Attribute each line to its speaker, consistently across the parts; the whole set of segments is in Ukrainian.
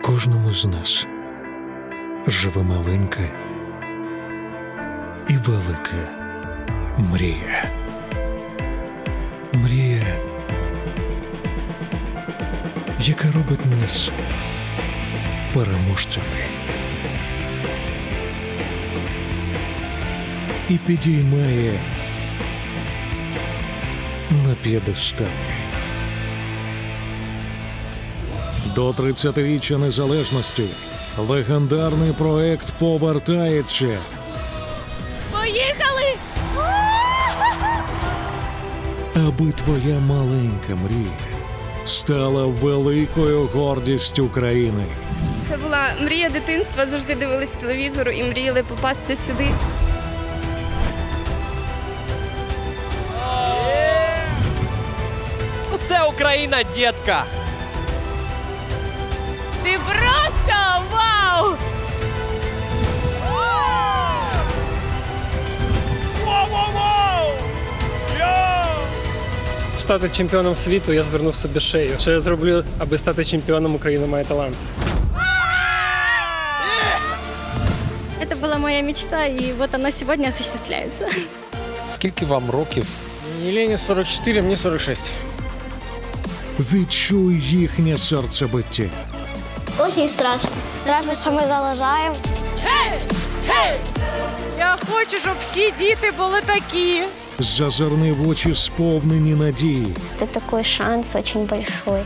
Speaker 1: кожному з нас живе маленька і велика мрія. Мрія, яка робить нас переможцями і підіймає на п'єдестали. До 30-річчя незалежності легендарний проект повертається.
Speaker 2: Поїхали!
Speaker 1: Аби твоя маленька мрія стала великою гордістю країни.
Speaker 2: Це була мрія дитинства, завжди дивились телевізор і мріяли попасти сюди.
Speaker 3: Це Україна, дітка!
Speaker 2: Ти просто вау!
Speaker 4: Стати чемпіоном світу, я звернув собі шею. Що я зроблю, аби стати чемпіоном, Україна має талант.
Speaker 2: Это была моя мечта, и вот она сегодня осуществляется.
Speaker 3: Скільки вам років?
Speaker 4: Єлені 44, мені 46.
Speaker 1: Відчуй їхнє серцебиття.
Speaker 5: Очень страшно. Страшно, що ми залажаємо.
Speaker 6: Я хочу, щоб всі діти були такі.
Speaker 1: Зазирни в очі сповнені надії.
Speaker 5: Це такий шанс дуже великий.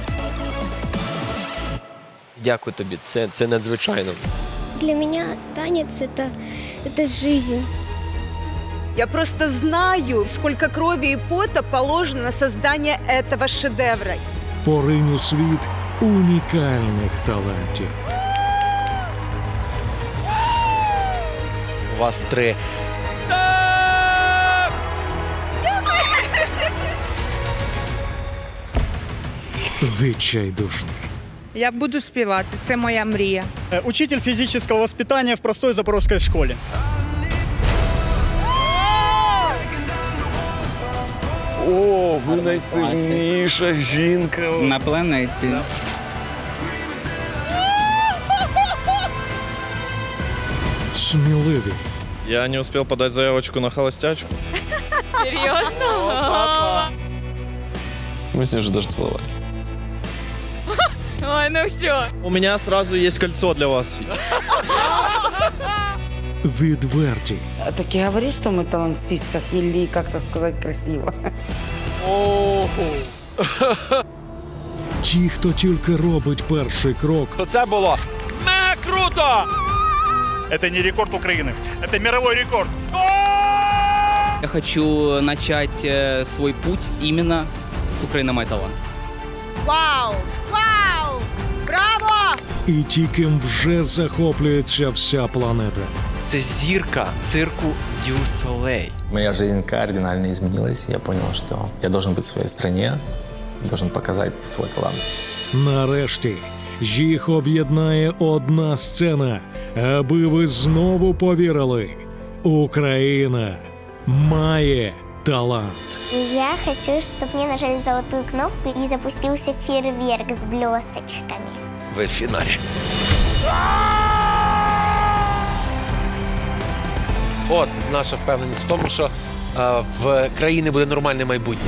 Speaker 3: Дякую тобі, це надзвичайно.
Speaker 5: Для мене танець – це життя.
Speaker 7: Я просто знаю, сколько крови и пота положено на создание этого шедевра.
Speaker 1: Поринь у світ унікальних талантів.
Speaker 3: У вас 3.
Speaker 1: Відчайдушний.
Speaker 6: Я буду співати, це моя мрія.
Speaker 8: Учитель физического воспитания в простой запорожской школе.
Speaker 3: О, ви найсильніша жінка
Speaker 9: на планеті.
Speaker 1: Сміливі.
Speaker 10: Я не успел подать заявочку на холостячку.
Speaker 2: Серьезно?
Speaker 10: Мы с ней уже даже целовались.
Speaker 2: Ой, ну все.
Speaker 10: У меня сразу есть кольцо для вас.
Speaker 1: Відверті.
Speaker 11: Так и говоришь, что мы талант в сиськах, или как-то сказать красиво?
Speaker 1: Ті, хто тільки робить перший крок.
Speaker 3: Це було мега круто!
Speaker 8: Это не рекорд Украины, это мировой рекорд.
Speaker 12: Я хочу начать свой путь именно с «Украина мой талант».
Speaker 7: Вау! Вау! Браво!
Speaker 1: І ті, ким вже захоплюється вся планета.
Speaker 3: Це зірка цирку Дю Солей.
Speaker 13: Моя жизнь кардинально изменилась. Я понял, что я должен быть в своей стране, должен показать свой талант.
Speaker 1: Нарешті їх об'єднає одна сцена, аби ви знову повірили. Україна має талант.
Speaker 5: Я хочу, чтобы мне нажали золотую кнопку и запустился фейерверк с блесточками.
Speaker 3: Ви в фіналі. От наша впевненість в тому, що в країни буде нормальне майбутнє.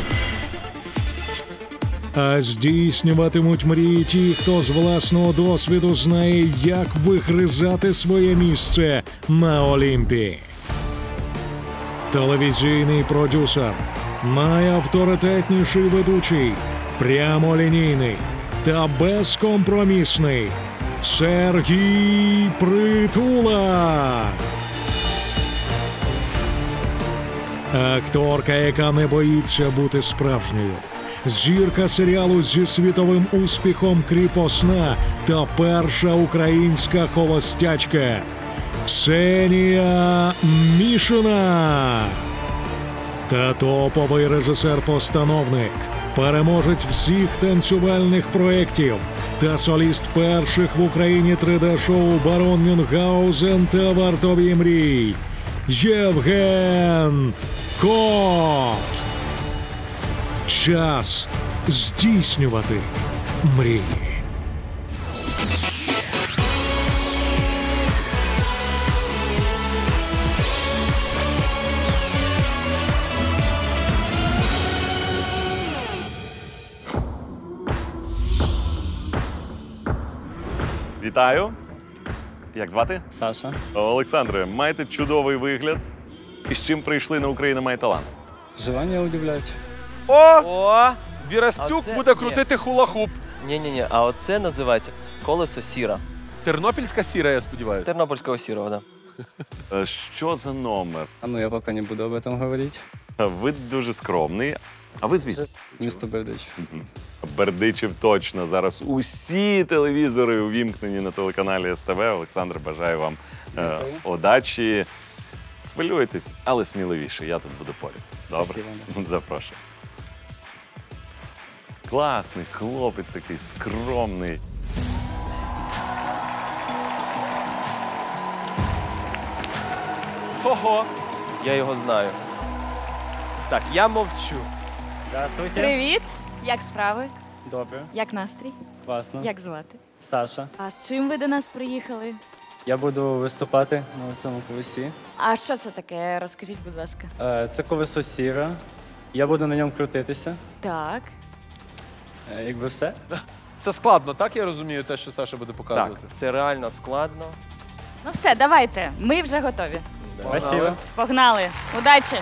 Speaker 1: А здійснюватимуть мрії ті, хто з власного досвіду знає, як вигризати своє місце на Олімпі. Телевізійний продюсер, найавторитетніший ведучий, прямолінійний та безкомпромісний Сергій Притула. Акторка, яка не боїться бути справжньою. Зірка серіалу зі світовим успіхом «Кріпосна» та перша українська холостячка Ксенія Мішина. Та топовий режисер-постановник, переможець всіх танцювальних проєктів та соліст перших в Україні 3D-шоу «Барон Мюнхгаузен» та «Вартові мрій» Євген Кот. Час здійснювати мрії.
Speaker 9: Вітаю. Як звати?
Speaker 4: Саша.
Speaker 9: Олександре, маєте чудовий вигляд. І з чим прийшли на Україна має талант?
Speaker 4: Желання удивляти.
Speaker 14: О!
Speaker 3: Вірастюк
Speaker 14: А це-
Speaker 3: буде крутити хула-хуп.
Speaker 14: Ні, а оце називається колесо сіра.
Speaker 3: Тернопільська сіра, я сподіваюся.
Speaker 14: Тернопільського сірого, да.
Speaker 9: Що за номер?
Speaker 4: Ну, я поки не буду об этом говорити.
Speaker 9: Ви дуже скромний. А ви звідки?
Speaker 4: Місто Бердич.
Speaker 9: Бердичів точно. Зараз усі телевізори увімкнені на телеканалі СТВ. Олександр, бажаю вам удачі. Хвилюйтесь, але сміливіше. Я тут буду поряд. Добре?
Speaker 4: Спасибо.
Speaker 9: Запрошую. Класний хлопець такий, скромний.
Speaker 14: Ого! Я його знаю. Так, я мовчу.
Speaker 4: Здравствуйте.
Speaker 15: Привіт! Як справи?
Speaker 4: Добре.
Speaker 15: Як настрій?
Speaker 4: Класно.
Speaker 15: Як звати?
Speaker 4: Саша.
Speaker 15: А з чим ви до нас приїхали?
Speaker 4: Я буду виступати на цьому колесі.
Speaker 15: А що це таке? Розкажіть, будь ласка.
Speaker 4: Це колесо сіра. Я буду на ньому крутитися.
Speaker 15: Так.
Speaker 4: Якби все.
Speaker 3: Це складно, так я розумію, те, що Саша буде показувати?
Speaker 14: Так, це реально складно.
Speaker 15: Ну все, давайте. Ми вже готові.
Speaker 4: Спасибо.
Speaker 15: Погнали. Удачі!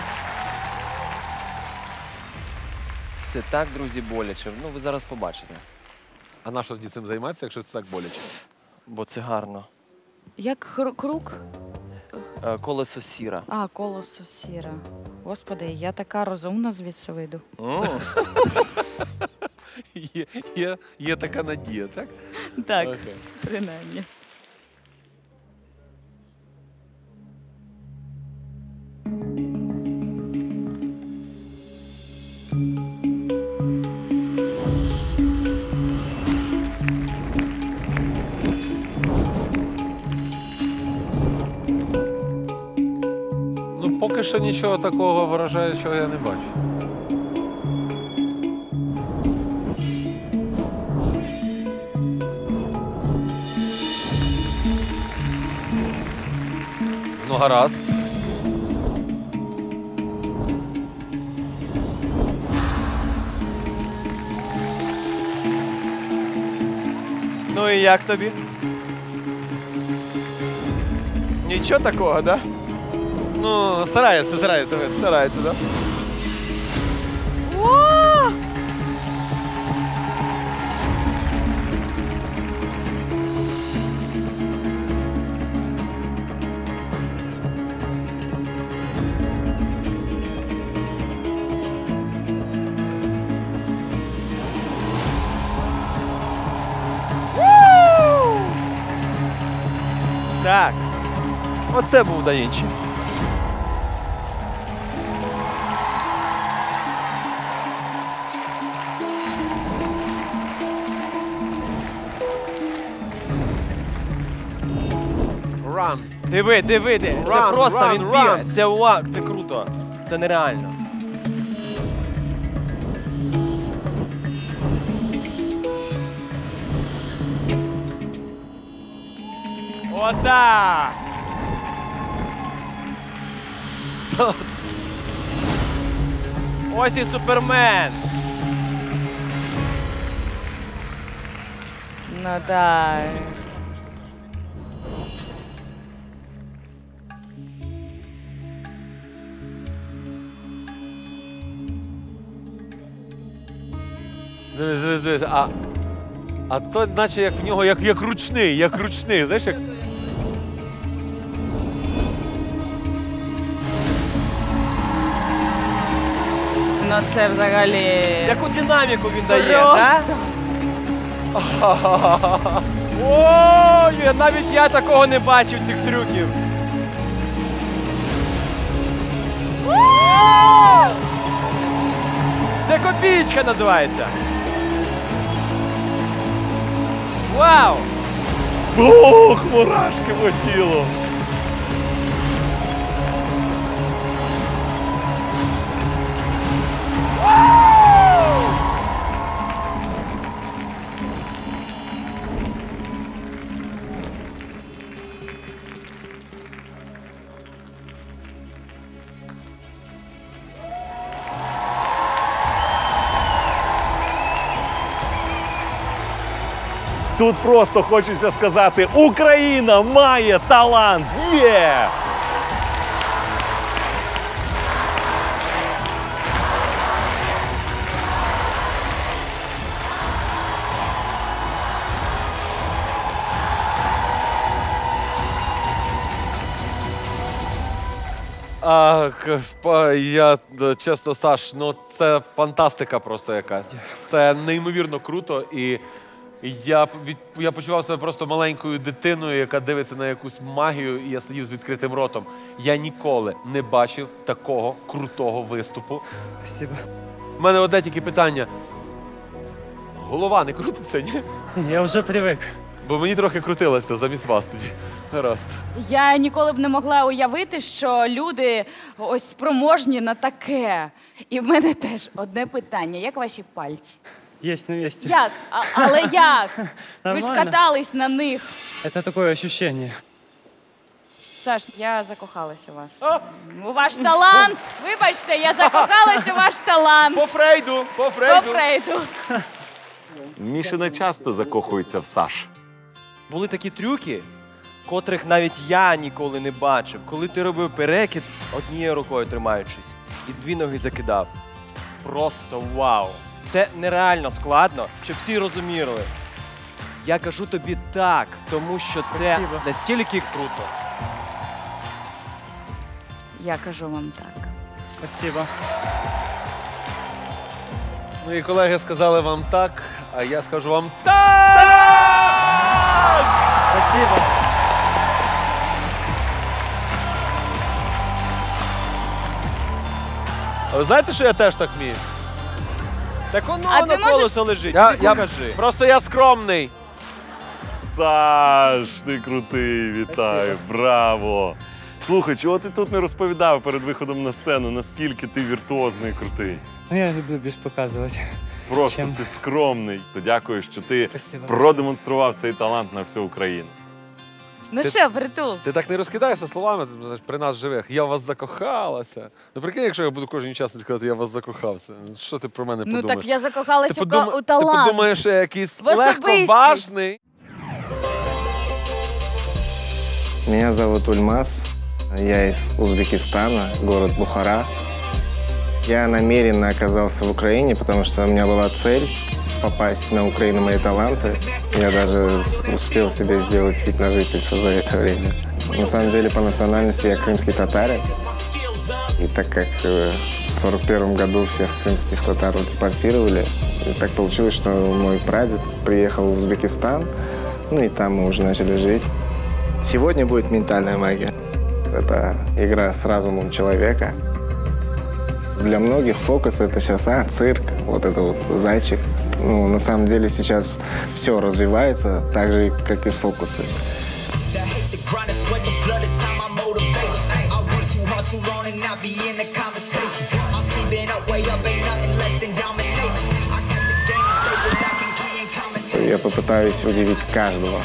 Speaker 14: Це так, друзі, боляче. Ну, ви зараз побачите.
Speaker 3: А на що тоді цим займатися, якщо це так боляче?
Speaker 14: Бо це гарно.
Speaker 15: Як круг?
Speaker 14: Колесо сіра.
Speaker 15: А, колесо сіра. Господи, я така розумна звідси вийду.
Speaker 3: Є така надія, так?
Speaker 15: Так,
Speaker 3: Окей.
Speaker 15: принаймні.
Speaker 3: Ну, поки що нічого такого вражаючого я не бачу. Ну, гаразд.
Speaker 14: Ну і як тобі? Нічого такого, да?
Speaker 3: Ну, старається,
Speaker 14: да? Так. Оце був Даїнчі.
Speaker 3: Run.
Speaker 14: Диви. Це
Speaker 3: Run,
Speaker 14: просто
Speaker 3: run,
Speaker 14: він
Speaker 3: run.
Speaker 14: бігає. Це круто. Це нереально. Отак! Ось і Супермен!
Speaker 15: Ну так.
Speaker 3: Дивись. А то наче як в нього, як ручний, знаєш, як...
Speaker 15: Ну це взагалі.
Speaker 14: Яку динаміку він дає,
Speaker 15: Просто.
Speaker 14: Ой, навіть я такого не бачив, цих трюків. Це копійка називається. Вау!
Speaker 9: Ох, мурашки по тілу. Тут просто хочеться сказати: Україна має талант! Є!
Speaker 3: Чесно, Саш, ну це фантастика просто якась. Це неймовірно круто, і я почував себе просто маленькою дитиною, яка дивиться на якусь магію, і я сидів з відкритим ротом. Я ніколи не бачив такого крутого виступу.
Speaker 16: Спасибо.
Speaker 3: У мене одне тільки питання. Голова не крутиться, ні?
Speaker 16: Я вже привик.
Speaker 3: Бо мені трохи крутилося замість вас тоді. Гаразд.
Speaker 15: Я ніколи б не могла уявити, що люди ось спроможні на таке. І в мене теж одне питання. Як ваші пальці?
Speaker 16: Есть на месте.
Speaker 15: Як? Але як? Ви ж
Speaker 16: Нормально.
Speaker 15: катались на них.
Speaker 16: Это такое ощущение.
Speaker 15: Саш, я закохалась у вас. У ваш талант. Вибачте, я закохалась у ваш талант.
Speaker 3: По Фрейду, по
Speaker 15: По
Speaker 3: Фрейду.
Speaker 15: Фрейду.
Speaker 9: Мішина часто закохується в Саш.
Speaker 14: Були такі трюки, котрих навіть я ніколи не бачив. Коли ти робив перекид однією рукою тримаючись і дві ноги закидав. Просто вау! Це нереально складно, щоб всі розуміли. Я кажу тобі так, тому що це
Speaker 16: Спасибо.
Speaker 14: настільки круто.
Speaker 15: Я кажу вам так.
Speaker 16: Спасибо.
Speaker 3: Мої колеги сказали вам так, а я скажу вам так!
Speaker 16: Спасибо.
Speaker 3: А ви знаєте, що я теж так вмію?
Speaker 14: Так воно
Speaker 15: А
Speaker 14: на
Speaker 15: ти можеш-
Speaker 14: колесо лежить,
Speaker 3: Я,
Speaker 14: ти
Speaker 3: я,
Speaker 14: покажи.
Speaker 3: просто я скромний.
Speaker 9: Саш, ти крутий, вітаю, браво! Слухай, чого ти тут не розповідав перед виходом на сцену, наскільки ти віртуозний і крутий?
Speaker 16: Ну, я люблю більш показувати.
Speaker 9: Просто
Speaker 16: Чим?
Speaker 9: ти скромний. То дякую, що ти
Speaker 16: Спасибо.
Speaker 9: продемонстрував цей талант на всю Україну.
Speaker 15: Ну що, Притул?
Speaker 3: Ти так не розкидаєшся словами при нас живих. Я в вас закохалася. Ну прикинь, якщо я буду кожен час сказати, я в вас закохався. Що ти про мене
Speaker 15: Ну
Speaker 3: подумаєш?
Speaker 15: так я закохалась у
Speaker 3: Ти
Speaker 15: талант.
Speaker 3: подумаєш, що я якийсь
Speaker 15: В особистість.
Speaker 3: легковажний.
Speaker 17: Меня зовут Ульмаз, я из Узбекистана, город Бухара. Я намеренно оказался в Украине, потому что у меня была цель попасть на Украину мои таланты. Я даже успел себе сделать вид на жительство за это время. На самом деле, по национальности я крымский татарин. И так как в 1941 году всех крымских татар депортировали, и так получилось, что мой прадед приехал в Узбекистан, ну и там мы уже начали жить. Сегодня будет ментальная магия. Это игра с разумом человека. Для многих фокус это сейчас, цирк, вот это вот зайчик. Ну, на самом деле сейчас все развивается, так же, как и фокусы. Я попытаюсь удивить каждого.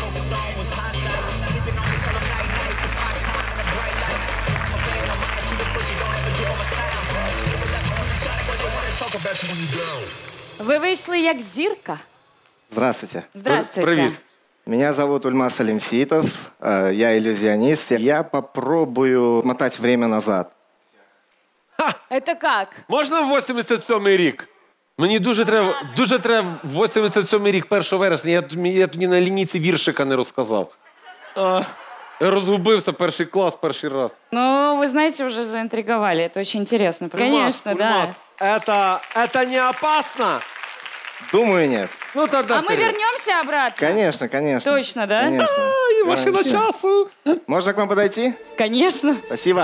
Speaker 15: Ви вийшли як зірка.
Speaker 17: Здравствуйте.
Speaker 15: Здравствуйте.
Speaker 3: Привіт.
Speaker 17: Меня зовут Ульмаз Алимситов, я иллюзионист. Я попробую мотать время назад.
Speaker 15: Это как?
Speaker 3: Можна в 87-й рік? Мені дуже треба в 87-й рік, 1 вересня. Я тоді на лінійці віршика не розказав. Я розгубився перший клас, перший раз.
Speaker 15: Ну, вы знаете, уже заинтриговали. Это очень интересно. Конечно, да.
Speaker 3: Это не опасно?
Speaker 17: Думаю, нет.
Speaker 3: Ну тогда
Speaker 15: А мы вернемся обратно?
Speaker 17: Конечно, конечно.
Speaker 15: Точно, да?
Speaker 17: Конечно.
Speaker 3: И машина часу.
Speaker 17: Можно к вам подойти?
Speaker 15: Конечно.
Speaker 17: Спасибо.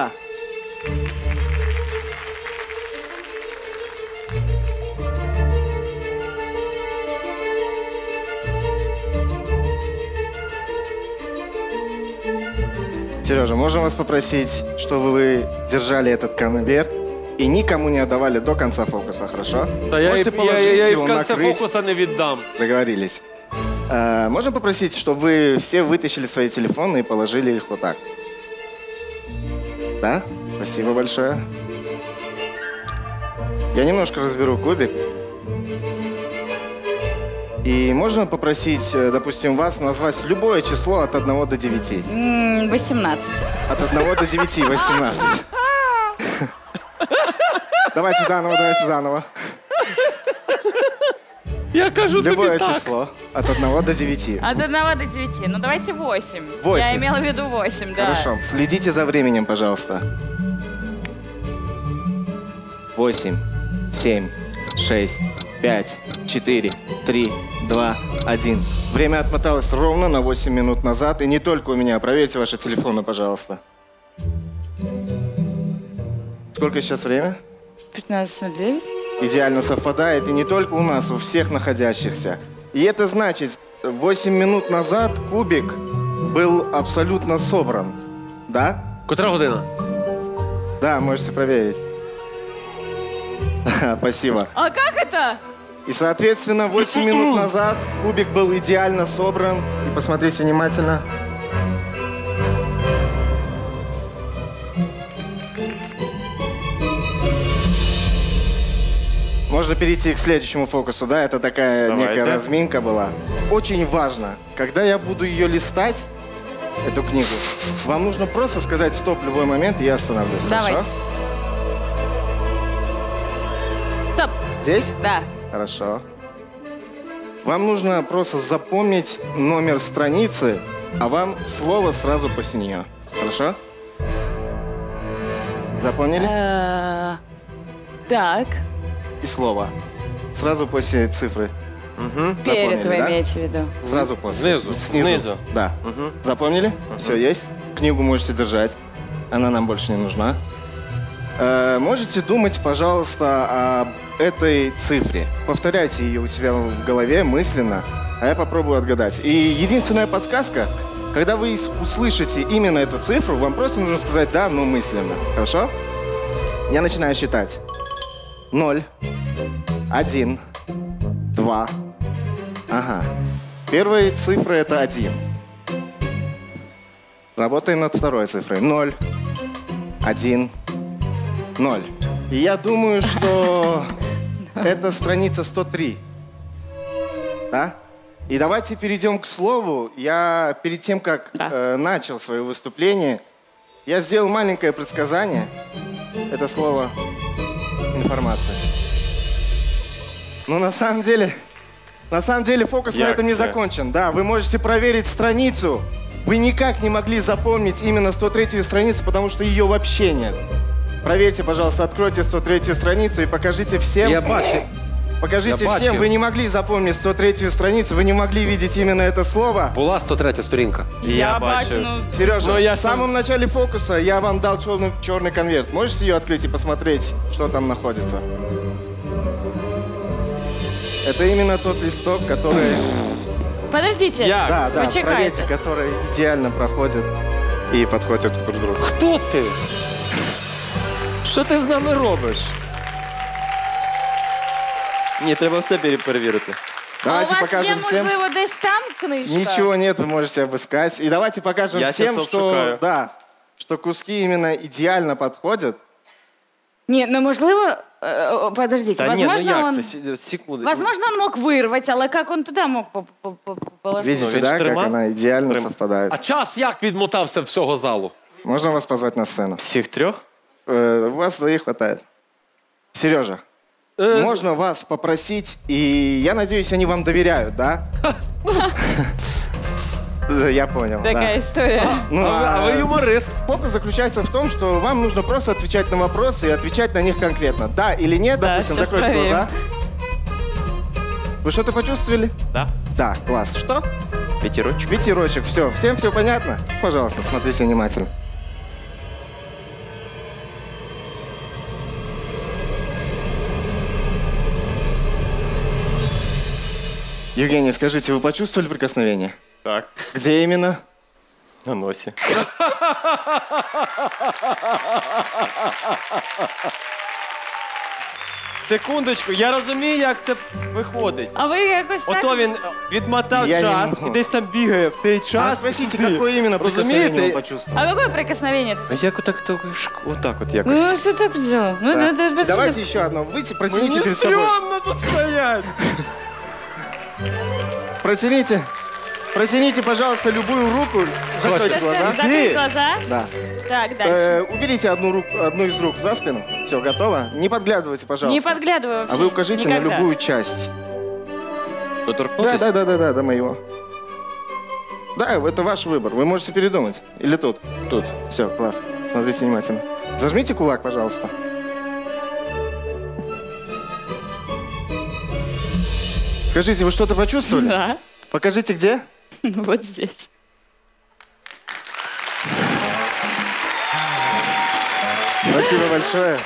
Speaker 17: Сережа, можно вас попросить, чтобы вы держали этот конверт и никому не отдавали до конца фокуса, хорошо?
Speaker 3: Да я
Speaker 17: Можете
Speaker 3: и
Speaker 17: положить
Speaker 3: в
Speaker 17: его,
Speaker 3: конце
Speaker 17: накрыть.
Speaker 3: фокуса не віддам.
Speaker 17: Договорились. Можно попросить, чтобы вы все вытащили свои телефоны и положили их вот так? Да? Спасибо большое. Я немножко разберу кубик. И можно попросить, допустим, вас назвать любое число от 1 до 9?
Speaker 15: 18.
Speaker 17: От 1 до 9, 18. Давайте заново.
Speaker 14: Я кажу
Speaker 17: любое
Speaker 14: тобі так.
Speaker 17: число от 1 до 9.
Speaker 15: От 1 до 9. Ну, давайте 8.
Speaker 17: 8.
Speaker 15: Я имела в виду 8, да.
Speaker 17: Хорошо. Следите за временем, пожалуйста. 8, 7, 6, 5, 4, 3, 2, 1. Время отмоталось ровно на 8 минут назад. И не только у меня. Проверьте ваши телефоны, пожалуйста. Сколько сейчас время?
Speaker 15: 15:09.
Speaker 17: Идеально совпадает. И не только у нас, у всех находящихся. И это значит, 8 минут назад кубик был абсолютно собран. Да?
Speaker 3: Котра година?
Speaker 17: Да, можете проверить. Спасибо.
Speaker 15: А как это?
Speaker 17: И, соответственно, 8 минут назад кубик был идеально собран. И посмотрите внимательно. Можно перейти к следующему фокусу, да? Это такая некая разминка была. Очень важно, когда я буду ее листать, эту книгу, вам нужно просто сказать стоп в любой момент, и я остановлюсь.
Speaker 15: Давайте.
Speaker 17: Хорошо?
Speaker 15: Стоп.
Speaker 17: Здесь?
Speaker 15: Да.
Speaker 17: Хорошо. Вам нужно просто запомнить номер страницы, а вам слово сразу после нее. Хорошо? Запомнили?
Speaker 15: Так.
Speaker 17: И слово. Сразу после цифры.
Speaker 15: Перед вы
Speaker 17: да?
Speaker 15: имеете в виду?
Speaker 17: Сразу после.
Speaker 14: Снизу.
Speaker 17: Снизу. Да. Запомнили? Все, есть? Книгу можете держать. Она нам больше не нужна. Можете думать, пожалуйста, об этой цифре. Повторяйте ее у себя в голове мысленно, а я попробую отгадать. И единственная подсказка, когда вы услышите именно эту цифру, вам просто нужно сказать «да», но мысленно. Хорошо? Я начинаю считать. 0, 1, 2. Ага. Первая цифра – это 1. Работаем над второй цифрой. 0, 1, 0. И я думаю, что это страница 103. Да? И давайте перейдем к слову. Я перед тем, как начал свое выступление, я сделал маленькое предсказание. Это слово «информация». Но на самом деле фокус на этом не закончен. Да, вы можете проверить страницу. Вы никак не могли запомнить именно 103-ю страницу, потому что ее вообще нет. Проверьте, пожалуйста, откройте 103-ю страницу и покажите всем.
Speaker 3: Я бачу.
Speaker 17: Покажите всем, вы не могли запомнить 103-ю страницу, вы не могли видеть именно это слово.
Speaker 3: Була 103-я сторінка.
Speaker 14: Я бачу.
Speaker 17: Сережа, в самом начале фокуса я вам дал черный конверт. Можете ее открыть и посмотреть, что там находится? Это именно тот листок, который...
Speaker 15: Подождите.
Speaker 17: Да,
Speaker 15: почекайте.
Speaker 17: проверьте, который идеально проходит и подходит друг к другу.
Speaker 14: Хто ти? Що ти з нами робиш? Ні, треба все перевірити.
Speaker 17: Давайте
Speaker 15: а у вас
Speaker 17: покажем
Speaker 15: є,
Speaker 17: всем.
Speaker 15: можливо, десь там книжка?
Speaker 17: Ничего нет, вы можете обыскать. И давайте покажем
Speaker 14: Я
Speaker 17: всем,
Speaker 14: сейчас
Speaker 17: что,
Speaker 14: обшукаю.
Speaker 17: что куски именно идеально подходят.
Speaker 15: Ні, ну можливо, подождите,
Speaker 14: Та ні,
Speaker 15: возможно,
Speaker 14: ну як
Speaker 15: он...
Speaker 14: це? Секунду.
Speaker 15: Возможно, он мог вырвать, але как он туда мог положить?
Speaker 17: Видите, да, как она идеально совпадает.
Speaker 3: А час як відмотався всього залу?
Speaker 17: Можно вас позвать на сцену?
Speaker 14: Всех трех?
Speaker 17: У вас двоих хватает. Сережа, можно вас попросить, и я надеюсь, они вам доверяют, да? Я понял.
Speaker 15: Такая история.
Speaker 3: А вы юморист.
Speaker 17: Фокус заключается в том, что вам нужно просто отвечать на вопросы и отвечать на них конкретно. Да или нет, допустим,
Speaker 15: сейчас
Speaker 17: закройте
Speaker 15: проверим.
Speaker 17: глаза. Вы что-то почувствовали?
Speaker 14: Да.
Speaker 17: Да, класс. Что?
Speaker 14: Пятерочек.
Speaker 17: Пятерочек. Все, всем все понятно? Пожалуйста, смотрите внимательно. Евгений, скажите, вы почувствовали прикосновение?
Speaker 14: Так.
Speaker 17: Где именно?
Speaker 14: На носе. Секундочку, я розумію, як це виходить.
Speaker 15: А ви якось так...
Speaker 14: Ото він відмотав
Speaker 17: Я не
Speaker 14: час
Speaker 17: можу.
Speaker 14: і десь там бігає в той час.
Speaker 17: Спросите,
Speaker 14: туди.
Speaker 17: какое именно прикосновение вы
Speaker 14: Розумієте?
Speaker 17: почувствовали?
Speaker 15: А какое прикосновение?
Speaker 14: Як отак от якось.
Speaker 15: Ну, что так взял? Ну,
Speaker 17: Да.
Speaker 15: это почему-
Speaker 17: Давайте еще одно. Выйти, протяните
Speaker 14: Мені
Speaker 17: перед собой.
Speaker 14: стрьомно тут стоять.
Speaker 17: Протяните, пожалуйста, любую руку. Закройте глаза.
Speaker 15: Закрыть глаза?
Speaker 17: Да.
Speaker 15: Так, дальше.
Speaker 17: Уберите одну из рук за спину. Все, готово? Не подглядывайте, пожалуйста.
Speaker 15: Не подглядываю вообще.
Speaker 17: А вы укажите
Speaker 15: никогда.
Speaker 17: на любую часть. Да, до моего. Да, это ваш выбор. Вы можете передумать. Или тут? Тут. Все, класс. Смотрите внимательно. Зажмите кулак, пожалуйста. Скажите, вы что-то почувствовали?
Speaker 15: Да.
Speaker 17: Покажите, где?
Speaker 15: Вот здесь.
Speaker 17: Спасибо большое.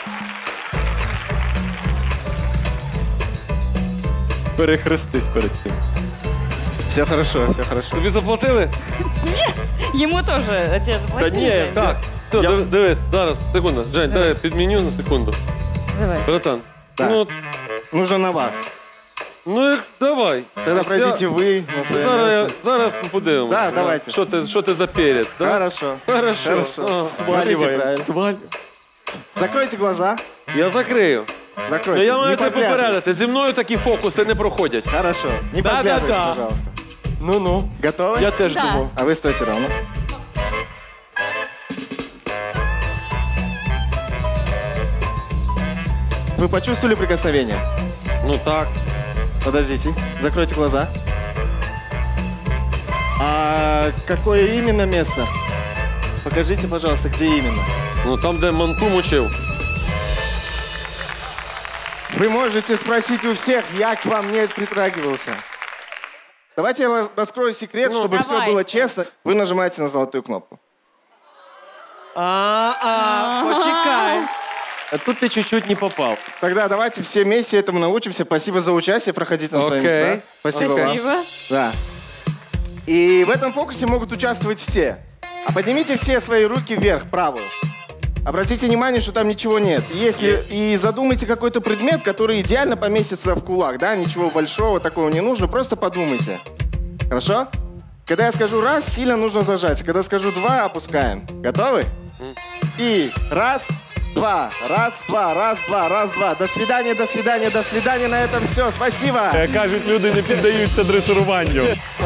Speaker 14: Перехрестись перед тим.
Speaker 17: Все хорошо, все хорошо.
Speaker 3: Тобі заплатили?
Speaker 15: Ні, йому теж тебе заплатили.
Speaker 3: Так. Дивись, зараз, секунду. Жень, дай підміню на секунду.
Speaker 15: Давай.
Speaker 3: Братан,
Speaker 17: Да. Нужно на вас.
Speaker 3: ну давай.
Speaker 17: Тогда пройдите вы на свое место.
Speaker 3: Зараз ми подивимося.
Speaker 17: Да, давайте.
Speaker 3: Що ти за перець, да?
Speaker 17: Хорошо.
Speaker 3: Хорошо.
Speaker 17: Сваливаем. Закройте глаза.
Speaker 3: Я закрию.
Speaker 17: Закройте.
Speaker 3: Я маю
Speaker 17: Не
Speaker 3: тебе
Speaker 17: подглядывайте.
Speaker 3: попередити, зі мною такі фокуси не проходять.
Speaker 17: Хорошо. Не
Speaker 3: Да,
Speaker 17: подглядывайте,
Speaker 3: да, да.
Speaker 17: пожалуйста.
Speaker 14: Ну-ну.
Speaker 17: Готовы?
Speaker 14: Я теж
Speaker 15: Да.
Speaker 14: думав.
Speaker 17: А вы стойте ровно. Вы почувствовали прикосновение?
Speaker 3: Ну так.
Speaker 17: Подождите. Закройте глаза. А какое именно место? Покажите, пожалуйста, где именно.
Speaker 3: Ну там, де манту мочив.
Speaker 17: Вы можете спросить у всех, я к вам не притрагивался. Давайте я раскрою секрет,
Speaker 15: Ну,
Speaker 17: чтобы все
Speaker 15: давайте.
Speaker 17: было честно. Вы нажимаете на золотую кнопку.
Speaker 14: Почекай. А тут ты чуть-чуть не попал.
Speaker 17: Тогда давайте все вместе этому научимся. Спасибо за участие. Проходите на свои
Speaker 3: Окей.
Speaker 17: места. Спасибо вам.
Speaker 15: Спасибо.
Speaker 17: Да. И в этом фокусе могут участвовать все. А поднимите все свои руки вверх, правую. Обратите внимание, что там ничего нет. Если и задумайте какой-то предмет, который идеально поместится в кулак, да, ничего большого такого не нужно, просто подумайте. Хорошо? Когда я скажу раз, сильно нужно зажать. Когда скажу два, опускаем. Готовы? И раз, два, раз, два, раз, два, раз, два. До свидания, до свидания, до свидания. На этом все. Спасибо.
Speaker 9: Кажуть, люди не піддаються дресируванню.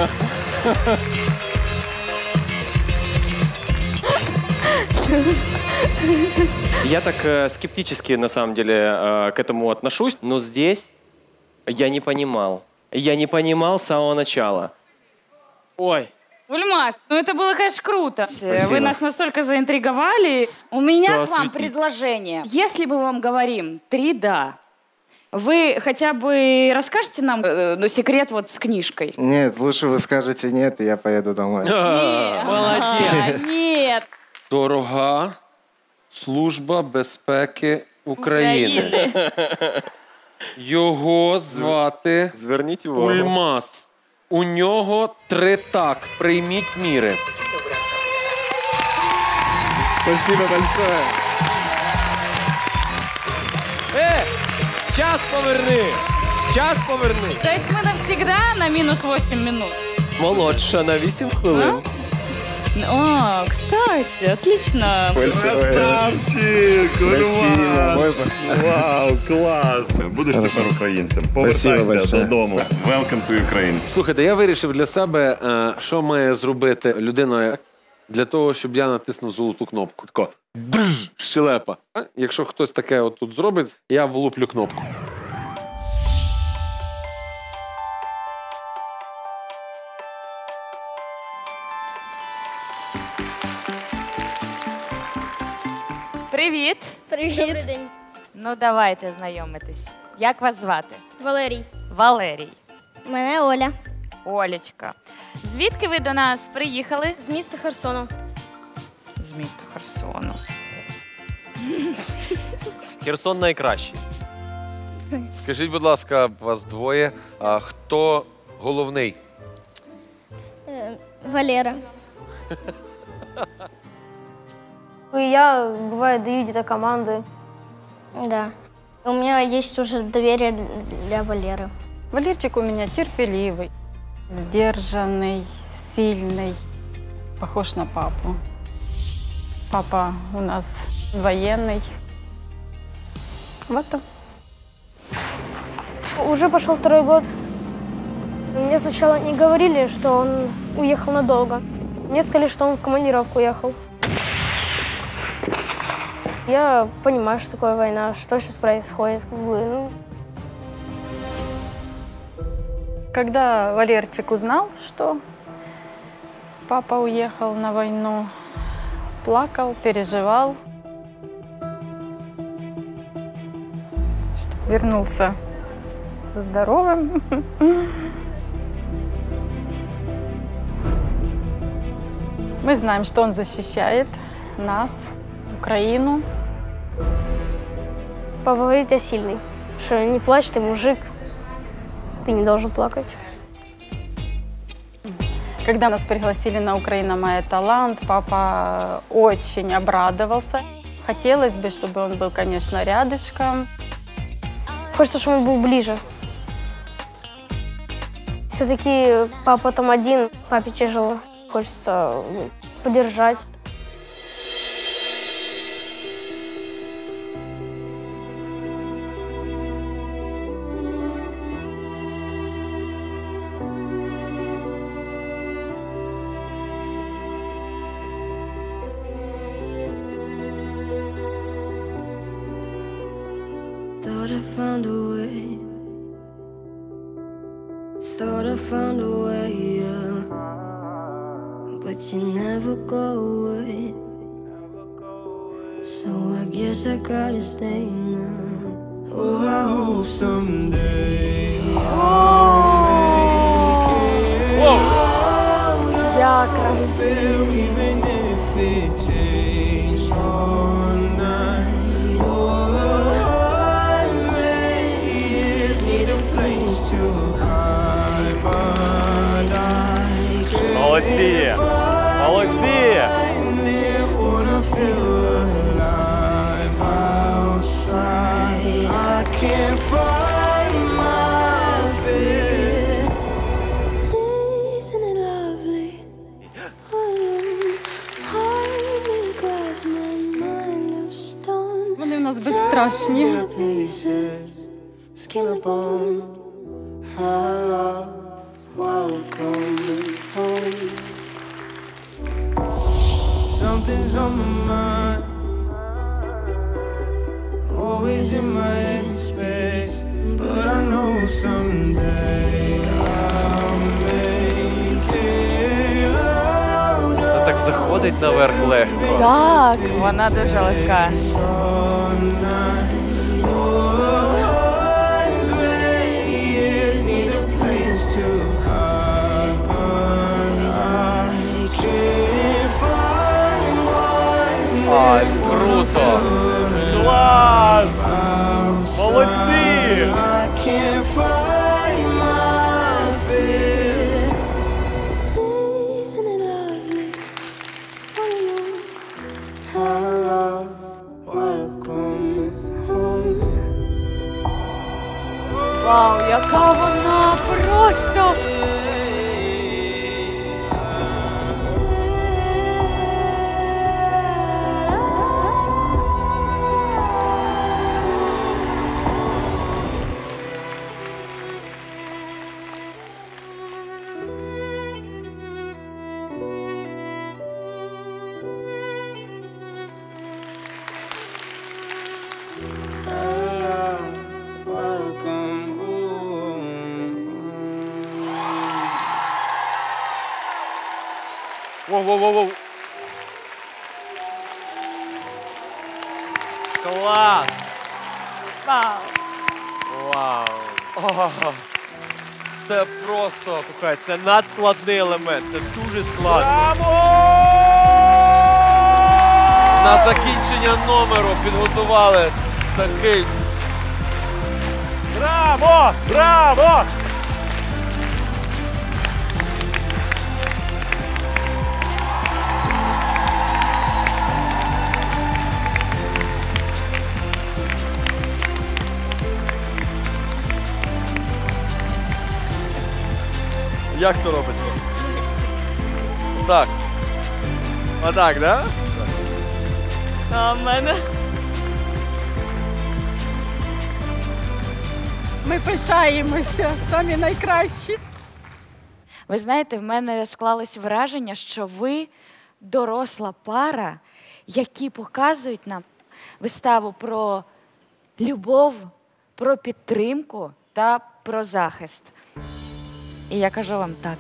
Speaker 14: Я так скептически, на самом деле, к этому отношусь, но здесь я не понимал. Я не понимал с самого начала. Ой.
Speaker 15: Ульмас, ну это было, конечно, круто. Вы нас настолько заинтриговали. У меня
Speaker 14: Всё
Speaker 15: к вам
Speaker 14: осветить.
Speaker 15: предложение. Если мы вам говорим 3 «да», вы хотя бы расскажете нам секрет вот с книжкой?
Speaker 17: Нет, лучше вы скажете нет, и я поеду домой.
Speaker 14: Молодец.
Speaker 15: Нет.
Speaker 3: Дорога Служба безпеки України. Його звати
Speaker 14: Зверніть увагу.
Speaker 3: Ульмас. У нього 3 так. Прийміть міри.
Speaker 17: Спасибо большое.
Speaker 14: Час поверни! Час поверни!
Speaker 15: То есть мы навсегда на минус 8 минут?
Speaker 14: Молодша на 8 хвилин.
Speaker 15: О, кстати, отлично.
Speaker 9: Красавчик! Ульмас! Вау, клас! Будеш тепер українцем. Повертайся додому. Welcome to Ukraine.
Speaker 3: Слухайте, я вирішив для себе, що має зробити людина для того, щоб я натиснув золоту кнопку. Тако, брж, щелепа. Якщо хтось таке отут зробить, я влуплю кнопку.
Speaker 15: Привіт.
Speaker 2: Привіт. Добрий день.
Speaker 15: Ну, давайте знайомитись. Як вас звати?
Speaker 2: Валерій.
Speaker 15: Валерій.
Speaker 2: Мене Оля.
Speaker 15: Олечка. Звідки ви до нас приїхали?
Speaker 2: З міста Херсону.
Speaker 15: З міста Херсону.
Speaker 14: Херсон найкращий.
Speaker 3: Скажіть, будь ласка, вас двоє, а хто головний?
Speaker 2: Валера.
Speaker 18: Я, бывает, даю где-то команды.
Speaker 2: Да. У меня есть уже доверие для Валеры.
Speaker 11: Валерчик у меня терпеливый, сдержанный, сильный, похож на папу. Папа у нас военный. Вот так.
Speaker 18: Уже пошел 2-й год. Мне сначала не говорили, что он уехал надолго. Мне сказали, что он в командировку уехал. Я понимаю, что такое война, что сейчас происходит.
Speaker 19: Когда Валерчик узнал, что папа уехал на войну, плакал, переживал, что вернулся здоровым. Мы знаем, что он защищает нас, Украину.
Speaker 18: Папа говорит, я сильный, что не плачь, ты мужик, ты не должен плакать.
Speaker 19: Когда нас пригласили на «Украина моя талант», папа очень обрадовался. Хотелось бы, чтобы он был, конечно, рядышком.
Speaker 18: Хочется, чтобы он был ближе. Все-таки папа там один, папе тяжело. Хочется поддержать.
Speaker 20: Thought I found a way. Thought I found a way, yeah. But you never go away. So I guess I gotta stay now. Oh, I hope someday I'll make it.
Speaker 19: Я красивый.
Speaker 20: Even if it takes all night or 100 years, need a place to hide, but I can't.
Speaker 14: Молодці! Молодці!
Speaker 20: Wanna feel alive outside. I can't find my fear. Isn't it lovely? Heart of glass, my mind of stone.
Speaker 19: Вони в нас безстрашні.
Speaker 20: Skin and bone. Hello, welcome home. Something's on my mind, always in my headspace, but I know someday I'll make it out.
Speaker 14: Вона так заходить наверх легко.
Speaker 15: Так, вона дуже легка.
Speaker 14: Ай, круто! Клас! Молодці!
Speaker 15: Вау, яка вона просто!
Speaker 14: Воу-воу-воу-воу! Клас!
Speaker 15: Вау!
Speaker 14: Вау! О, це просто, слухай, це надскладний елемент, це дуже складно. Браво! На закінчення номеру підготували такий. Браво! Браво! Як то робиться? Так. Отак, да?
Speaker 15: А в мене?
Speaker 19: Ми пишаємося, самі найкращі.
Speaker 15: Ви знаєте, в мене склалось враження, що ви доросла пара, які показують нам виставу про любов, про підтримку та про захист. І я кажу вам так.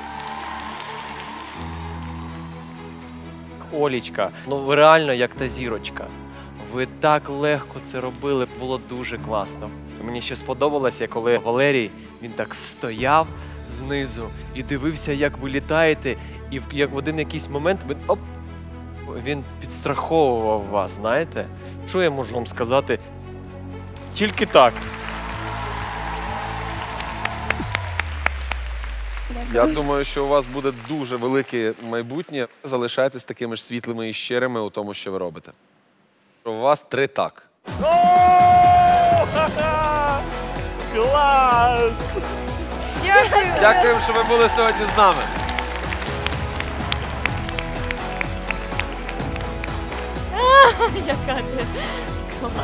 Speaker 14: Олічка, ну ви реально як та зірочка. Ви так легко це робили, було дуже класно. Мені ще сподобалося, коли Валерій, він так стояв знизу і дивився, як ви літаєте, і як в один якийсь момент він підстраховував вас, знаєте? Що я можу вам сказати? Тільки так.
Speaker 3: Я думаю, що у вас буде дуже велике майбутнє. Залишайтесь такими ж світлими і щирими у тому, що ви робите. У вас 3 так.
Speaker 10: Клас!
Speaker 2: Дякую.
Speaker 3: Дякуємо, що ви були сьогодні з нами.
Speaker 15: Яка ти класна.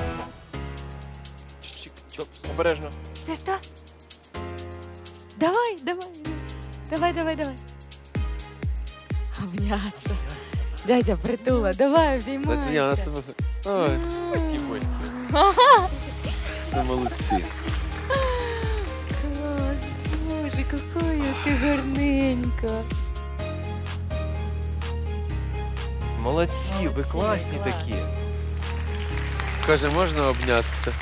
Speaker 14: Обережно.
Speaker 15: Що? Давай. Обняться. Дядя, притула, давай, обіймайся.
Speaker 3: Ой, ви молодці.
Speaker 15: Клас, боже, какая ти гарненька.
Speaker 14: Молодці, ви класні такі.
Speaker 3: Каже, можна обнятися?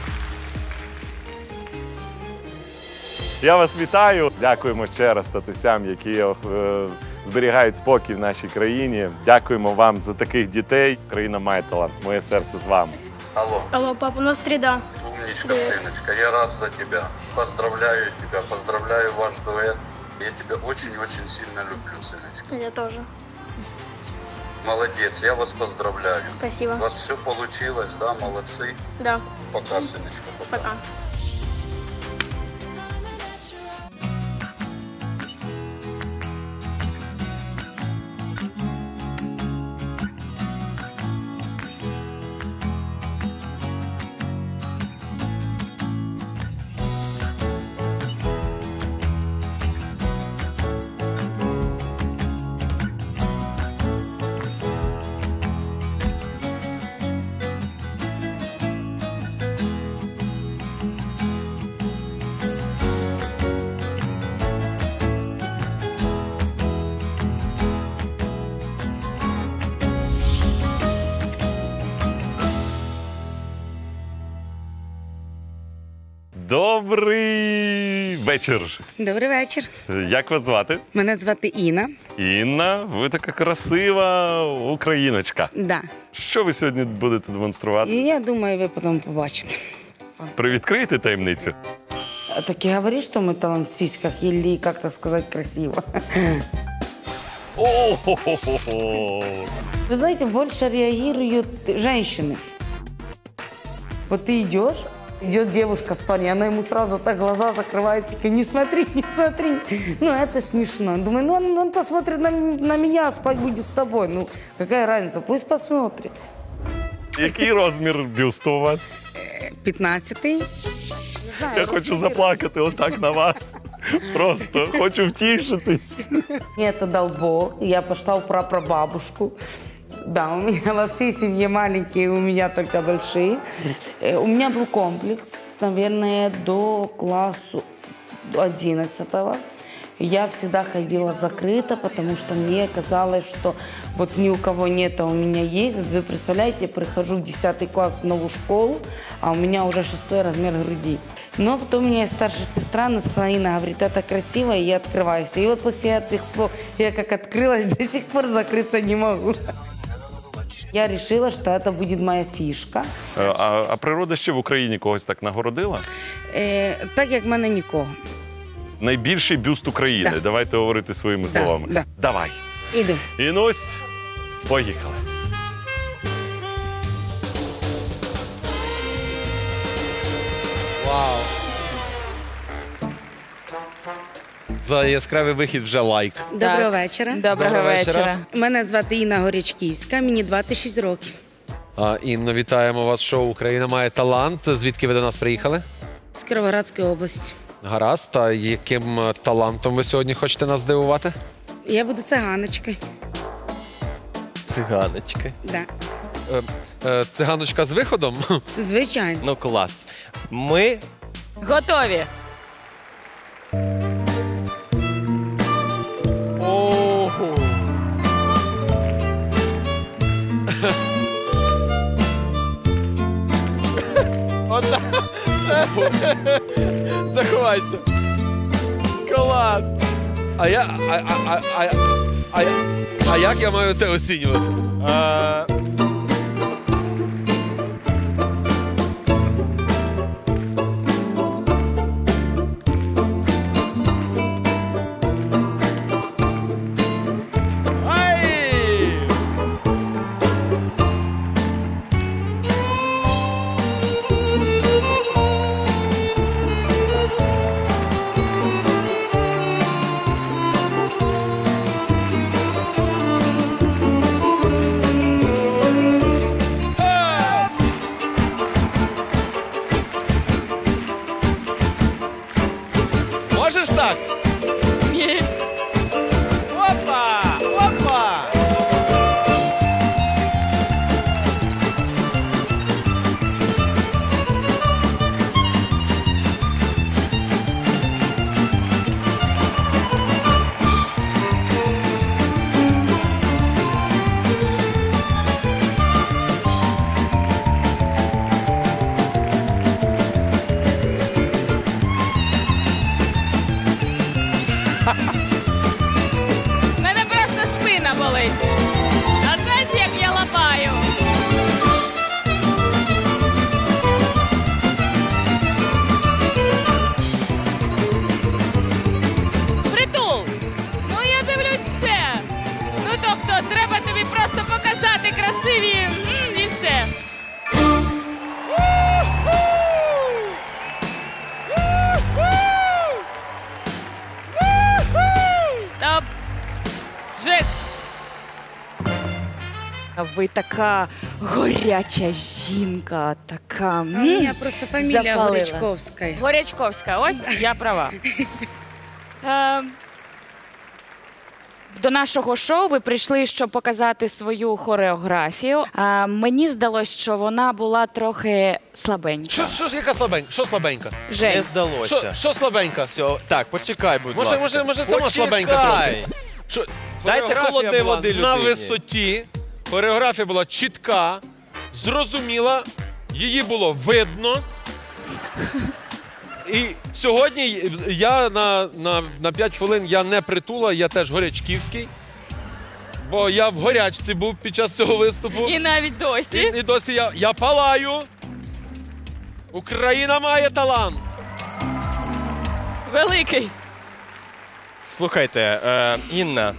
Speaker 9: Я вас вітаю. Дякуємо ще раз татусям, які зберігають спокій в нашій країні. Дякуємо вам за таких дітей. Україна має талант. Моє серце з вами.
Speaker 18: Алло. Алло, папа, у нас среда.
Speaker 21: Умничка, сыночка, я рад за тебя. Поздравляю тебя, поздравляю ваш дуэт. Я тебя очень-очень сильно люблю, сыночка.
Speaker 18: Я тоже.
Speaker 21: Молодец, я вас поздравляю.
Speaker 18: Спасибо.
Speaker 21: У вас все получилось, да, молодцы.
Speaker 18: Да.
Speaker 21: Пока, сыночка, пока.
Speaker 18: Пока.
Speaker 9: Добрий вечір.
Speaker 11: Добрий вечір.
Speaker 9: Як вас звати?
Speaker 11: Мене звати Інна.
Speaker 9: Інна, ви така красива україночка.
Speaker 11: Да.
Speaker 9: Що ви сьогодні будете демонструвати?
Speaker 11: І я думаю, ви потім побачите.
Speaker 9: Привідкриєте таємницю?
Speaker 11: Так и говоришь, что мы талант в сиськах, или, как так сказать, красиво. Вы знаете, больше реагируют женщины. Вот ты идешь, идет девушка с парнем, она ему сразу так глаза закрывает, типа, не смотри, не смотри. Ну, это смешно. Думаю, ну он посмотрит на меня, а спать будет с тобой. Ну, какая разница, пусть посмотрит.
Speaker 9: Який розмір бюсту у вас?
Speaker 11: 15-й.
Speaker 9: Я хочу заплакати отак на вас. Просто хочу втішитись.
Speaker 11: Это дал Бог. Я пошла в прапрабабушку. Да, у меня во всей семье маленькие, у меня только большие. У меня был комплекс, наверное, до класса 11-го. Я всегда ходила закрыто, потому что мне казалось, что вот ни у кого нет, а у меня есть. Вот вы представляете, я прихожу в 10 класс в новую школу, а у меня уже 6 размер груди. Но потом у меня есть старшая сестра, она сказала, Инна, говорит, это красиво, и я открываюсь. И вот после этих слов я как открылась, до сих пор закрыться не могу. Я решила, что это будет моя фишка.
Speaker 9: А природа ще в Україні когось так нагородила?
Speaker 11: Так як в мене нікого.
Speaker 9: Найбільший бюст України.
Speaker 11: Да.
Speaker 9: Давайте говорити своїми словами.
Speaker 11: Да.
Speaker 9: Давай.
Speaker 11: Іду.
Speaker 9: Інусь, поїхали.
Speaker 3: Вау. За яскравий вихід вже лайк.
Speaker 11: Доброго вечора.
Speaker 15: Доброго вечора.
Speaker 11: Мене звати Інна Горячківська, мені 26 років.
Speaker 3: Інно, вітаємо вас в шоу «Україна має талант». Звідки ви до нас приїхали?
Speaker 11: З Кіровоградської області.
Speaker 3: Гаразд, а яким талантом ви сьогодні хочете нас здивувати?
Speaker 6: Я буду циганочкою.
Speaker 14: Циганочки.
Speaker 6: Да.
Speaker 3: Циганочка з виходом?
Speaker 6: Звичайно.
Speaker 14: Ну, клас. Ми
Speaker 15: Готові.
Speaker 14: Ого! Отак. Заховайся. Клас.
Speaker 3: А як я маю це оцінювати? Можеш так?
Speaker 15: Ні.
Speaker 3: Опа! Опа!
Speaker 15: У мене просто спина болить. А знаєш, як я лапаю? Притул! Ну я дивлюсь все. Ну тобто, треба тобі просто показати красиві і все. Та жесть! А ви така горяча жінка, така.
Speaker 6: У мене просто фамілія
Speaker 15: запалила.
Speaker 6: Горячковська.
Speaker 15: Горячковська, ось я права. До нашого шоу ви прийшли, щоб показати свою хореографію. Мені здалося, що вона була трохи слабенька.
Speaker 3: Яка слабенька? Що слабенька?
Speaker 15: Жень.
Speaker 14: Не здалося.
Speaker 3: Що слабенька?
Speaker 14: Все, так, почекай, будь ласка.
Speaker 3: Може, сама слабенька трохи? Що,
Speaker 14: Дайте
Speaker 3: хореографія
Speaker 14: холодної
Speaker 3: була
Speaker 14: води людині.
Speaker 3: на висоті, хореографія була чітка, зрозуміла, її було видно. І сьогодні я на 5 хвилин я не притула, я теж горячківський. Бо я в горячці був під час цього виступу.
Speaker 15: І навіть досі.
Speaker 3: І досі я палаю. Україна має талант.
Speaker 15: Великий.
Speaker 14: Слухайте, Інна,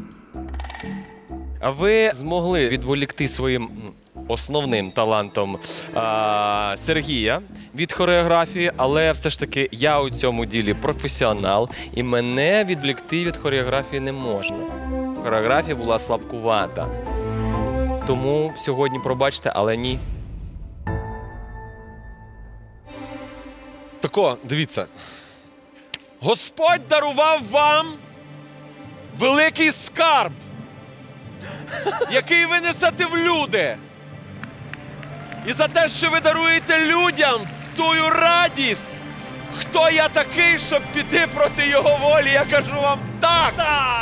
Speaker 14: а ви змогли відволікти своїм основним талантом Сергія від хореографії, але все ж таки я у цьому ділі професіонал, і мене відволікти від хореографії не можна. Хореографія була слабкувата. Тому сьогодні пробачте, але ні.
Speaker 3: Тако, дивіться. Господь дарував вам великий скарб, який ви несете в люди. І за те, що ви даруєте людям тую радість, хто я такий, щоб піти проти його волі, я кажу вам так!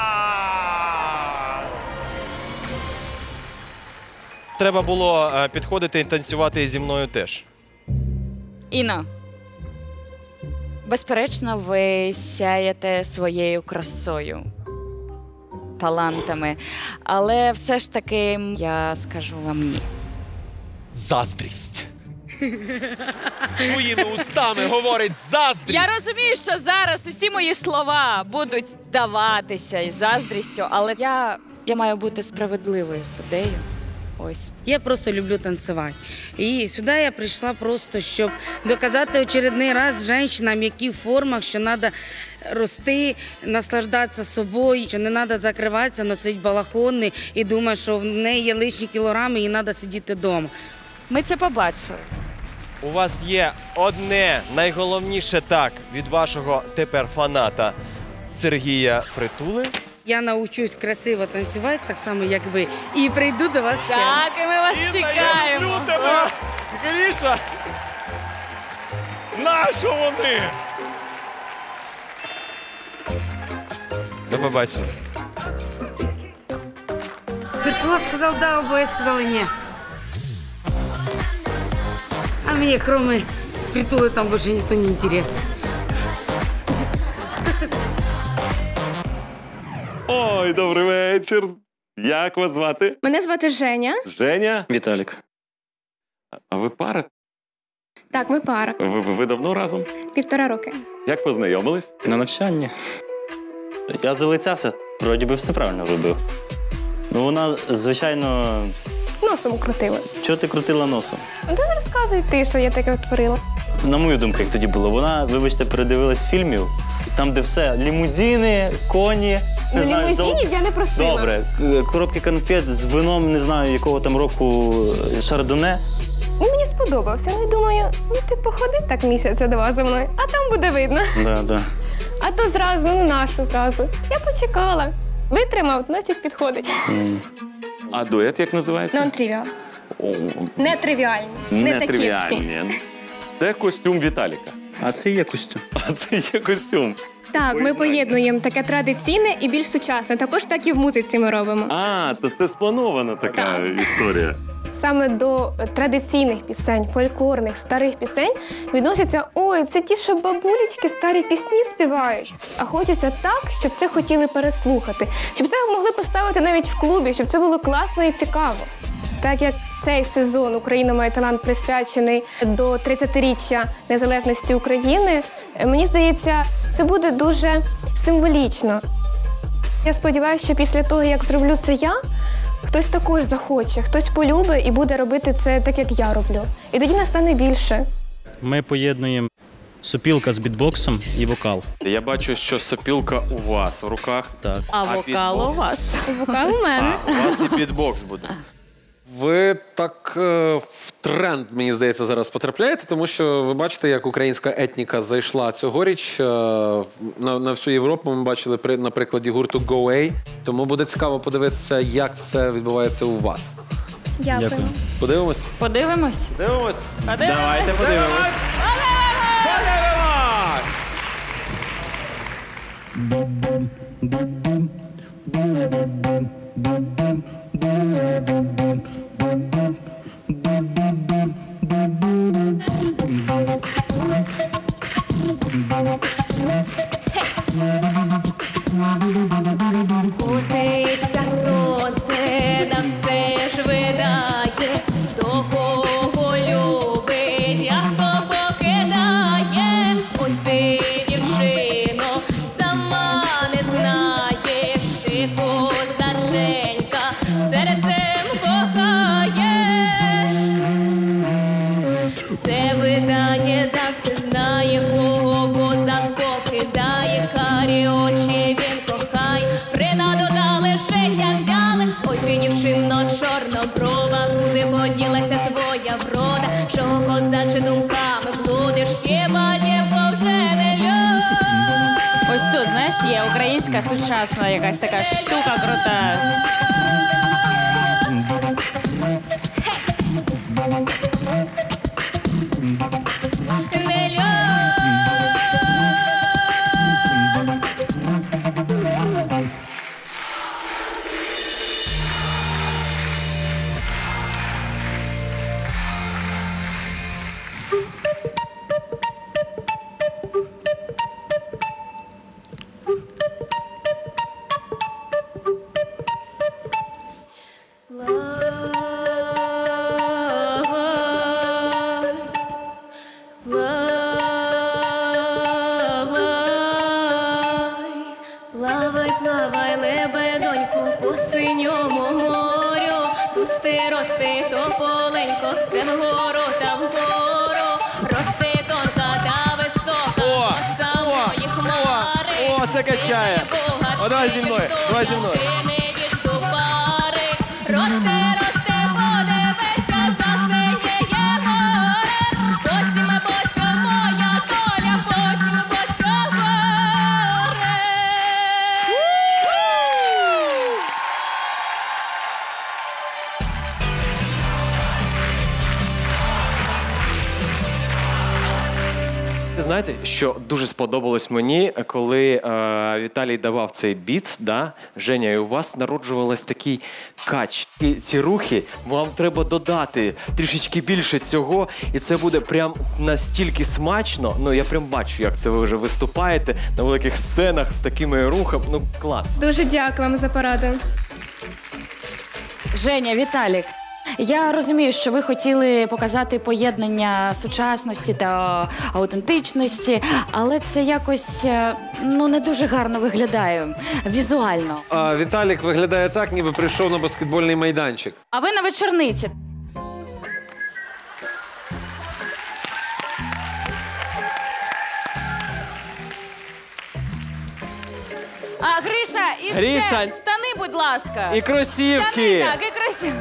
Speaker 14: Треба було підходити і танцювати зі мною теж.
Speaker 15: Інна, безперечно, ви сяєте своєю красою, талантами, але все ж таки я скажу вам ні.
Speaker 3: Заздрість. Твоїми устами говорить заздрість.
Speaker 15: Я розумію, що зараз усі мої слова будуть здаватися із заздрістю, але я маю бути справедливою суддею. Ось.
Speaker 6: Я просто люблю танцевать. І сюди я прийшла просто, щоб доказати очередний раз жінкам, які в формах, що треба рости, наслаждатися собою, що не треба закриватися, носити балахони і думати, що в неї є лишні кілограми і треба сидіти вдома.
Speaker 15: Ми це побачили.
Speaker 14: У вас є одне найголовніше так від вашого тепер фаната Сергія Притули.
Speaker 6: Я научусь красиво танцювати, так само, як ви, і прийду до вас ще раз.
Speaker 15: Так, і ми вас чекаємо.
Speaker 9: Гріша! Нащо вони?
Speaker 14: До побачення.
Speaker 6: Притула сказав да, обоє сказали ні. А мені, кроме Притули, там більше ніхто не інтересний.
Speaker 9: Ой, добрий вечір. Як вас звати?
Speaker 8: Мене звати Женя.
Speaker 9: Женя?
Speaker 10: Віталік.
Speaker 9: А ви пара?
Speaker 8: Так, ми пара.
Speaker 9: Ви давно разом?
Speaker 8: 1,5 роки.
Speaker 9: Як познайомились?
Speaker 10: На навчанні. Я залицявся. Вроді би все правильно робив. Ну вона, звичайно...
Speaker 8: Носом крутила.
Speaker 10: Чого ти крутила носом?
Speaker 8: Та не розказуй ти, що я таке творила.
Speaker 10: На мою думку, як тоді було, вона, вибачте, передивилась фільмів, там, де все, лімузини, коні, не знаю,
Speaker 8: лімузинів я не просила.
Speaker 10: Добре, коробки конфет з вином, не знаю, якого там року, шардоне.
Speaker 8: Він мені сподобався, ну і думаю, ну ти походи так місяця-два за мною, а там буде видно.
Speaker 10: Да.
Speaker 8: А то зразу, ну нашу зразу. Я почекала. Витримав, значить підходить.
Speaker 9: А дует як називається?
Speaker 8: Non-trivial. Нетривіальні. Не такі всі.
Speaker 9: Де костюм Віталіка?
Speaker 10: А це є костюм.
Speaker 9: А це є костюм.
Speaker 8: Так, ми поєднуємо таке традиційне і більш сучасне. Також так і в музиці ми робимо.
Speaker 9: А, то це спланована така історія.
Speaker 8: Саме до традиційних пісень, фольклорних, старих пісень відносяться, ой, це ті, що бабулечки старі пісні співають. А хочеться так, щоб це хотіли переслухати, щоб це могли поставити навіть в клубі, щоб це було класно і цікаво. Так як цей сезон «Україна має талант» присвячений до 30-річчя незалежності України, мені здається, це буде дуже символічно. Я сподіваюся, що після того, як зроблю це я, хтось також захоче, хтось полюбить і буде робити це так, як я роблю. І тоді настане більше.
Speaker 10: Ми поєднуємо сопілка з бітбоксом і вокал.
Speaker 9: Я бачу, що сопілка у вас в руках.
Speaker 10: Так.
Speaker 15: А вокал у вас?
Speaker 8: Вокал у мене.
Speaker 14: У вас і підбокс буде.
Speaker 3: Ви так в тренд, мені здається, зараз потрапляєте, тому що ви бачите, як українська етніка зайшла цьогоріч на всю Європу. Ми бачили на прикладі гурту Go Away. Тому буде цікаво подивитися, як це відбувається у вас.
Speaker 8: Дякую.
Speaker 3: Подивимось?
Speaker 15: Подивимось?
Speaker 3: Дивимось?
Speaker 14: Давайте подивимось.
Speaker 8: Котиться сонце, да все ж видає, хто кого любить, а хто покидає. Ой ти, дівчино, сама не знаєш, ти козаченька, серцем кохаєш. Все видає, да все знає, кого козак покидає, карі очі він кохає, принаду дали, життя взяли. Ой ти, дівчино, чорноброва, куди поділася твоя врода, чого козаче думками блудиш, хіба дівко вже не любиш.
Speaker 15: Ось тут, знаєш, є українська сучасна якась така штука крута.
Speaker 8: Не любиш. Плавай, плавай, лебедонько, по синьому морю, рости, рости, тополенько, все вгору та вгору, рости тонка та висока, по самої хмари.
Speaker 14: О, це качає. О, давай зі мною, давай зі мною.
Speaker 8: Рости, рости, подивися, за синє море,
Speaker 14: знаєте, що дуже сподобалось мені, коли Віталій давав цей біт, да? Женя, і у вас народжувалась такий кач. І ці рухи, вам треба додати трішечки більше цього, і це буде прям настільки смачно. Ну, я прям бачу, як це ви вже виступаєте на великих сценах з такими рухами. Ну, клас.
Speaker 8: Дуже дякую вам за пораду.
Speaker 15: Женя, Віталік, я розумію, що ви хотіли показати поєднання сучасності та аутентичності, але це якось не дуже гарно виглядає візуально.
Speaker 3: А Віталік виглядає так, ніби прийшов на баскетбольний майданчик.
Speaker 15: А ви на вечорниці. А, Гриша, і ще штани, будь ласка.
Speaker 14: І кросівки.
Speaker 15: Штани, так, і кросівки.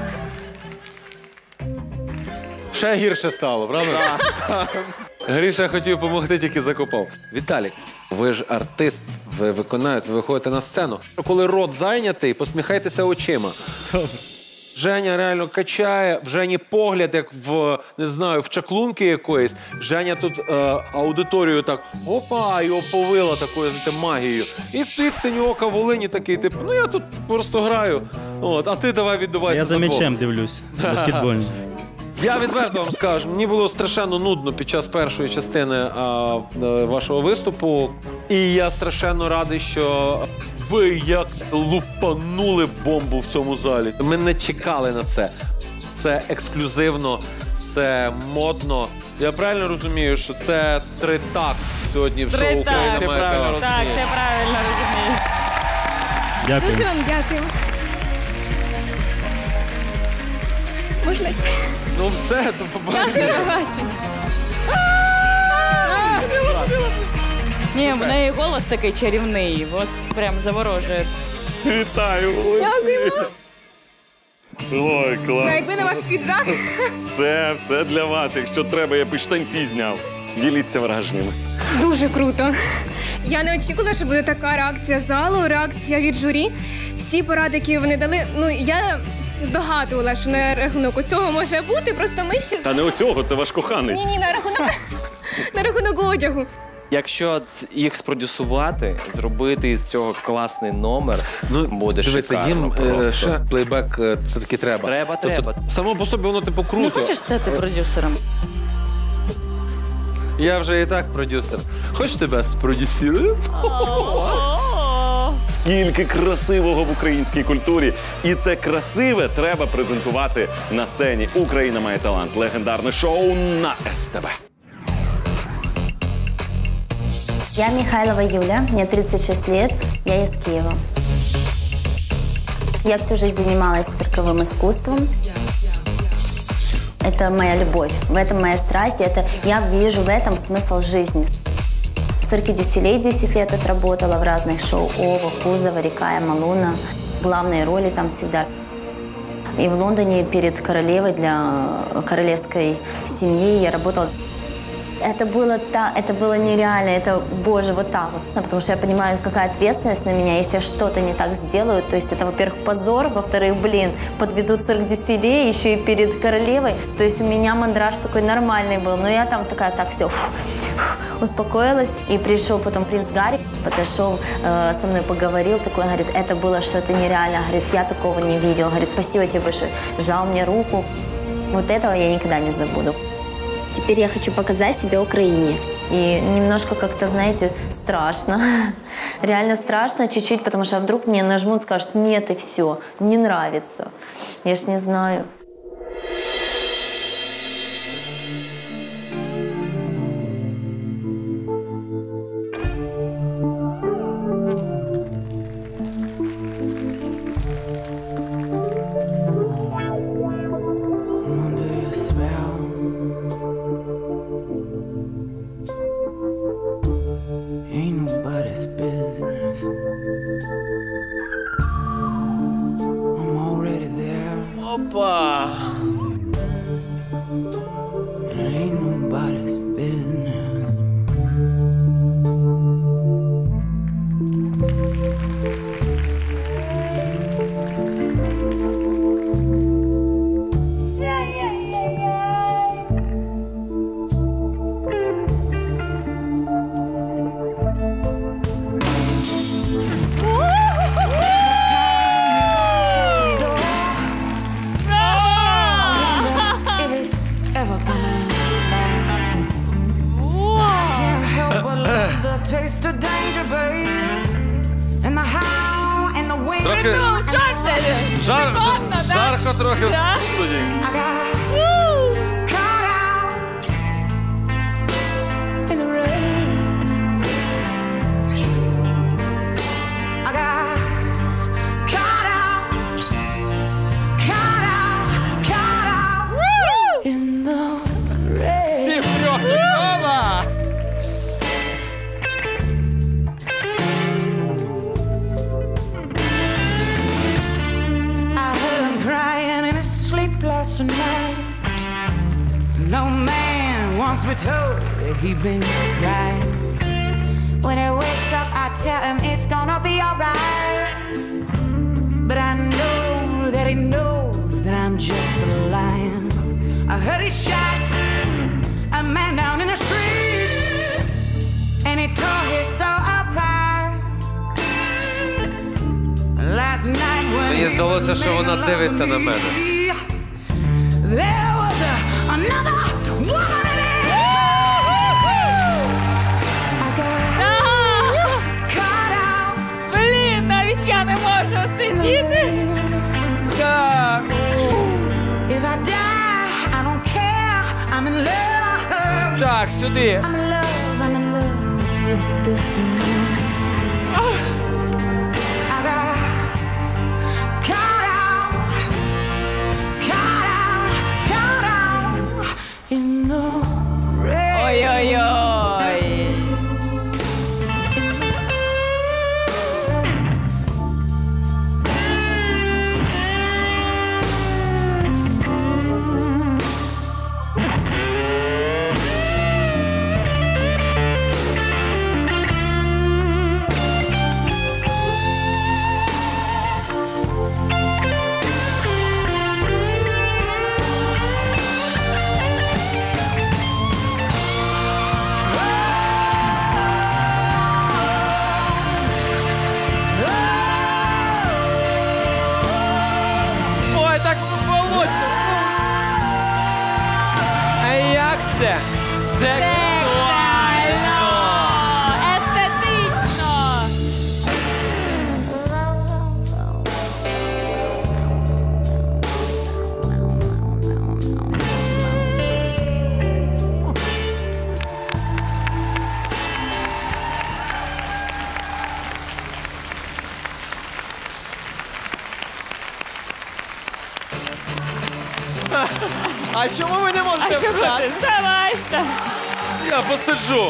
Speaker 3: Ще гірше стало, правда? Гріша хотів допомогти, тільки закопав. Віталік, ви ж артист, ви виконавець, ви виходите на сцену. Коли рот зайнятий, посміхайтеся очима. Женя реально качає, в Жені погляд, як в, не знаю, в чаклунки якоїсь. Женя тут аудиторію так, опа, його повила такою, знаєте, магією. І стоїть Синьоока Волині такий, типу, ну я тут просто граю, от, а ти давай віддувайся.
Speaker 16: Я за м'ячем дивлюсь, баскетбольний.
Speaker 3: Я відверто вам скажу, мені було страшенно нудно під час першої частини вашого виступу. І я страшенно радий, що ви як лупанули бомбу в цьому залі. Ми не чекали на це. Це ексклюзивно, це модно. Я правильно розумію, що це тритак сьогодні в шоу «Україна має талант».
Speaker 15: Так, ти правильно розумієш.
Speaker 16: Дякую.
Speaker 8: Дуже вам дякую. Можна?
Speaker 3: Ну все, то побачимо.
Speaker 15: Ні, в неї голос такий чарівний, вас прям заворожує.
Speaker 9: Вітаю!
Speaker 8: Дякуємо.
Speaker 9: Ой, клас.
Speaker 8: Якби не ваш піджак.
Speaker 9: Все для вас. Якщо треба, я б і штанці зняв. Діліться враженнями.
Speaker 8: Дуже круто. Я не очікувала, що буде така реакція залу, реакція від журі. Всі поради, які вони дали, я здогадувала, що на рахунок цього може бути, просто ми ще...
Speaker 9: Та не оцього, це ваш коханий.
Speaker 8: Ні, на рахунок одягу.
Speaker 14: Якщо їх спродюсувати, зробити із цього класний номер, буде шикарно.
Speaker 3: Їм
Speaker 14: просто.
Speaker 3: ще плейбек все-таки треба.
Speaker 14: Треба.
Speaker 3: Само по собі воно типу круто.
Speaker 15: Не хочеш стати продюсером?
Speaker 3: Я вже і так продюсер. Хочеш тебе спродюсірую?
Speaker 9: Скільки красивого в українській культурі. І це красиве треба презентувати на сцені «Україна має талант». Легендарне шоу на СТБ.
Speaker 12: Я Михайлова Юля, мне 36 лет, я из Киева. Я всю жизнь занималась цирковым искусством. Это моя любовь, в этом моя страсть, я вижу в этом смысл жизни. В цирке Дюсселей 10 лет отработала в разных шоу Ова, Кузова, Река, Малуна. Главные роли там всегда. И в Лондоне перед королевой для королевской семьи я работала. Это было нереально, это, боже, вот так вот. Потому что я понимаю, какая ответственность на меня, если я что-то не так сделаю. То есть это, во-первых, позор, во-вторых, подведу цирк Дюсселей еще и перед королевой. То есть у меня мандраж такой нормальный был. Но я там такая, так, все, успокоилась. И пришел потом принц Гарри, подошел, со мной поговорил, такой, говорит, это было что-то нереально. Говорит, я такого не видел. Говорит, спасибо тебе большое. Сжал мне руку. Вот этого я никогда не забуду. Теперь я хочу показать себя Украине. И немножко как-то, знаете, страшно. Реально страшно чуть-чуть, потому что вдруг мне нажмут, скажут, нет, и все, не нравится. Я ж не знаю.
Speaker 3: Жарко трохи в студії.
Speaker 14: Всі втрьох Єва!
Speaker 7: I heard him crying in his sleep last night. No man wants me told that he'd been crying. When he wakes up, I tell him it's gonna be alright. But I know that he knows that I'm just lying. I heard he shot a man down in the street, and he tore his soul apart. Last night when
Speaker 3: Мені здалося, що вона дивиться на мене.
Speaker 7: there was another woman in it.
Speaker 15: Блін, навіть я не можу сидіти.
Speaker 7: If I die, I don't care. I'm in love.
Speaker 14: Так, сюди.
Speaker 7: I'm in love with this man. I got caught out in the rain.
Speaker 15: Ой-ой-ой.
Speaker 14: Ой, так волосся. А як це? Сексуально!
Speaker 15: Естетично.
Speaker 14: А чому ви не можете встати?
Speaker 15: Давайте.
Speaker 3: Я посиджу.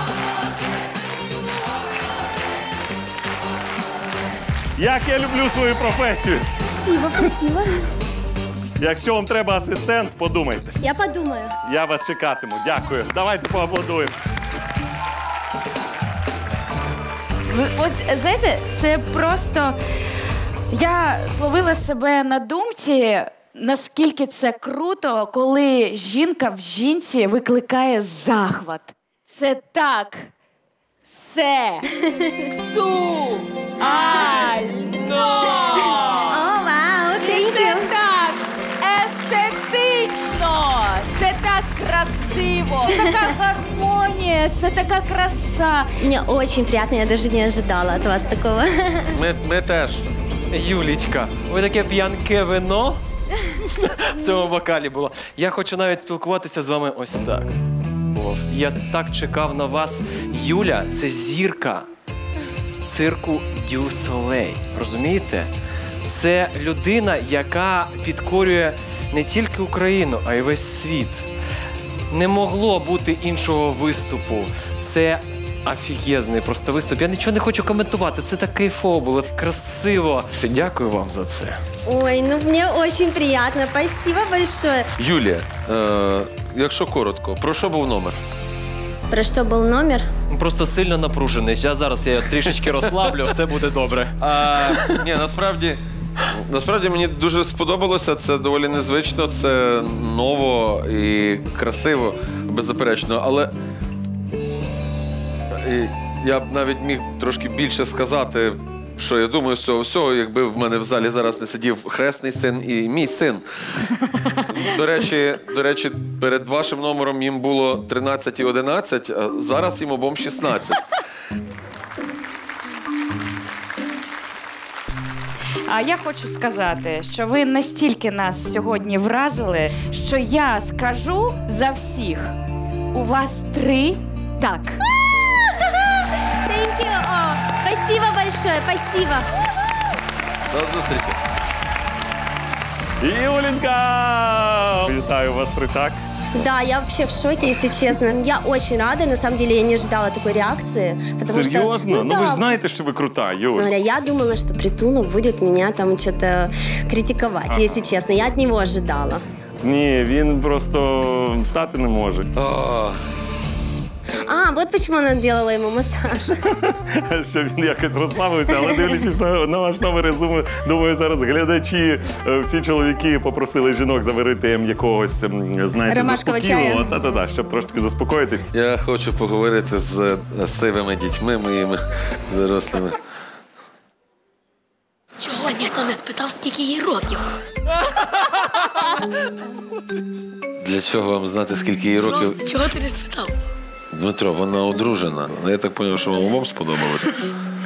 Speaker 9: Як я люблю свою професію.
Speaker 18: Спасибо, спасибо.
Speaker 9: Якщо вам треба асистент, подумайте.
Speaker 18: Я подумаю.
Speaker 9: Я вас чекатиму. Дякую. Давайте поаплодуємо.
Speaker 15: Ось, знаєте, це просто... Я зловила себе на думці, наскільки це круто, коли жінка в жінці викликає захват. Це так сексуально.
Speaker 18: О, вау,
Speaker 15: І це так естетично. Це так красиво. Така гармонія, це така краса.
Speaker 18: Мне очень приятно, я даже не ожидала от вас такого.
Speaker 3: Ми теж.
Speaker 14: Юлічка, ви таке п'янке вино в цьому бокалі було. Я хочу навіть спілкуватися з вами ось так. Я так чекав на вас. Юля – це зірка цирку Дю Солей. Розумієте? Це людина, яка підкорює не тільки Україну, а й весь світ. Не могло бути іншого виступу. Це офігезний просто виступ. Я нічого не хочу коментувати. Це так кайфово було, красиво. Дякую вам за це.
Speaker 18: Ой, ну мне очень приятно. Спасибо большое.
Speaker 3: Юлія, якщо коротко, про що був номер?
Speaker 18: Про что был номер?
Speaker 14: Просто сильно напружений. Зараз я трішечки розслаблю, все буде добре.
Speaker 3: Ні, насправді мені дуже сподобалося. Це доволі незвично, це ново і красиво, беззаперечно. Але я б навіть міг трошки більше сказати, що я думаю з цього всього, якби в мене в залі зараз не сидів хресний син і мій син. До речі, перед вашим номером їм було 13 і 11, а зараз їм обом 16.
Speaker 15: А я хочу сказати, що ви настільки нас сьогодні вразили, що я скажу за всіх. У вас 3 так.
Speaker 13: Thank you. О, спасибо большое, спасибо.
Speaker 3: До зустрічі.
Speaker 9: Юленька! Вітаю вас 3 так.
Speaker 13: Да, я вообще в шоке, если честно. Я очень рада, на самом деле я не ожидала такой реакции.
Speaker 9: Серйозно?
Speaker 13: Что,
Speaker 9: ну ви ж знаєте, що ви крута, Юль.
Speaker 13: Я думала, что Притула будет меня там что-то критиковать, если честно. Я от него ожидала.
Speaker 9: Ні, він просто встати не може.
Speaker 13: А, вот почему она делала ему массаж.
Speaker 9: Що він якось розслабився, але дивлячись на ваш номер, я думаю, зараз глядачі, всі чоловіки попросили жінок заварити їм якогось, знаєте, заспокійливого, та-та-та, щоб трошки заспокоїтись.
Speaker 3: Я хочу поговорити з сивими дітьми, моїми дорослими.
Speaker 13: Чого ніхто не спитав, скільки їй років?
Speaker 3: Для чого вам знати, скільки їй років?
Speaker 13: Просто чого ти не спитав?
Speaker 3: Дмитро, вона одружена. Я так зрозумів, що вам сподобалось.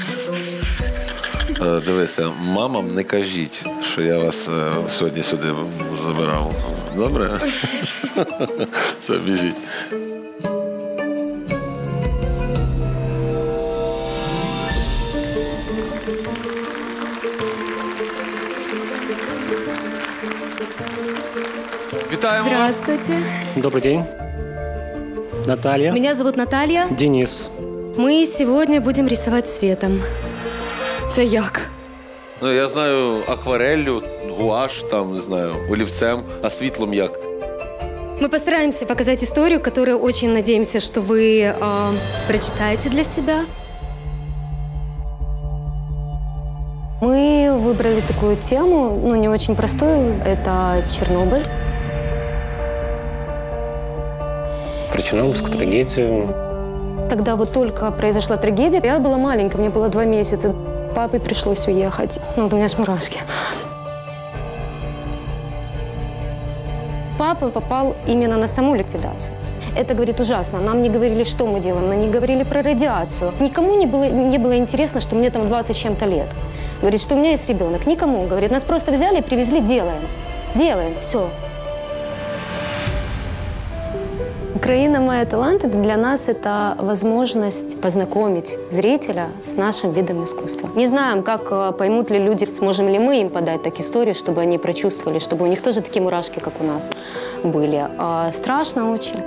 Speaker 3: Дивися, мамам не кажіть, що я вас сьогодні сюди забирав. Добре? Все, біжіть. Вітаємо вас.
Speaker 22: Здравствуйте.
Speaker 4: Добрый день. Наталья.
Speaker 22: Меня зовут Наталья.
Speaker 4: Денис.
Speaker 22: Мы сегодня будем рисовать цветом.
Speaker 15: Це як?
Speaker 3: Ну, я знаю аквареллю, гуаш, там, не знаю, олівцем, а світлом як?
Speaker 22: Мы постараемся показать историю, которую очень надеемся, что вы прочитаете для себя. Мы выбрали такую тему, ну, не очень простую. Это Чернобыль.
Speaker 4: Про Чернобыльскую трагедию.
Speaker 22: Когда вот только произошла трагедия, я была маленькая, мне было 2 месяца. Папе пришлось уехать. Ну, вот у меня аж мурашки. Папа попал именно на саму ликвидацию. Это, говорит, ужасно. Нам не говорили, что мы делаем, нам не говорили про радиацию. Никому не было интересно, что мне там 20 с чем-то лет. Говорит, что у меня есть ребенок. Никому. Говорит, нас просто взяли и привезли, делаем. Делаем, все. Украина «Мои таланты» для нас это возможность познакомить зрителя с нашим видом искусства. Не знаем, как поймут ли люди, сможем ли мы им подать так историю, чтобы они прочувствовали, чтобы у них тоже такие мурашки, как у нас, были. Страшно очень.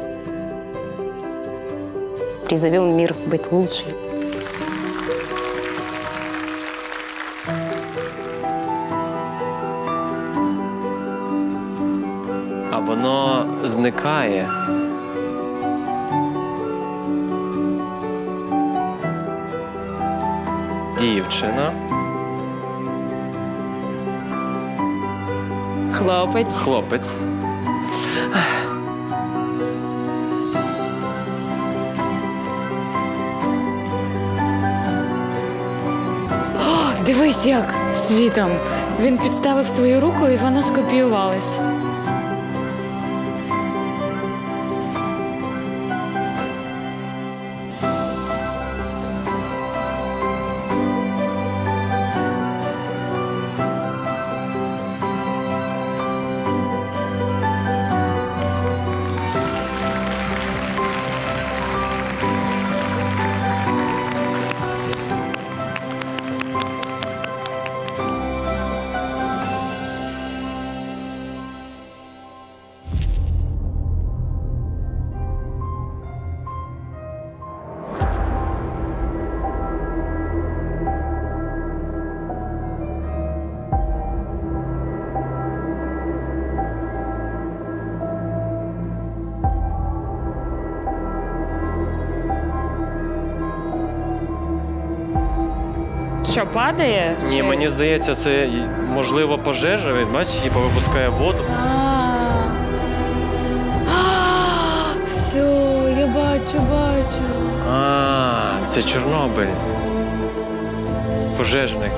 Speaker 22: Призовем мир быть лучше.
Speaker 14: А воно зникає. Дівчина.
Speaker 15: Хлопець.
Speaker 14: Хлопець.
Speaker 15: О, дивись як світом. Він підставив свою руку і вона скопіювалась. Що, падає?
Speaker 14: Ні,
Speaker 15: Чи-
Speaker 14: мені здається, це можливо пожежа. Він, бачиш, типу, випускає воду.
Speaker 15: Все, я бачу.
Speaker 14: А, це Чорнобиль. Пожежник.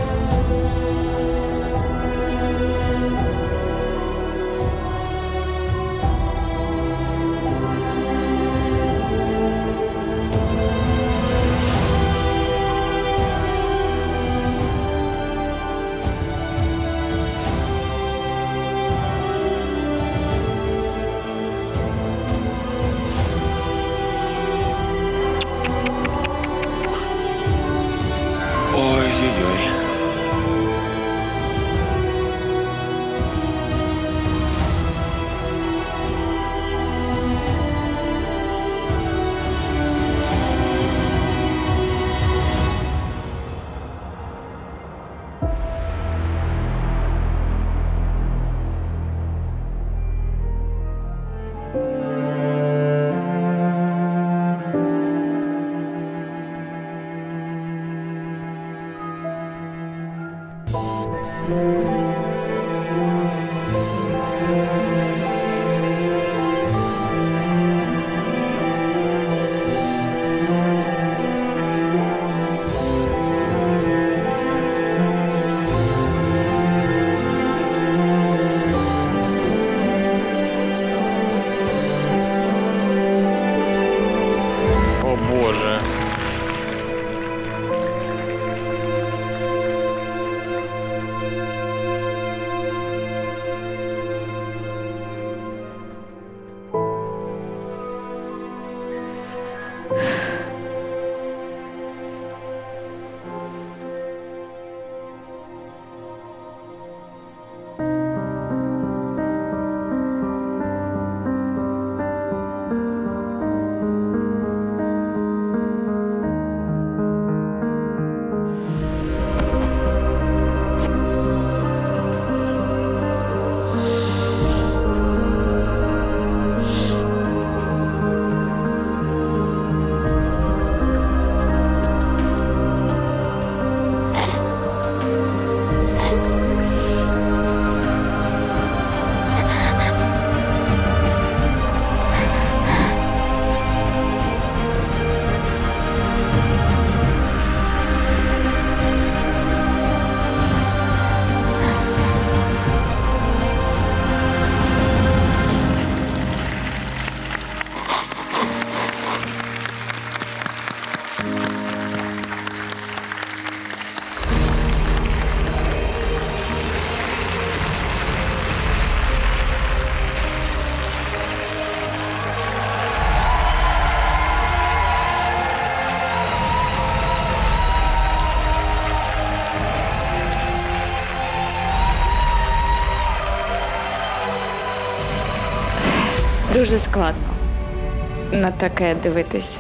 Speaker 15: Дуже складно на таке дивитись.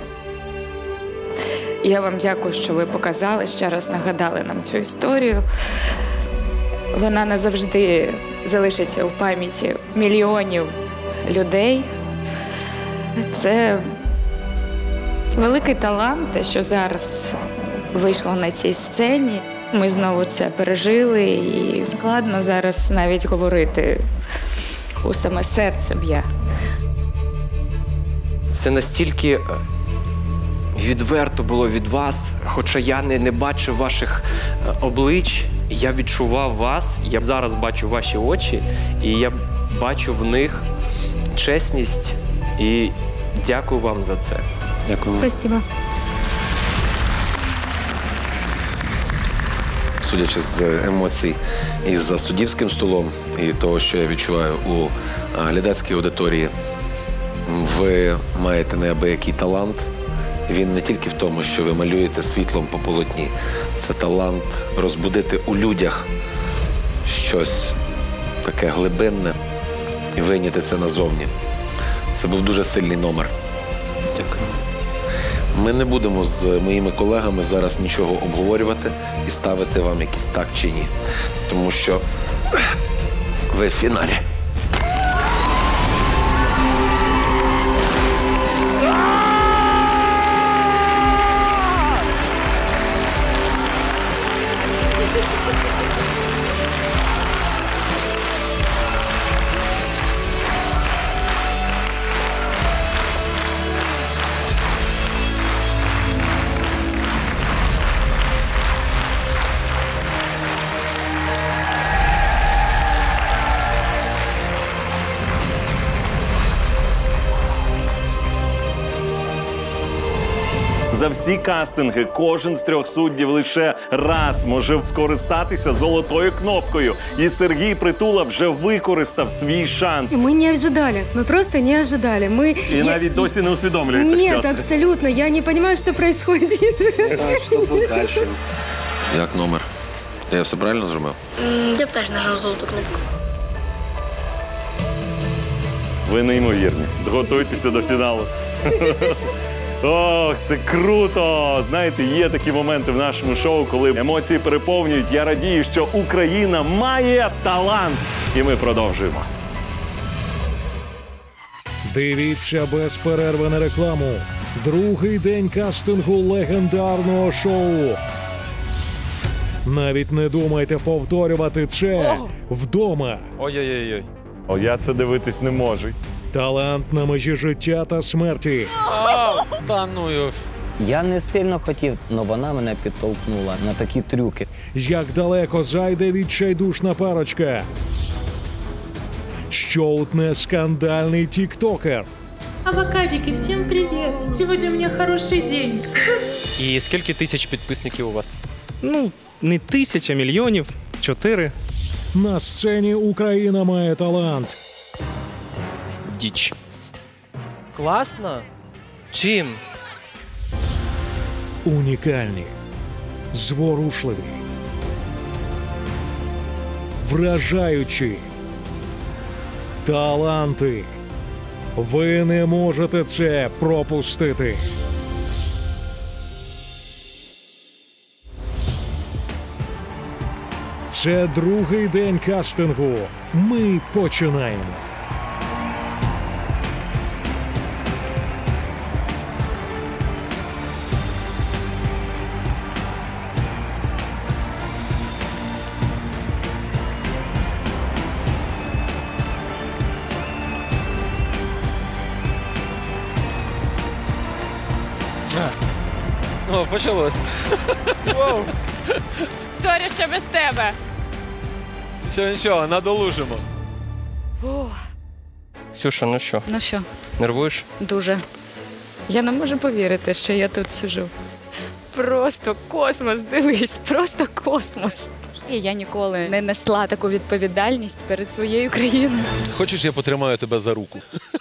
Speaker 15: Я вам дякую, що ви показали, ще раз нагадали нам цю історію. Вона назавжди залишиться у пам'яті мільйонів людей. Це великий талант, те, що зараз вийшло на цій сцені. Ми знову це пережили, і складно зараз навіть говорити. У саме серце б'є.
Speaker 1: Це настільки відверто було від вас, хоча я не бачив ваших облич, я відчував вас, я зараз бачу ваші очі, і я бачу в них чесність, і дякую вам за це. Дякую.
Speaker 22: Спасибо.
Speaker 5: Судячи з емоцій і за суддівським столом, і того, що я відчуваю у глядацькій аудиторії, ви маєте неабиякий талант. Він не тільки в тому, що ви малюєте світлом по полотні. Це талант розбудити у людях щось таке глибинне і вийняти це назовні. Це був дуже сильний номер.
Speaker 1: Дякую.
Speaker 5: Ми не будемо з моїми колегами зараз нічого обговорювати і ставити вам якісь так чи ні. Тому що ви в фіналі.
Speaker 9: За всі кастинги кожен з 3 суддів лише раз може скористатися золотою кнопкою. І Сергій Притула вже використав свій шанс.
Speaker 22: Мы не ожидали, мы просто не ожидали.
Speaker 9: І навіть досі не усвідомлюєте, що
Speaker 22: Нет,
Speaker 9: це.
Speaker 22: абсолютно, я не понимаю, что происходит.
Speaker 5: Що буде далі? Як номер? Я все правильно зробив?
Speaker 18: Я б теж нажав золоту кнопку.
Speaker 9: Ви неймовірні. Готуйтеся до фіналу. Ох, це круто! Знаєте, є такі моменти в нашому шоу, коли емоції переповнюють. Я радію, що Україна має талант. І ми продовжуємо.
Speaker 23: Дивіться без перерви на рекламу. Другий день кастингу легендарного шоу. Навіть не думайте повторювати це вдома.
Speaker 14: Ой-ой-ой.
Speaker 9: О, я це дивитись не можу.
Speaker 23: Талант на межі життя та смерті.
Speaker 3: Та ну.
Speaker 24: Я не сильно хотів, але вона мене підтолкнула на такі трюки.
Speaker 23: Як далеко зайде відчайдушна парочка. Що утне скандальний тіктокер.
Speaker 25: Авокадики, всем привет! Сегодня у меня хороший день.
Speaker 4: І скільки тисяч підписників у вас? Ну, не 1000, а мільйонів. 4.
Speaker 23: На сцені Україна має талант.
Speaker 4: Діч. Класно? Чим?
Speaker 23: Унікальні, зворушливі, вражаючі, таланти. Ви не можете це пропустити. Це другий день кастингу. Ми починаємо.
Speaker 3: О, почалось. Воу.
Speaker 2: Сорі, що без тебе.
Speaker 3: Нічого, надолужимо.
Speaker 4: Ксюша, ну що?
Speaker 15: Ну що?
Speaker 4: Нервуєш?
Speaker 15: Дуже. Я не можу повірити, що я тут сиджу. Просто космос, дивись, просто космос. І я ніколи не несла таку відповідальність перед своєю країною.
Speaker 3: Хочеш, я потримаю тебе за руку?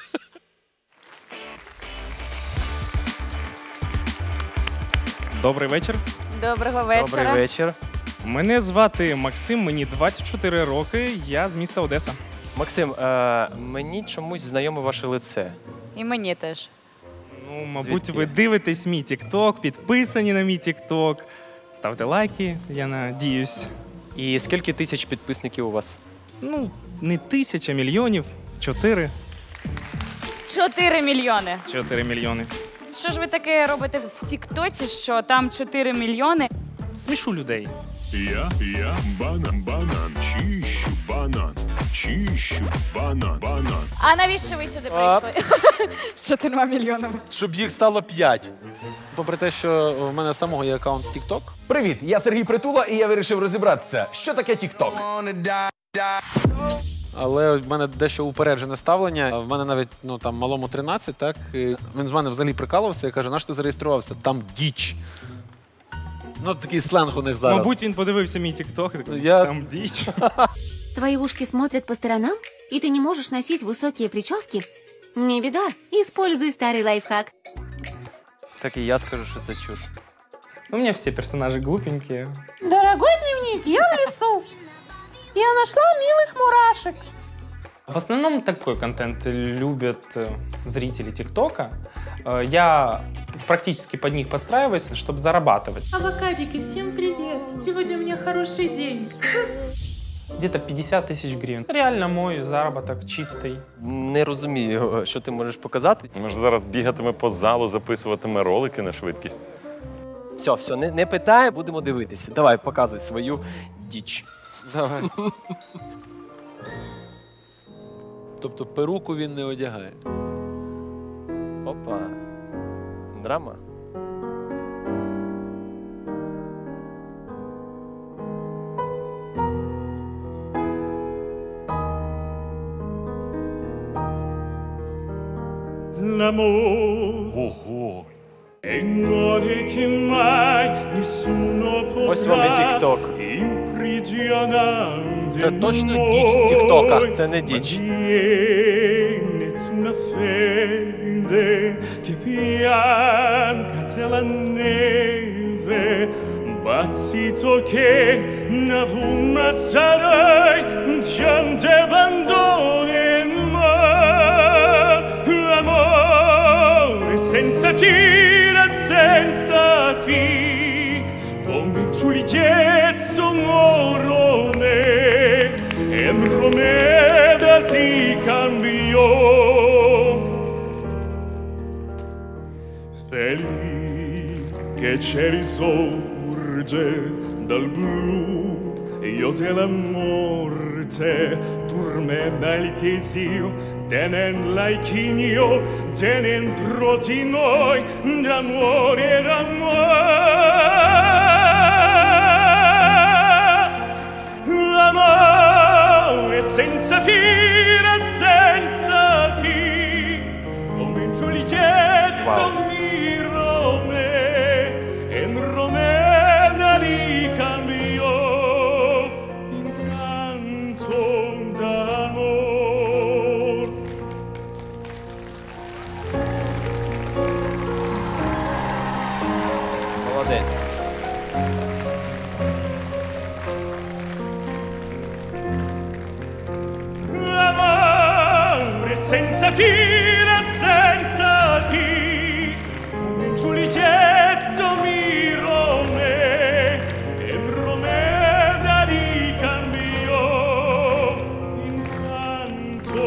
Speaker 4: Добрий вечір.
Speaker 2: Доброго вечора.
Speaker 4: Добрий вечір. Мене звати Максим, мені 24 роки, я з міста Одеса.
Speaker 14: Максим, мені чомусь знайоме ваше лице.
Speaker 15: І мені теж.
Speaker 11: Ну, мабуть, ви дивитесь мій TikTok, підписані на мій TikTok. Ставте лайки, я надіюсь.
Speaker 14: І скільки тисяч підписників у вас?
Speaker 11: Ну, не 1000, а мільйонів. 4.
Speaker 15: 4 мільйони.
Speaker 11: 4 мільйони.
Speaker 15: Що ж ви таке робите в Тіктоці, що там 4 мільйони?
Speaker 11: Смішу людей.
Speaker 17: Я банан, чищу банан.
Speaker 15: А навіщо ви сюди прийшли? З 4 мільйонами.
Speaker 3: Щоб їх стало 5. Попри те, що в мене самого є аккаунт TikTok.
Speaker 19: Привіт, я Сергій Притула, і я вирішив розібратися, що таке TikTok.
Speaker 3: Але в мене дещо упереджене ставлення. В мене навіть там малому 13, так? І він з мене взагалі прикалувався і каже, наш ти зареєструвався? Там діч. Ну, такий сленг у них зараз.
Speaker 11: Мабуть, він подивився мій TikTok і такий, там діч.
Speaker 20: Твои ушки смотрят по сторонам, и ты не можешь носить высокие прически? Не беда, используй старый лайфхак.
Speaker 14: Так і я скажу, що це чушь.
Speaker 11: У меня все персонажи глупенькие.
Speaker 25: Дорогой дневник, я в лесу. Я нашла милых мурашек.
Speaker 11: В основном такой контент любят зрители ТикТока. Я практически под них подстраиваюсь, чтобы зарабатывать.
Speaker 25: Авокадики, всем привет. Сегодня у меня хороший день.
Speaker 11: Где-то 50 тысяч гривен. Реально мой заработок чистий.
Speaker 14: Не розумію, що ти можеш показати.
Speaker 9: Може зараз бігатиме по залу, записуватиме ролики на швидкість.
Speaker 14: Все, не питай, будемо дивитися. Давай, показуй свою діч.
Speaker 3: Давай. Тобто перуку він не одягає.
Speaker 14: Опа. Драма.
Speaker 17: Ого.
Speaker 14: Ось вам і TikTok.
Speaker 3: Це точно діч з Тіктока.
Speaker 14: Це не діч.
Speaker 17: Bazzito che navuma sarai, non ti abbandonerò. Amore senza fine, senza fine, come in Giulietto morone, e Romeda si cambiò. Felice che c'è risorge dal blu, io della morte, turmenda il chisio, tenen l'aichinio, tenen proti noi, d'amore e amore senza fine, senza fine, come in Giulietto Mirone, e Romena li cambiò in canto d'amor.
Speaker 14: Молодець.
Speaker 17: Amore senza fine, senza fine, come in Giulietto Mirone, e Romeda li cambiò in canto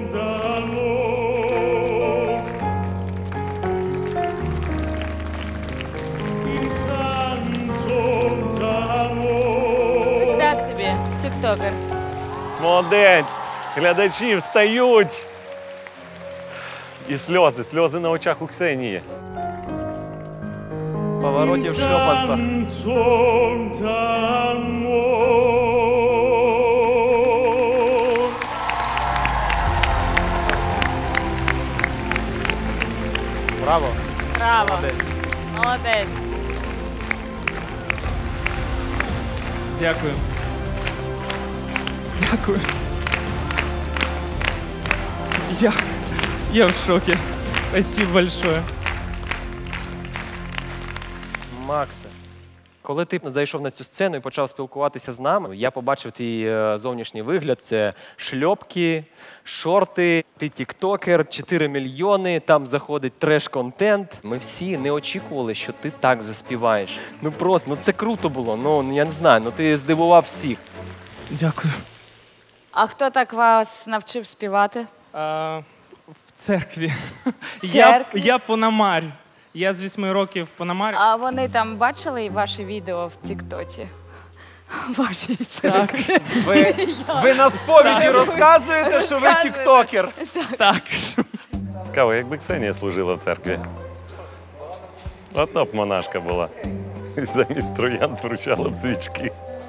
Speaker 17: d'amor. In canto d'amor.
Speaker 15: Ось так тобі, тіктокер.
Speaker 9: Молодець! Глядачі встають! І сльози на очах у Ксенії.
Speaker 14: Поворотів в шльопанцах. Браво!
Speaker 15: Браво.
Speaker 14: Молодець.
Speaker 15: Молодець.
Speaker 11: Дякую. Дякую. Я в шоке. Спасибо большое.
Speaker 14: Максе, Коли ти зайшов на цю сцену і почав спілкуватися з нами, я побачив твій зовнішній вигляд. Це шльопки, шорти, ти тіктокер, 4 мільйони, там заходить треш-контент. Ми всі не очікували, що ти так заспіваєш. Ну просто, ну це круто було, ну я не знаю, ну ти здивував всіх.
Speaker 11: Дякую.
Speaker 15: А хто так вас навчив співати?
Speaker 11: В церкві.
Speaker 15: В церкві?
Speaker 11: Я Пономарь. Я з 8 років Пономарь.
Speaker 15: А вони там бачили ваші відео в Тіктоці? Ваші церкві.
Speaker 3: Ви на сповіді розказуєте, що ви тіктокер.
Speaker 11: Так.
Speaker 9: Цікаво, якби Ксенія служила в церкві. Одна б монашка була. І замість троянд вручала б свічки.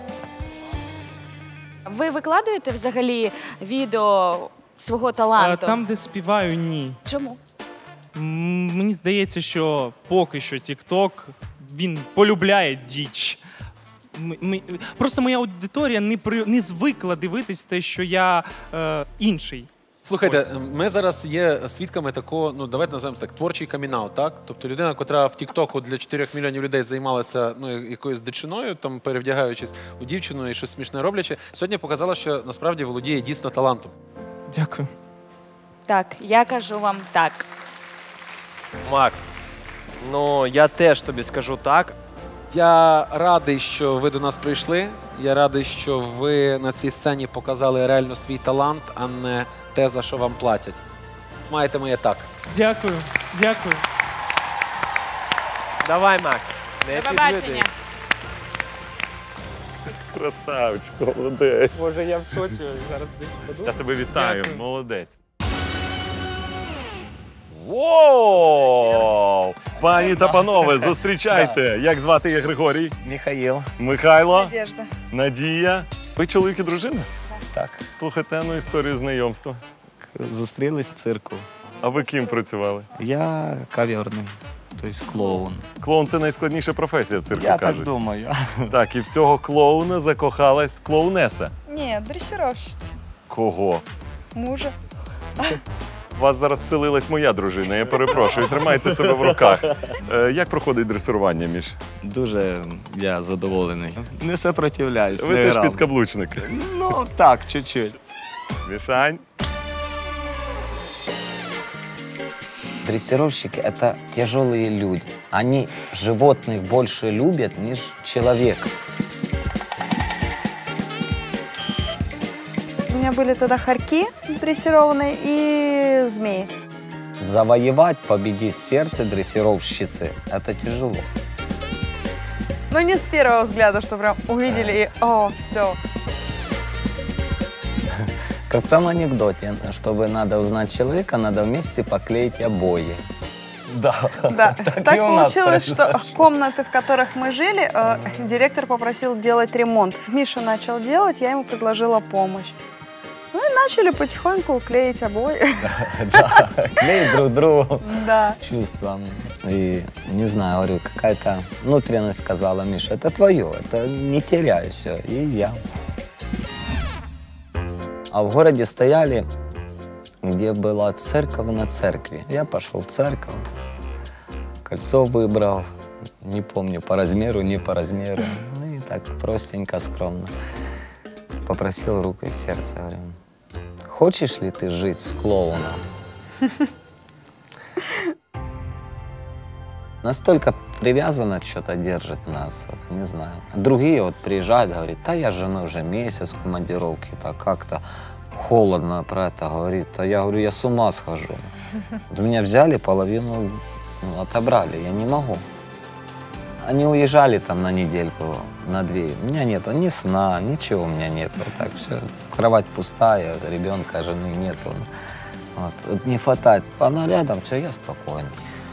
Speaker 15: Ви викладуєте взагалі відео свого таланту?
Speaker 11: Там, де співаю, ні.
Speaker 15: Чому?
Speaker 11: Мені здається, що поки що TikTok, він полюбляє діч. Просто моя аудиторія не звикла дивитись те, що я інший.
Speaker 3: Слухайте, ми зараз є свідками такого, ну давайте називаємо так, творчий камінаут, так? Тобто людина, котра в Тіктоку для 4 мільйонів людей займалася якоюсь дичиною, там перевдягаючись у дівчину і щось смішне роблячи, сьогодні показала, що насправді володіє дійсно талантом.
Speaker 11: Дякую.
Speaker 15: Так, я кажу вам так.
Speaker 14: Макс, ну я теж тобі скажу так.
Speaker 3: Я радий, що ви до нас прийшли. Я радий, що ви на цій сцені показали реально свій талант, а не те, за що вам платять. Маєте моє так.
Speaker 11: Дякую, дякую.
Speaker 14: Давай, Макс. Не
Speaker 15: До побачення.
Speaker 9: Красавчик, молодець.
Speaker 11: Боже, я в шоці, зараз десь буду.
Speaker 9: Я тебе вітаю,
Speaker 11: Дякую.
Speaker 9: молодець. Воу! Пані та панове, зустрічайте! Як звати її Григорій?
Speaker 24: Михаїл.
Speaker 9: Михайло?
Speaker 6: Надежда.
Speaker 9: Надія. Ви чоловік і дружина?
Speaker 24: Так.
Speaker 9: Слухайте, ну історію знайомства.
Speaker 24: Зустрілись в цирку.
Speaker 9: А ви ким працювали?
Speaker 24: Я каверний, тобто клоун.
Speaker 9: Клоун – це найскладніша професія в цирку,
Speaker 24: Я
Speaker 9: кажуть.
Speaker 24: так думаю.
Speaker 9: Так, і в цього клоуна закохалась клоунеса.
Speaker 6: Нет, дрессировщица.
Speaker 9: Кого?
Speaker 6: Мужа.
Speaker 9: У вас зараз вселилась моя дружина, я перепрошую, тримайте себе в руках. Як проходить дресирування, Міш?
Speaker 24: Дуже я задоволений. Не сопротивляюсь,
Speaker 9: Ви
Speaker 24: не
Speaker 9: теж
Speaker 24: грав.
Speaker 9: підкаблучник.
Speaker 24: Ну так, чуть-чуть.
Speaker 9: Мішань.
Speaker 24: Дрессировщики – это тяжелые люди. Они животных больше любят, неж человека.
Speaker 6: У меня были тогда хорьки дрессированные и змеи.
Speaker 24: Завоевать, победить сердце дрессировщицы – это тяжело.
Speaker 6: Но не с первого взгляда, что прям увидели и о, все.
Speaker 24: Как в том анекдоте, чтобы надо узнать человека, надо вместе поклеить обои. Да,
Speaker 6: Да, так
Speaker 24: и у нас
Speaker 6: получилось, что
Speaker 24: произошло.
Speaker 6: комнаты, в которых мы жили, директор попросил делать ремонт. Миша начал делать, я ему предложила помощь. Ну и начали потихоньку клеить обои.
Speaker 24: Да, клеить друг другу
Speaker 6: Да.
Speaker 24: чувством. И, не знаю, говорю, какая-то внутренность сказала, Миша, это твое, это не теряй все. И я. А в городе стояли, где была церковь на церкви. Я пошел в церковь, кольцо выбрал, не помню, по размеру, не по размеру. Ну и так простенько, скромно. Попросил руку и сердце, говорю, хочешь ли ты жить с клоуном? Настолько привязано что-то держит нас, вот, не знаю. Другие вот приезжают, говорят, да я с женой уже месяц в командировке, так как-то холодно про это говорит. А я говорю, я с ума схожу. Вот меня взяли, половину отобрали, я не могу. Они уезжали там на недельку, на 2. У меня нету ни сна, ничего у меня нету. Вот так все, кровать пустая, ребенка, жены нету. Вот не хватает. Она рядом, все, я спокойный.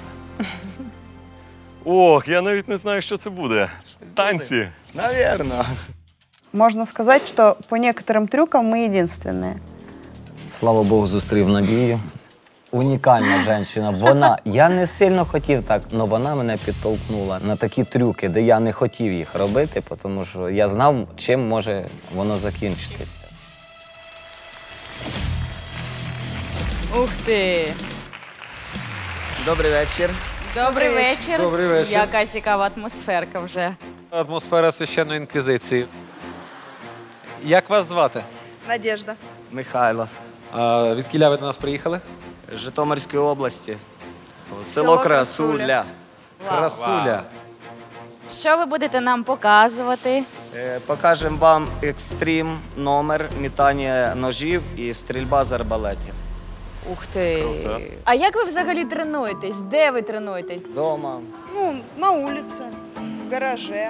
Speaker 9: Ох, я навіть не знаю, що це буде. Танці.
Speaker 24: Наверное.
Speaker 6: Можно сказать, что по некоторым трюкам мы единственные.
Speaker 24: Слава Богу, зустрів Надію. Унікальна жінка. Вона, я не сильно хотів так, але вона мене підтолкнула на такі трюки, де я не хотів їх робити, тому що я знав, чим може воно закінчитися.
Speaker 15: Ух ти!
Speaker 14: Добрий вечір.
Speaker 15: Добрий вечір.
Speaker 14: Добрий вечір.
Speaker 15: Яка цікава атмосферка вже.
Speaker 3: Атмосфера священної інквізиції. Як вас звати?
Speaker 6: Надежда.
Speaker 8: Михайло.
Speaker 3: Відкіля ви до нас приїхали?
Speaker 8: З Житомирської області. Село
Speaker 6: Село
Speaker 8: Красуля.
Speaker 3: Красуля.
Speaker 15: Що ви будете нам показувати?
Speaker 8: Покажемо вам екстрім номер, метання ножів і стрільба з арбалетів.
Speaker 15: Ух ти. А як ви взагалі тренуєтесь? Де ви тренуєтесь?
Speaker 8: Дома.
Speaker 6: Ну, на улице, в гараже.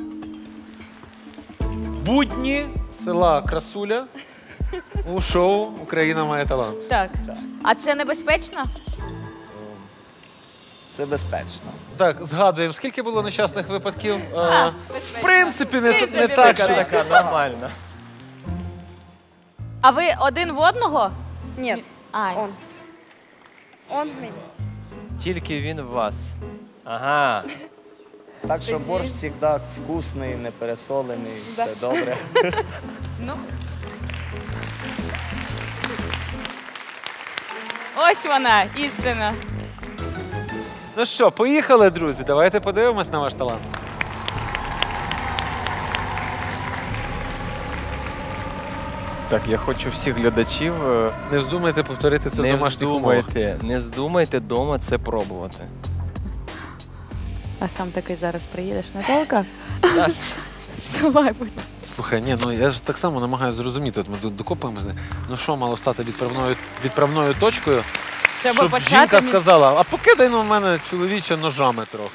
Speaker 3: Будні села Красуля у шоу «Україна має талант».
Speaker 15: Так. А це небезпечно?
Speaker 8: Це безпечно.
Speaker 3: Так, згадуємо, скільки було нещасних випадків? В принципі, не
Speaker 14: Така,
Speaker 3: так, що...
Speaker 14: така, нормально.
Speaker 15: А ви один в одного?
Speaker 6: Нет,
Speaker 15: Ай.
Speaker 6: он. Он в меня.
Speaker 14: Тільки він в вас. Ага.
Speaker 8: Так що борщ завжди вкусний, не пересолений,
Speaker 6: Да.
Speaker 8: все добре.
Speaker 15: Ну. Ось вона, істина.
Speaker 3: Ну що, поїхали, друзі, давайте подивимось на ваш талант.
Speaker 14: Так, я хочу всіх глядачів.
Speaker 3: Не вздумайте повторити це в домашніх умовах.
Speaker 14: Не вздумайте вдома це пробувати.
Speaker 15: А сам такий зараз приїдеш, Наталка? Вставай, будь.
Speaker 3: Слухай, ні, ну я ж так само намагаюся зрозуміти. От ми докопуємося. Ну що мало стати відправною точкою, щоб жінка сказала, а покидай на мене чоловіче ножами трохи.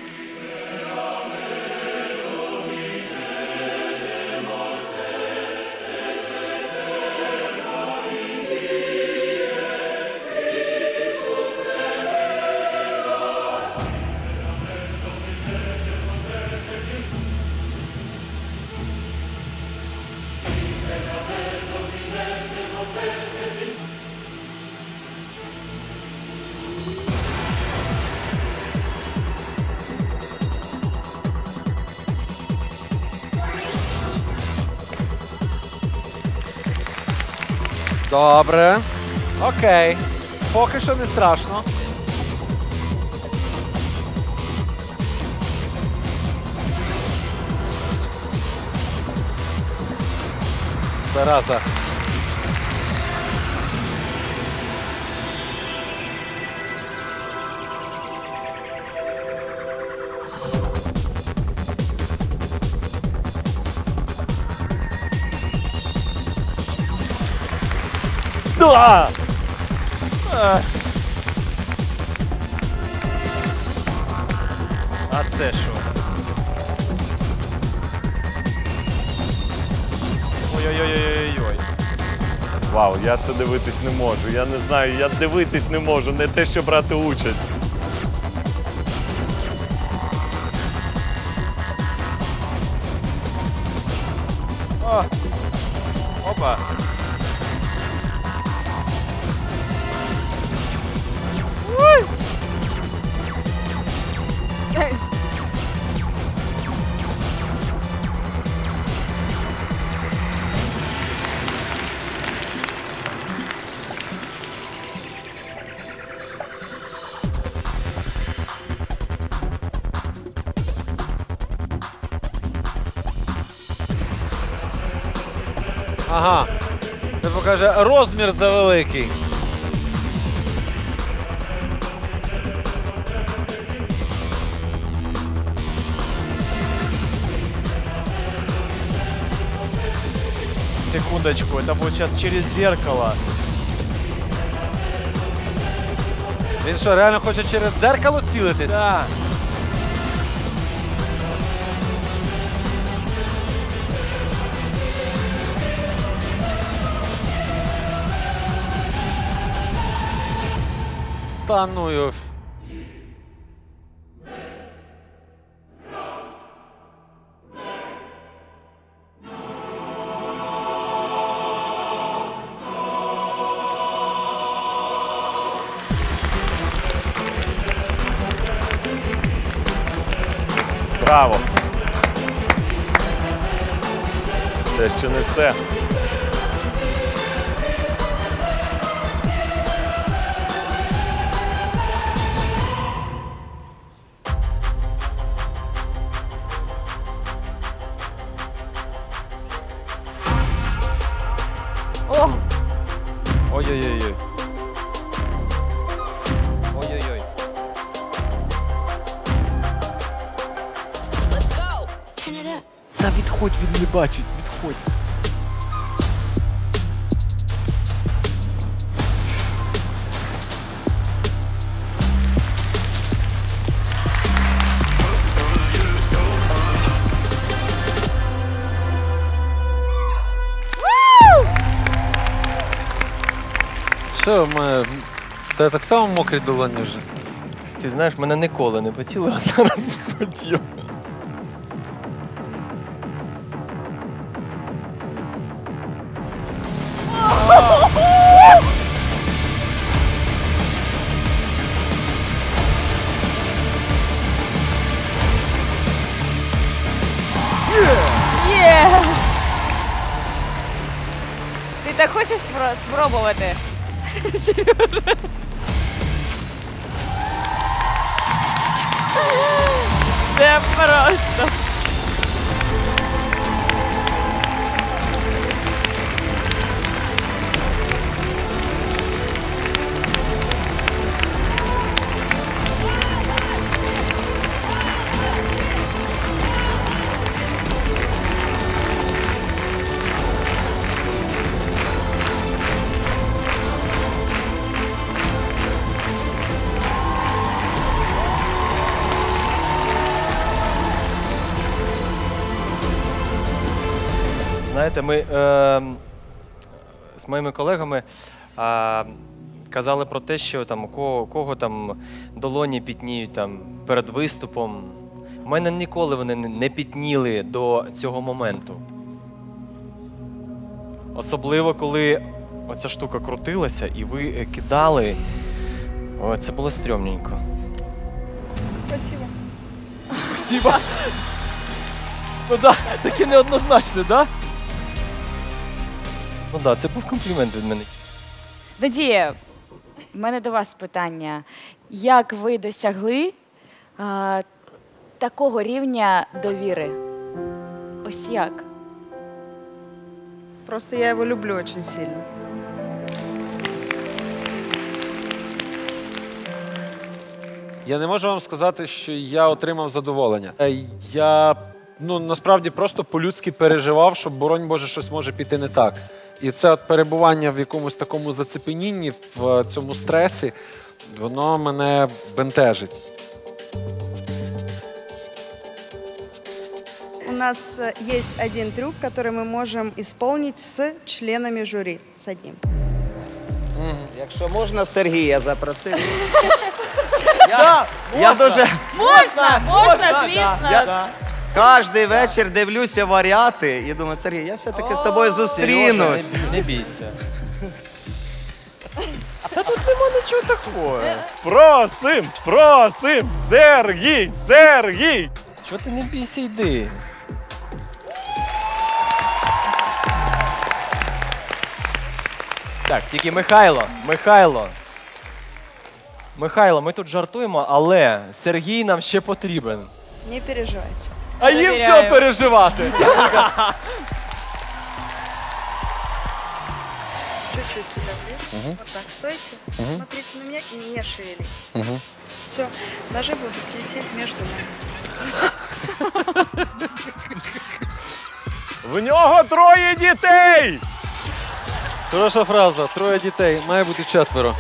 Speaker 3: Добре. Окей. Поки що не страшно. Зараза.
Speaker 14: Да! А це що? Ой-ой-ой-ой-ой.
Speaker 9: Вау, я це дивитись не можу. Я не знаю, я дивитись не можу, не те, що брати участь.
Speaker 14: О! Опа!
Speaker 3: Ага. Це покаже, розмір завеликий.
Speaker 14: Секундочку, это будет сейчас через зеркало.
Speaker 3: Він що, реально хоче через дзеркало цілитись?
Speaker 14: Да.
Speaker 3: Та ну його.
Speaker 9: Браво! Це ще не все.
Speaker 14: Ой-ой-ой. Ой-ой-ой. Та відходь, він не бачить, відходь.
Speaker 3: Що, та так само мокрі долоні вже.
Speaker 14: Ти знаєш, мене ніколи не потіли, а зараз схотіло.
Speaker 15: Є! Ти так хочеш спробувати? Сережа. Це просто.
Speaker 14: Знаєте, ми з моїми колегами казали про те, що там у кого там долоні пітніють там перед виступом. У мене ніколи вони не пітніли до цього моменту. Особливо, коли оця штука крутилася і ви кидали. О, це було стрьомненько.
Speaker 6: Спасибо.
Speaker 14: Спасибо. Ну да, таке неоднозначне, да? Ну да, це був комплімент від мене.
Speaker 15: Надія, в мене до вас питання. Як ви досягли такого рівня довіри? Ось як?
Speaker 6: Просто я его люблю очень сильно.
Speaker 3: Я не можу вам сказати, що я отримав задоволення. Я насправді просто по-людськи переживав, що, боронь Боже, щось може піти не так. І це от перебування в якомусь такому зацепенінні, в цьому стресі, воно мене бентежить.
Speaker 6: У нас есть один трюк, который мы можем исполнить с членами жюри, с одним.
Speaker 8: Якщо можна, Сергія запросити.
Speaker 15: Я дуже... Можна, звісно.
Speaker 8: Кожний вечір дивлюся варіати і думаю, Сергій, я все-таки з тобою зустрінусь.
Speaker 14: Сережа, не бійся. Та тут нема нічого такого.
Speaker 9: Просим, Сергій!
Speaker 14: Чого ти не бійся, йди. Так, тільки Михайло, ми тут жартуємо, але Сергій нам ще потрібен.
Speaker 6: Не переживайте.
Speaker 14: А їм чого переживати?
Speaker 6: Чуть-чуть сюда вверх. Вот так, стойте. Смотрите на меня и не шевелитесь. Все, ножи будут лететь между нами.
Speaker 9: В нього 3 дітей!
Speaker 3: Хороша фраза. 3 дітей. Має бути 4.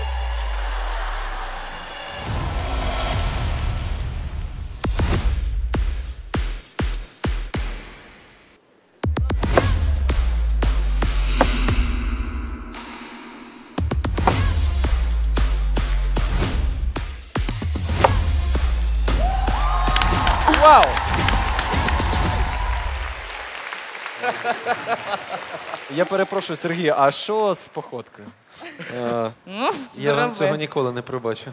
Speaker 14: Вау! Я перепрошую, Сергій, а що з походкою?
Speaker 3: Я вам цього ніколи не пробачу.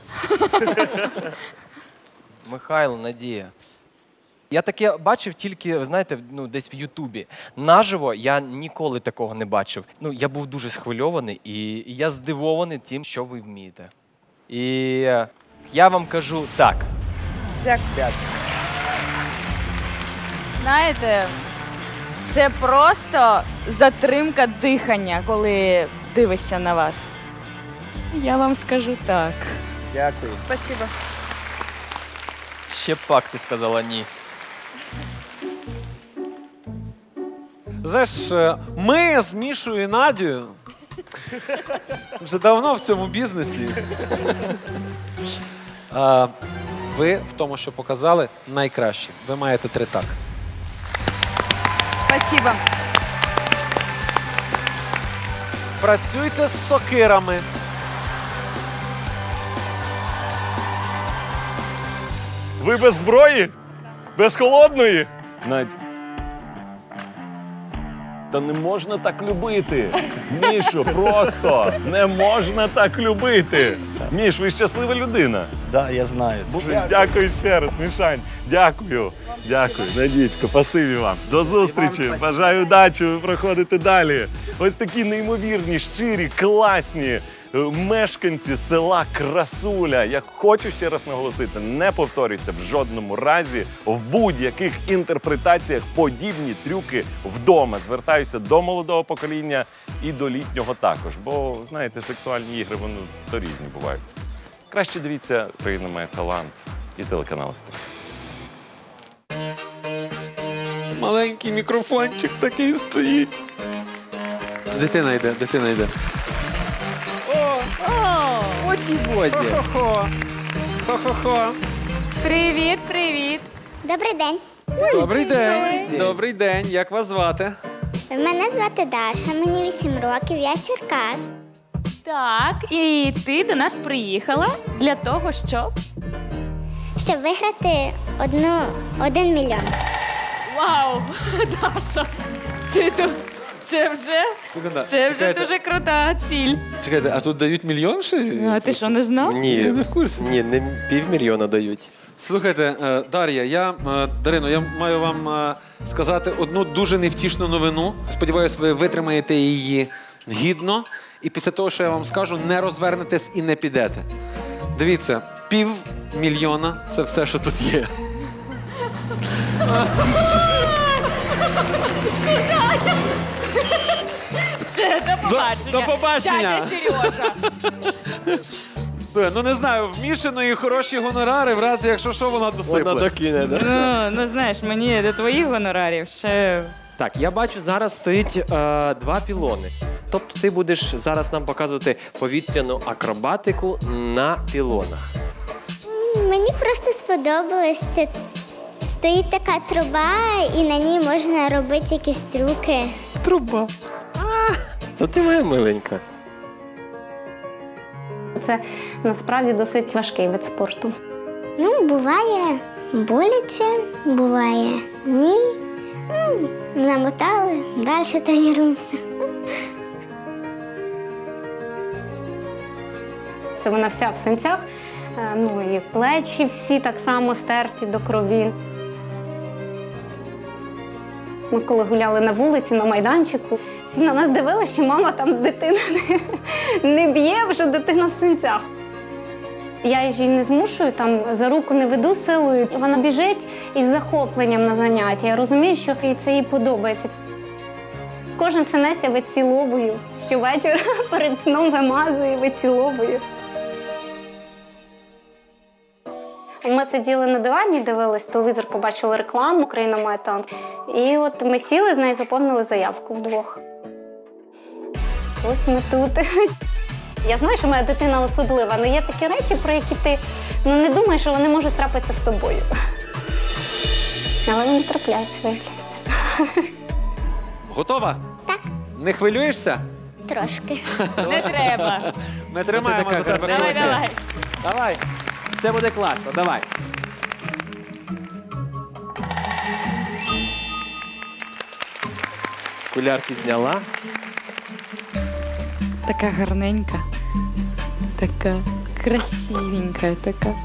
Speaker 14: Михайло, Надія. Я таке бачив тільки, ви знаєте, десь в Ютубі. Наживо я ніколи такого не бачив. Я був дуже схвильований і я здивований тим, що ви вмієте. І я вам кажу так.
Speaker 6: Дякую.
Speaker 15: Знаєте, це просто затримка дихання, коли дивишся на вас. Я вам скажу так.
Speaker 8: Дякую.
Speaker 6: Спасибо.
Speaker 14: Ще б пак ти сказала ні.
Speaker 3: Знаєш, ми з Мішою і Надією вже давно в цьому бізнесі. Ви в тому, що показали, найкраще. Ви маєте 3 так.
Speaker 6: Спасибо.
Speaker 3: Працюйте з сокирами.
Speaker 9: Ви без зброї? Без холодної? Надь. Та не можна так любити. Мішо, просто не можна так любити. Міш, ви щаслива людина.
Speaker 8: Да, я знаю.
Speaker 9: Боже, дякую ще раз, Мішань. Дякую. Дякую, Надічко, спасибі вам. До зустрічі. Бажаю удачі, ви проходите далі. Ось такі неймовірні, щирі, класні мешканці села Красуля. Я хочу ще раз наголосити, не повторюйте в жодному разі в будь-яких інтерпретаціях подібні трюки вдома. Звертаюся до молодого покоління і до літнього також. Бо, знаєте, сексуальні ігри, вони то різні бувають. Краще дивіться «Україна має талант» і телеканал СТВ.
Speaker 3: Маленький мікрофончик такий стоїть. Дитина йде, дитина йде.
Speaker 1: О, ті бозі.
Speaker 3: Хо-хо-хо. Хо-хо-хо.
Speaker 15: Привіт, привіт.
Speaker 7: Добрий день.
Speaker 3: Добрий день. Добрий день. Як вас звати?
Speaker 7: Мене звати Даша, мені 8 років, я з Черкас.
Speaker 15: Так, і ти до нас приїхала для того, щоб
Speaker 7: виграти 1 мільйон.
Speaker 15: Вау! Даша! Це вже
Speaker 3: Чекайте.
Speaker 15: дуже крута ціль.
Speaker 3: Чекайте, а тут дають мільйон ще?
Speaker 15: А ти що, не знав?
Speaker 1: Ні,
Speaker 3: Я не в курсі.
Speaker 1: Ні, не 500 000 дають.
Speaker 3: Слухайте, Дар'я, Дарино, я маю вам сказати одну дуже невтішну новину. Сподіваюсь, ви витримаєте її гідно. І після того, що я вам скажу, не розвернетесь і не підете. Дивіться, 500 000 – це все, що тут є.
Speaker 15: Все, до побачення.
Speaker 3: До побачення.
Speaker 15: Дядя Сережа.
Speaker 3: Слухай, ну не знаю, в Мішиної хороші гонорари, в разі, якщо що, вона досипле.
Speaker 1: Вона докине, да?
Speaker 15: Ну, знаєш, мені до твоїх гонорарів ще...
Speaker 1: Так, я бачу, зараз стоїть 2 пілони. Тобто ти будеш зараз нам показувати повітряну акробатику на пілонах.
Speaker 7: Мені просто сподобалось. Це стоїть така труба, і на ній можна робити якісь трюки.
Speaker 1: Труба. Це ти моя миленька.
Speaker 22: Це насправді досить важкий вид спорту.
Speaker 7: Ну, буває боляче, буває ні. Ну, намотали, далі тренуємося.
Speaker 22: Це вона вся в синцях, ну і плечі всі так само стерті до крові. Ми коли гуляли на вулиці, на майданчику, всі на нас дивилися, що мама там дитину не б'є, вже дитина в синцях. Я її не змушую, там за руку не веду силою. Вона біжить із захопленням на заняття. Я розумію, що це їй подобається. Кожен синець я виціловую. Щовечора перед сном вимазую, виціловую. Ми сиділи на дивані, дивились телевізор, побачили рекламу «Україна має талант». І от ми сіли, з нею заповнили заявку вдвох. Ось ми тут. Я знаю, що моя дитина особлива, але є такі речі, про які ти не думаєш, що вони можуть трапитися з тобою. Але вони трапляються, виявляється.
Speaker 3: Готова?
Speaker 7: Так.
Speaker 3: Не хвилюєшся?
Speaker 7: Трошки.
Speaker 15: Не треба.
Speaker 3: Ми тримаємо за тебе.
Speaker 15: Давай, давай.
Speaker 1: Давай. Все буде класно, давай. Окулярки зняла.
Speaker 15: Така гарненька. Така красивенька, така.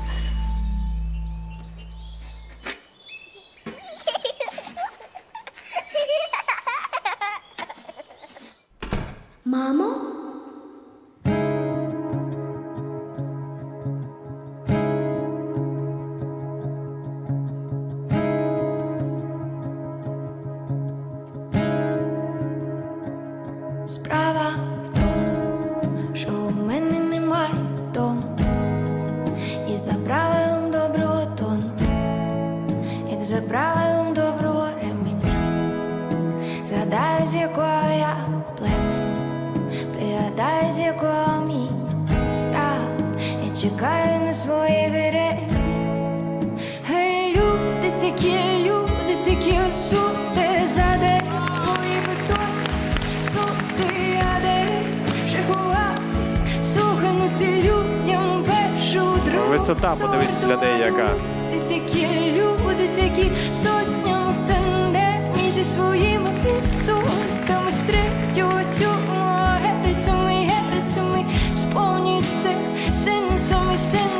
Speaker 7: Мамо?
Speaker 10: Справа в тому, що у мене нема мій став, я чекаю на своїх героїв. Люди такі осуди, задай свої бетони, суди, аде, шикуватись, слуханути людям першу другу.
Speaker 1: Висота, подивись, для неї яка.
Speaker 10: Люди такі сотнями в тандемі зі своїми пісунками, з третього сьомого герцями сповнюють все сенсами.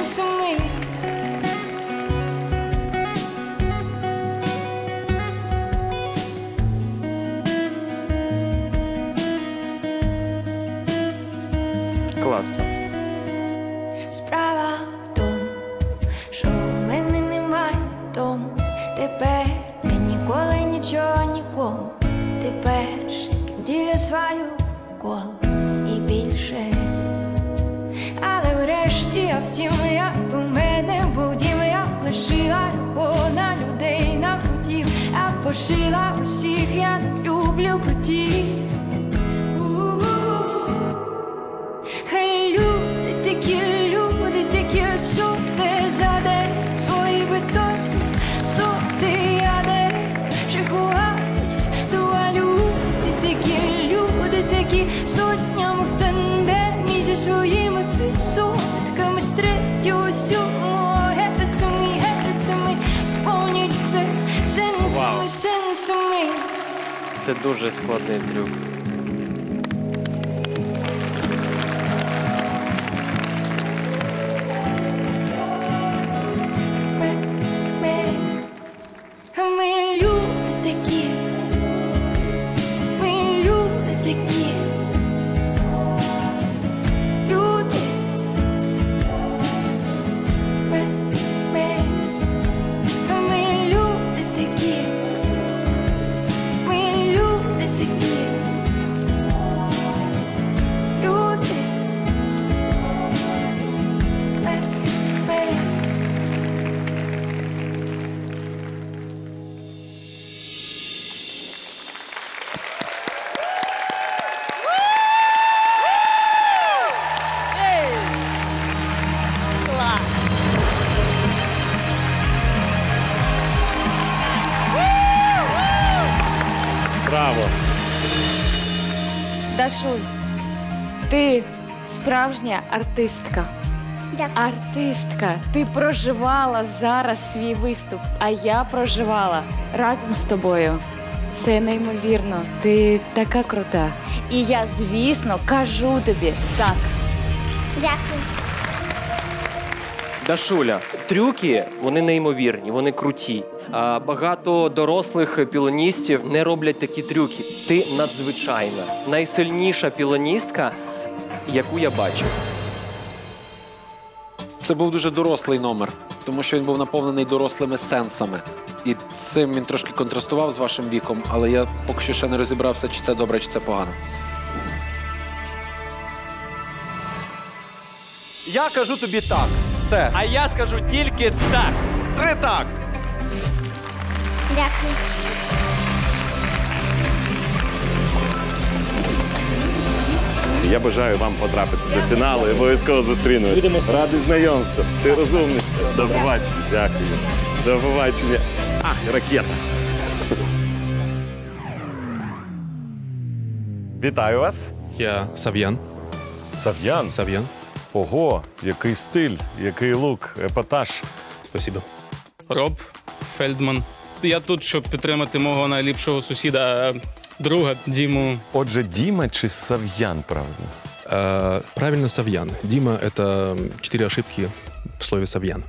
Speaker 1: Класно.
Speaker 10: Справа в тому, що в мене немає дому. Тепер я ніколи нічого нікому. Ти перший, ким ділю свою колу і більше. Але врешті, а втім, як у мене був дім, я лишила його на людей, на котів, а пошила усіх, я не люблю котів. Люди такі осуди, задай свої бетони, суди, аде, шикуватись, люди такі сотнями в тандемі зі своїми присудками, з третього сьомого герцями сповнюють все сенсами.
Speaker 1: Це дуже складний трюк.
Speaker 10: Ми люди такі, люди. Ми люди такі,
Speaker 1: Браво!
Speaker 15: Дашуль, ти справжня артистка. Артистка, ти проживала зараз свій виступ, а я проживала разом з тобою. Це неймовірно, ти така крута. І я, звісно, кажу тобі так.
Speaker 7: Дякую.
Speaker 1: Дашуля, трюки, вони неймовірні, вони круті. Багато дорослих пілоністів не роблять такі трюки. Ти надзвичайна, найсильніша пілоністка, яку я бачив.
Speaker 12: Це був дуже дорослий номер, тому що він був наповнений дорослими сенсами. І цим він трошки контрастував з вашим віком, але я поки що ще не розібрався, чи це добре, чи це погано.
Speaker 3: Я кажу тобі так. Все.
Speaker 14: А я скажу тільки так.
Speaker 3: 3 так.
Speaker 7: Дякую.
Speaker 9: Я бажаю вам потрапити до фіналу і обов'язково зустрінемось. Радий знайомству. Ти розумний. До побачення. Дякую. До побачення. Ах, ракета.
Speaker 13: Вітаю вас.
Speaker 16: Я Сав'ян.
Speaker 13: Сав'ян?
Speaker 16: Сав'ян.
Speaker 13: Ого, який стиль, який лук, епатаж.
Speaker 16: Спасибо.
Speaker 21: Роб Фельдман. Я тут, щоб підтримати мого найліпшого сусіда, друга Діму.
Speaker 13: Отже, Діма чи Сав'ян, правильно?
Speaker 16: Правильно, Сав'ян. Дима — это 4 ошибки в слове Сав'ян.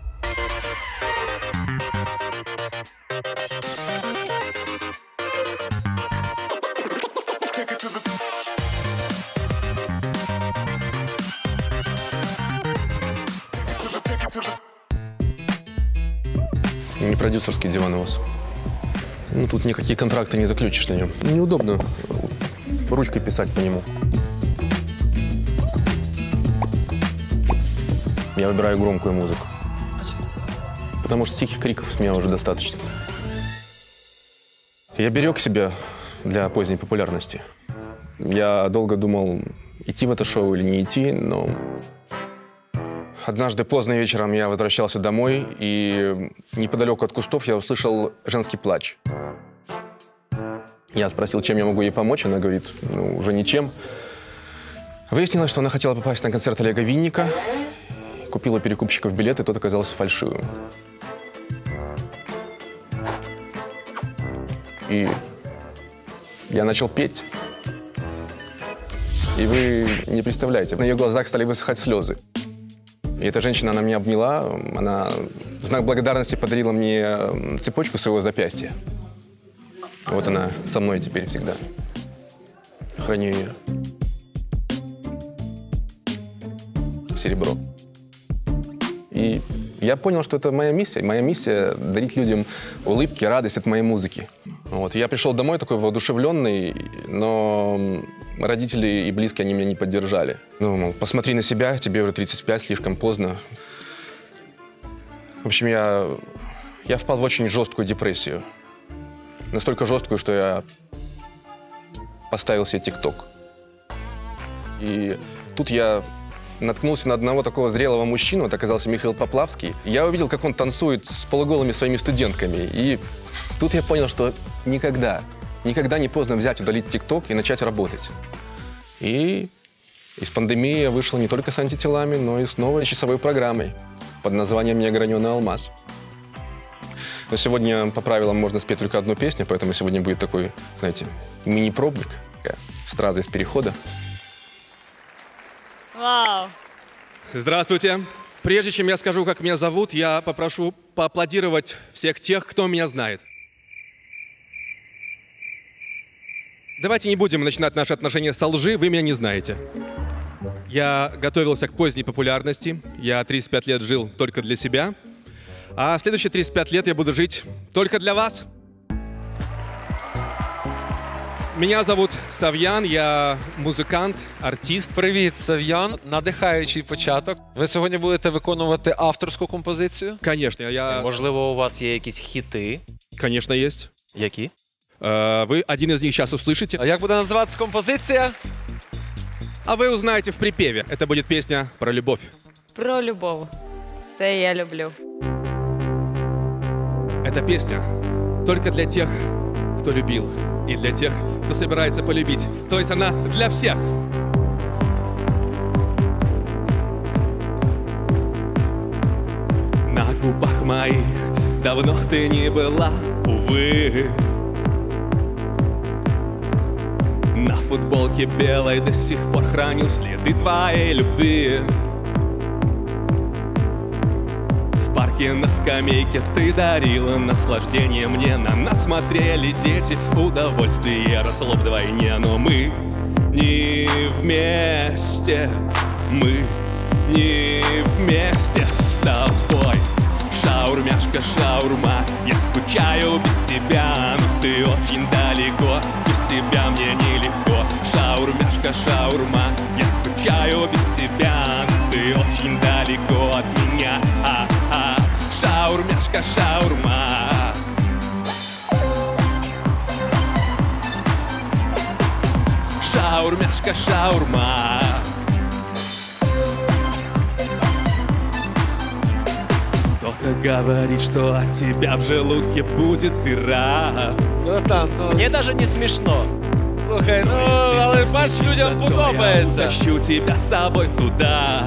Speaker 16: Не продюсерский диван у вас. Ну, тут никакие контракты не заключишь на нем. Неудобно ручкой писать по нему. Я выбираю громкую музыку. Потому что тихих криков с меня уже достаточно. Я берег себя для поздней популярности. Я долго думал, идти в это шоу или не идти, но... Однажды поздно вечером я возвращался домой, и неподалеку от кустов я услышал женский плач. Я спросил, чем я могу ей помочь, она говорит, ну, уже ничем. Выяснилось, что она хотела попасть на концерт Олега Винника, купила перекупщиков билет, и тот оказался фальшивым. И я начал петь. И вы не представляете, на ее глазах стали высыхать слезы. И эта женщина, она меня обняла, она в знак благодарности подарила мне цепочку своего запястья. Вот она со мной теперь всегда. Храню ее. Серебро. И я понял, что это моя миссия. Моя миссия — дарить людям улыбки, радость от моей музыки. Вот. Я пришел домой такой воодушевленный, но родители и близкие, они меня не поддержали. Ну, мол, посмотри на себя, тебе уже 35, слишком поздно. В общем, я впал в очень жесткую депрессию. Настолько жесткую, что я поставил себе ТикТок. И тут я наткнулся на одного такого зрелого мужчину, это оказался Михаил Поплавский. Я увидел, как он танцует с полуголыми своими студентками. И тут я понял, что никогда не поздно взять, удалить ТикТок и начать работать. И из пандемии я вышел не только с антителами, но и с новой часовой программой под названием «Неограненный алмаз». Но сегодня по правилам можно спеть только одну песню, поэтому сегодня будет такой, знаете, мини-пробник, страза из перехода.
Speaker 2: Вау!
Speaker 16: Здравствуйте. Прежде чем я скажу, как меня зовут, я попрошу поаплодировать всех тех, кто меня знает. Давайте не будем начинать наши отношения со лжи, вы меня не знаете. Я готовился к поздней популярности, я 35 лет жил только для себя, а следующие 35 лет я буду жить только для вас. Меня зовут Сав'ян, я музикант, артист.
Speaker 12: Привіт, Сав'ян. Надихаючий початок. Ви сьогодні будете виконувати авторську композицію?
Speaker 16: Конечно, я...
Speaker 14: Можливо, у вас є якісь хіти?
Speaker 16: Конечно, есть.
Speaker 14: Які?
Speaker 16: Вы один из них сейчас услышите.
Speaker 12: А як буде називатися композиція?
Speaker 16: А вы узнаете в припеве. Это будет песня про любовь.
Speaker 2: Про любов. Це я люблю.
Speaker 16: Эта песня только для тех, кто любил, и для тех, кто собирается полюбить. То есть она для всех. На губах моих давно ты не была, увы. На футболке белой до сих пор храню следы твоей любви. В парке на скамейке ты дарила наслаждение мне. На нас смотрели дети, удовольствие росло вдвойне. Но мы не вместе, мы не вместе с тобой. Шаурмяшка, шаурма, я скучаю без тебя, но ты очень далеко, без тебя мне нелегко. Шаурмяшка, шаурма, я скучаю без тебя, но ты очень далеко от меня. Шаурмяшка, шаурма. Шаурмяшка, шаурма. Кто-то говорит, что от тебя в желудке будет дыра.
Speaker 14: Мне даже не смішно.
Speaker 12: Слухай, ну, але бач, людям подобається.
Speaker 16: Я утащу тебя с собой туда.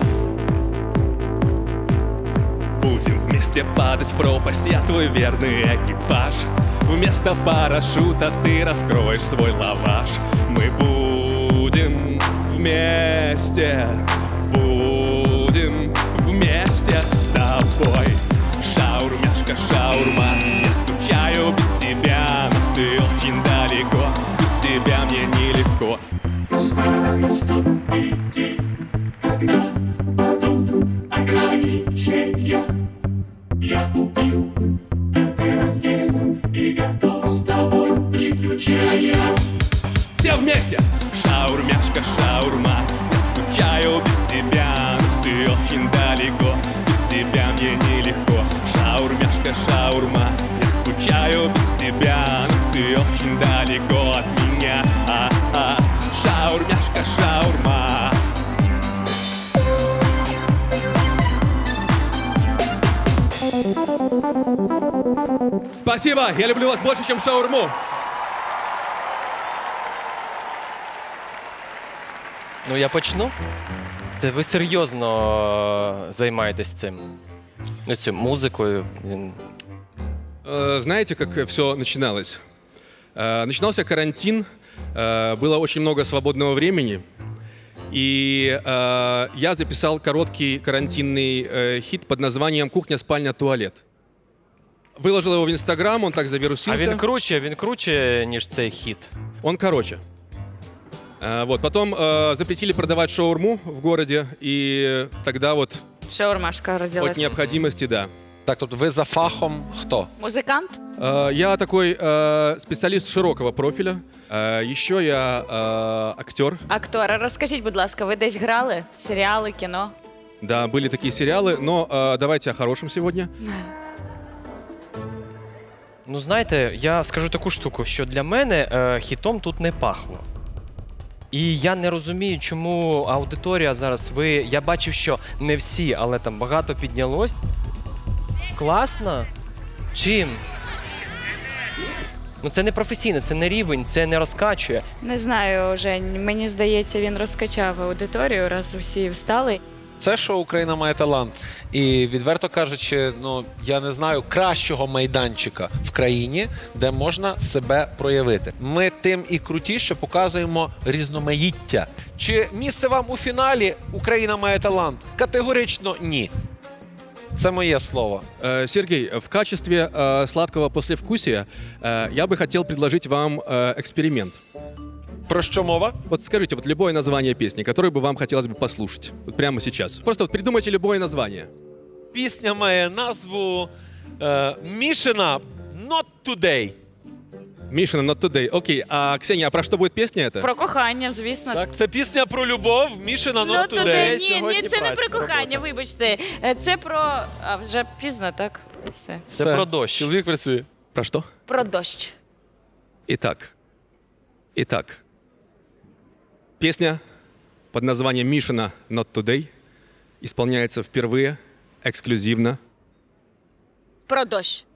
Speaker 16: Будем вместе падать в пропасть, я твой верный экипаж. Вместо парашюта ты раскроешь свой лаваш. Мы будем вместе, будем вместе с тобой. Шаурмяшка, шаурма, я скучаю без тебя, но ты очень далеко, без тебя мне нелегко.
Speaker 17: Я купил разделу и готов с тобой приключения.
Speaker 16: Все вместе! Шаурмяшка, шаурма, я скучаю без тебя, но ты очень далеко, без тебя мне нелегко. Шаурмяшка, шаурма, я скучаю без тебя, но ты очень далеко от меня. Шаурмяшка, шаурма.
Speaker 4: Спасибо, я люблю вас больше, чем шаурму.
Speaker 14: Ну, я почну. Це ви серйозно займаєтесь цим? Ну, цим музикою?
Speaker 4: Знаете, как все начиналось? Начинался карантин, было очень много свободного времени, и я записал короткий карантинный хит под названием «Кухня, спальня, туалет». Выложил его в Инстаграм, он так завирусился.
Speaker 14: А він круче, ніж цей хіт?
Speaker 4: Он короче. Вот, потом запретили продавать шаурму в городе, и тогда вот
Speaker 2: Шаурмашка родилась.
Speaker 4: от необходимости, да.
Speaker 12: Так, тобто ви за фахом хто?
Speaker 2: Музикант?
Speaker 4: Я такой специалист широкого профиля. Еще я актер.
Speaker 2: Актор. Розкажіть, будь ласка, ви десь грали? Серіали, кіно?
Speaker 4: Да, были такие сериалы, но давайте о хорошем сегодня.
Speaker 14: Ну, знаєте, я скажу таку штуку, що для мене хітом тут не пахло. І я не розумію, чому аудиторія зараз, я бачив, що не всі, але там багато піднялось. Класно? Чим? Ну це не професійно, це не рівень, це не розкачує.
Speaker 2: Не знаю, Жень, мені здається, він розкачав аудиторію, раз усі встали.
Speaker 12: Це шоу «Україна має талант». І, відверто кажучи, ну, я не знаю кращого майданчика в країні, де можна себе проявити. Ми тим і круті, що показуємо різноманіття. Чи місце вам у фіналі «Україна має талант»? Категорично ні. Это мое слово.
Speaker 4: Сергей, в качестве сладкого послевкусия я бы хотел предложить вам эксперимент.
Speaker 12: Про что мова?
Speaker 4: Вот скажите, вот любое название песни, которое бы вам хотелось бы послушать. Вот прямо сейчас. Просто вот придумайте любое название.
Speaker 12: Пісня має назву «Мішина Not Today».
Speaker 4: Мишина Not Today. Окей, а Ксения, а про что будет песня эта?
Speaker 2: Про кохання, звісно.
Speaker 12: Так, це пісня про любов, Мішина Not Today.
Speaker 2: Ні, це не про кохання, вибачте. Це про... А, вже пізно, так? Все.
Speaker 14: Це про дощ.
Speaker 12: Чоловік працює.
Speaker 4: Про что?
Speaker 2: Про дощ.
Speaker 4: Итак. Песня под названием «Мишина Not Today» исполняется впервые, эксклюзивно.
Speaker 2: Про дощ.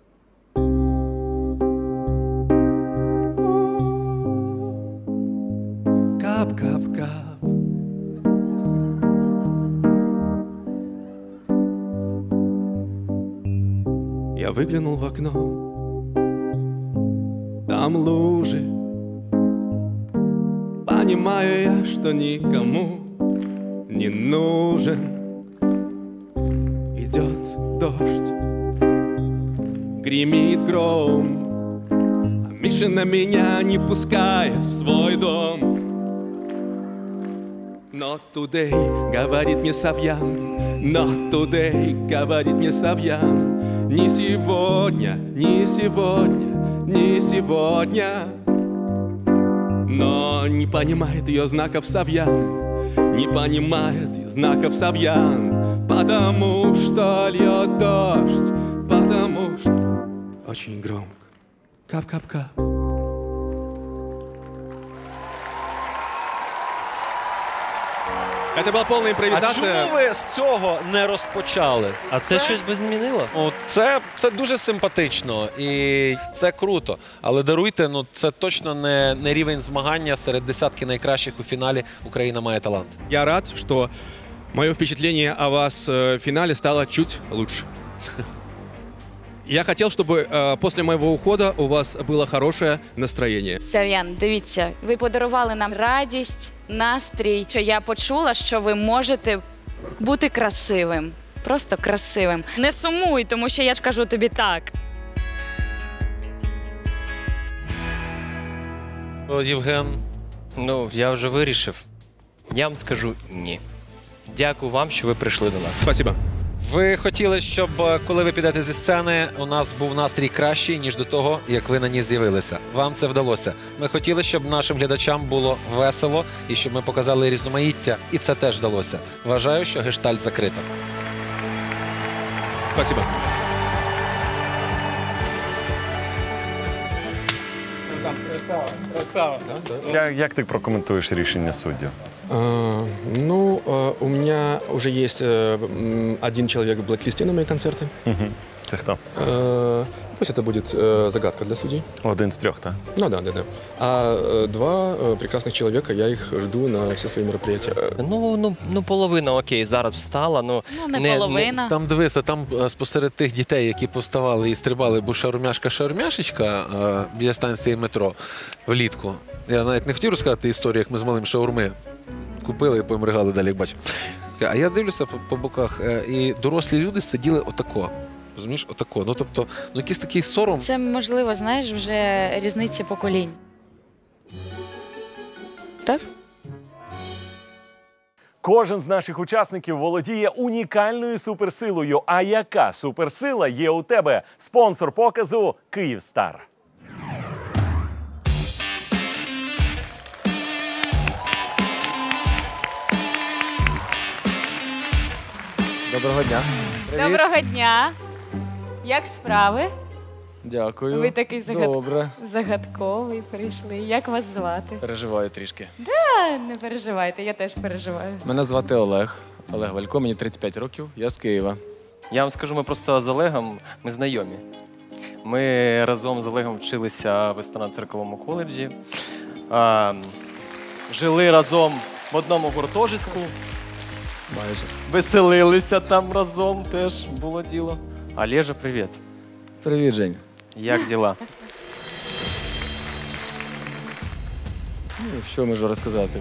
Speaker 4: Кап-кап-кап. Я выглянул в окно. Там лужи. Понимаю я, что никому не нужен. Идет дождь, гремит гром, а Мишина меня не пускает в свой дом. Not today, говорит мне Савьян, not today, говорит мне Савьян. Не сегодня, не сегодня, не сегодня. Но не понимает ее знаков Савьян, не понимает ее знаков Савьян, потому что льет дождь, потому что очень громко. Кап-кап-кап. Это была полная
Speaker 12: А
Speaker 4: импровизация.
Speaker 12: чому ви з цього не розпочали?
Speaker 14: А це щось би змінило?
Speaker 12: Це дуже симпатично і це круто. Але даруйте, ну це точно не рівень змагання серед десятки найкращих у фіналі «Україна має талант».
Speaker 4: Я рад, что мое впечатление о вас в финале стало чуть лучше. Я хотел, чтобы после моего ухода у вас было хорошее настроение.
Speaker 2: Сав'ян, дивіться, ви подарували нам радість, настрій, що я почула, що ви можете бути красивим. Просто красивим. Не сумуй, тому що я ж кажу тобі так.
Speaker 12: Євген.
Speaker 14: Ну, я вже вирішив. Я вам скажу ні. Дякую вам, що ви прийшли до нас.
Speaker 4: Спасибо.
Speaker 12: Ви хотіли, щоб коли ви підете зі сцени, у нас був настрій кращий, ніж до того, як ви на ній з'явилися. Вам це вдалося. Ми хотіли, щоб нашим глядачам було весело і щоб ми показали різноманіття, і це теж вдалося. Вважаю, що гештальт закрито.
Speaker 4: Спасибо.
Speaker 13: Красава. Як ти прокоментуєш рішення суддів?
Speaker 4: У меня уже есть один человек в блэк-листе на мои концерты.
Speaker 13: Це хто?
Speaker 16: Пусть это будет загадка для судей.
Speaker 13: Один з трьох, так?
Speaker 16: Ну да. А два прекрасных человека, я их жду на все свои мероприятия.
Speaker 14: Ну, половина окей, зараз встала. Ну,
Speaker 2: не половина.
Speaker 12: Там дивися, там спосеред тих дітей, які повставали і стрибали, бо шаурмяшка-шаурмяшечка біля станції метро влітку. Я навіть не хотів розказати історію, як ми з малим шаурми купили і помригали далі, як бачив. А я дивлюся по боках, і дорослі люди сиділи отако. Розумієш, отако. Ну, тобто, якийсь такий сором.
Speaker 2: Це, можливо, знаєш, вже різниця поколінь. Так?
Speaker 13: Кожен з наших учасників володіє унікальною суперсилою. А яка суперсила є у тебе? Спонсор показу «Київстар».
Speaker 5: Доброго дня.
Speaker 2: Доброго дня. Як справи?
Speaker 5: Дякую.
Speaker 2: Ви такий
Speaker 5: Добре.
Speaker 2: загадковий прийшли. Як вас звати?
Speaker 5: Переживаю трішки.
Speaker 2: Да, не переживайте, я теж переживаю.
Speaker 5: Мене звати Олег. Олег Валько, мені 35 років, я з Києва.
Speaker 14: Я вам скажу, ми просто з Олегом, ми знайомі. Ми разом з Олегом вчилися в ресторанно-цирковому коледжі. Жили разом в одному гуртожитку.
Speaker 5: Майже.
Speaker 14: Веселилися там разом, теж було діло. Олежа, привіт.
Speaker 5: Привіт, Жень.
Speaker 14: Як діла?
Speaker 5: Ну, що можу розказати?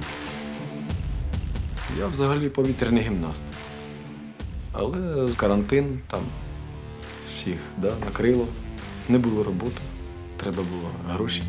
Speaker 5: Я взагалі повітряний гімнаст. Але карантин там всіх накрило. Не було роботи, треба було гроші.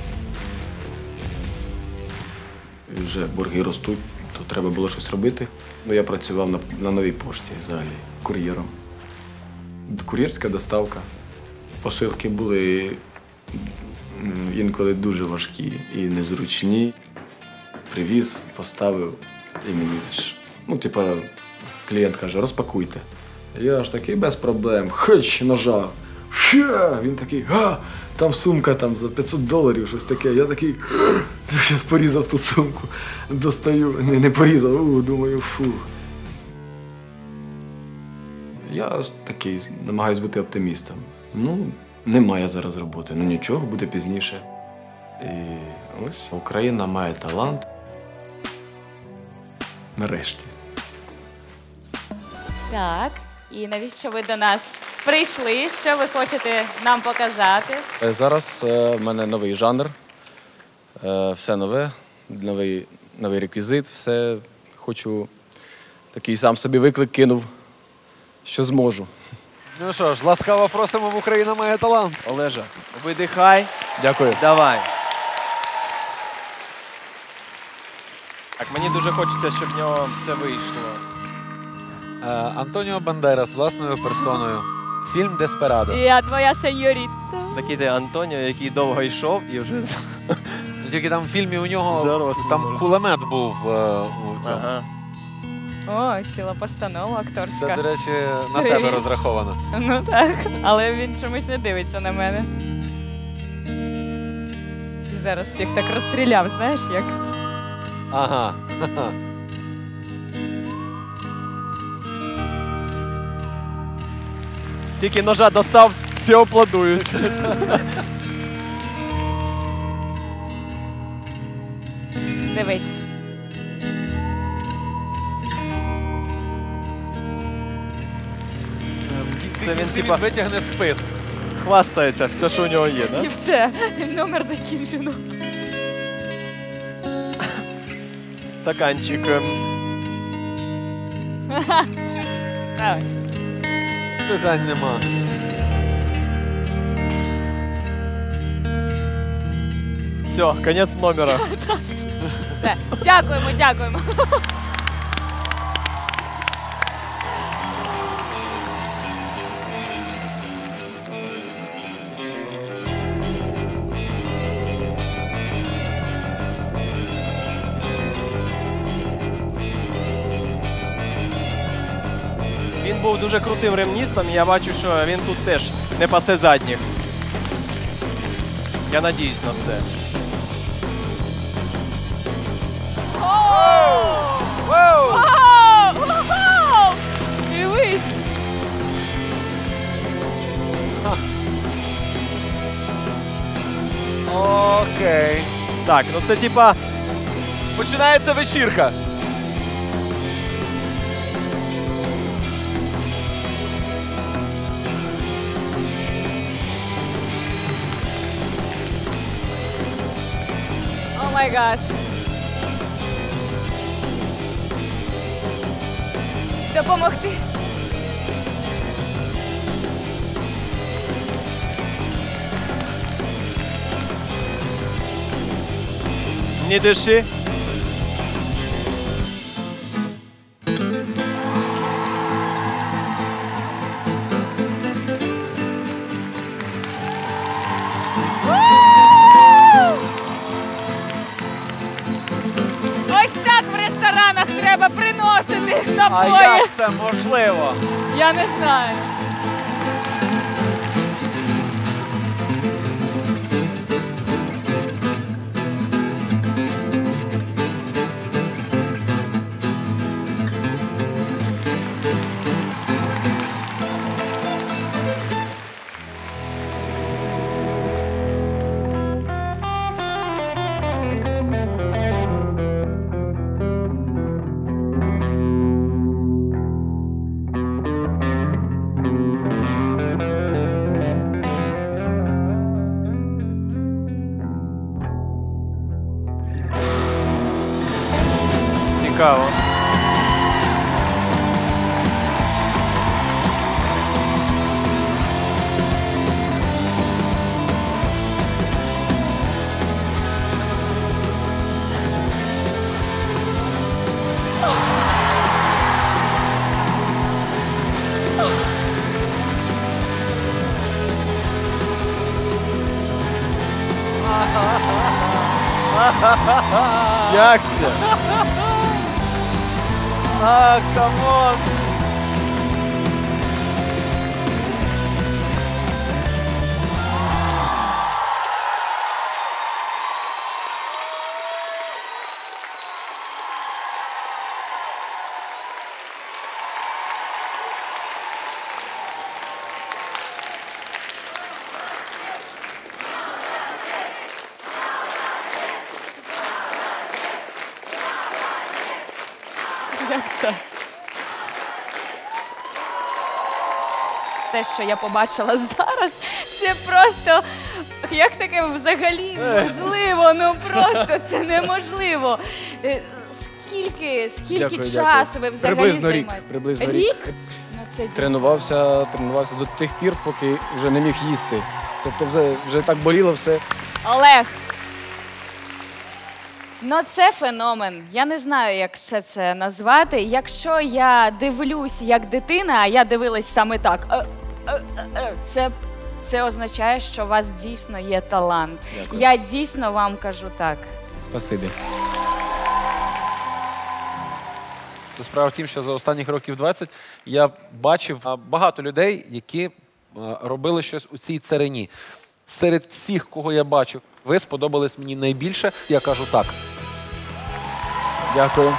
Speaker 5: І вже борги ростуть, то треба було щось робити. Ну, я працював на новій пошті взагалі, кур'єром. Кур'єрська доставка. Посилки були інколи дуже важкі і незручні. Привіз, поставив і мені клієнт каже, розпакуйте. Я ж такий без проблем, хоч ножа. Він такий, там сумка за $500, щось таке. Я такий, зараз порізав ту сумку, достаю, не порізав, думаю, фу. Я такий, намагаюсь бути оптимістом. Немає зараз роботи, нічого, буде пізніше. І ось Україна має талант. Нарешті.
Speaker 2: Так, і навіщо ви до нас прийшли? Що ви хочете нам показати?
Speaker 5: Зараз в мене новий жанр, все нове, новий реквізит, все. Хочу такий сам собі виклик кинув, що зможу.
Speaker 3: Ну що ж, ласкаво просимо в «Україна має талант».
Speaker 14: Олежа, видихай.
Speaker 5: Дякую.
Speaker 14: Давай. Так, мені дуже хочеться, щоб в нього все вийшло.
Speaker 12: Антоніо Бандерас власною персоною. Фільм «Деспирадо».
Speaker 2: Я твоя сеньоріта.
Speaker 14: Такий де Антоніо, який довго йшов і вже...
Speaker 12: Тільки там в фільмі у нього кулемет був у цьому.
Speaker 14: Ага.
Speaker 2: О, ціла постанова акторська.
Speaker 12: Це, до речі, на тебе розраховано.
Speaker 2: Ну так, але він чомусь не дивиться на мене. І зараз всіх так розстріляв, знаєш, як?
Speaker 12: Ага.
Speaker 14: Тільки ножа достав, всі аплодують.
Speaker 2: Дивись.
Speaker 14: Це він
Speaker 12: витягне спис.
Speaker 14: Хвастається, все, що у нього є,
Speaker 2: І
Speaker 14: да?
Speaker 2: все, номер закінчено.
Speaker 14: Стаканчик.
Speaker 2: Давай.
Speaker 12: Питань нема.
Speaker 14: Все, кінець номера.
Speaker 2: Все, дякуємо, дякуємо.
Speaker 14: Він був дуже крутим ремністом, і я бачу, що він тут теж не пасе задніх. Я надіюсь на це.
Speaker 2: Дивись!
Speaker 14: Так, ну це типа починається вечірка.
Speaker 2: О май гад. Допомогти.
Speaker 14: Не диши.
Speaker 2: Ось так в ресторанах треба приносити
Speaker 14: А
Speaker 2: напої.
Speaker 14: як це можливо?
Speaker 2: Я не знаю.
Speaker 14: Цікаво. Як це? А, камон!
Speaker 2: Як це? Те, що я побачила зараз, це просто, як таке взагалі можливо? Ну просто це неможливо. Скільки
Speaker 5: Дякую,
Speaker 2: часу ви взагалі
Speaker 5: Приблизно рік.
Speaker 2: займаєте?
Speaker 5: Приблизно
Speaker 2: Рік? Ну, це дійсно.
Speaker 5: Тренувався до тих пір, поки вже не міг їсти. Тобто вже так боліло все.
Speaker 2: Олег. Ну, це феномен. Я не знаю, як ще це назвати. Якщо я дивлюсь як дитина, а я дивилась саме так, це означає, що у вас дійсно є талант.
Speaker 5: Дякую.
Speaker 2: Я дійсно вам кажу так.
Speaker 5: Спасибі.
Speaker 12: Це справа в тім, що за останніх років 20 я бачив багато людей, які робили щось у цій царині. Серед всіх, кого я бачив, ви сподобались мені найбільше. Я кажу так.
Speaker 5: Дякую.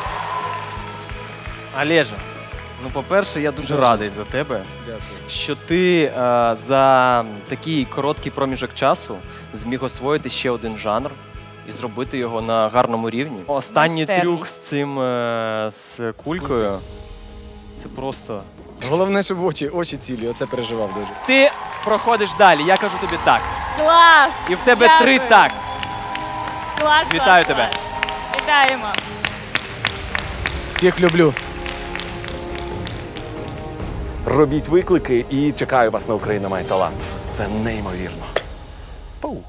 Speaker 14: Олеже, ну, по-перше, я дуже радий за тебе,
Speaker 5: Дякую.
Speaker 14: що ти за такий короткий проміжок часу зміг освоїти ще один жанр і зробити його на гарному рівні. Останній трюк з цим з кулькою. Це просто.
Speaker 5: Головне, щоб очі цілі, оце переживав дуже.
Speaker 14: Ти проходиш далі, я кажу тобі так.
Speaker 2: Клас!
Speaker 14: І в тебе
Speaker 2: Дякую.
Speaker 14: 3 так.
Speaker 2: Клас,
Speaker 14: Вітаю
Speaker 2: клас,
Speaker 14: тебе.
Speaker 2: клас. Вітаємо.
Speaker 5: Всіх люблю.
Speaker 13: Робіть виклики і чекаю вас на Україна має талант. Це неймовірно. Пух.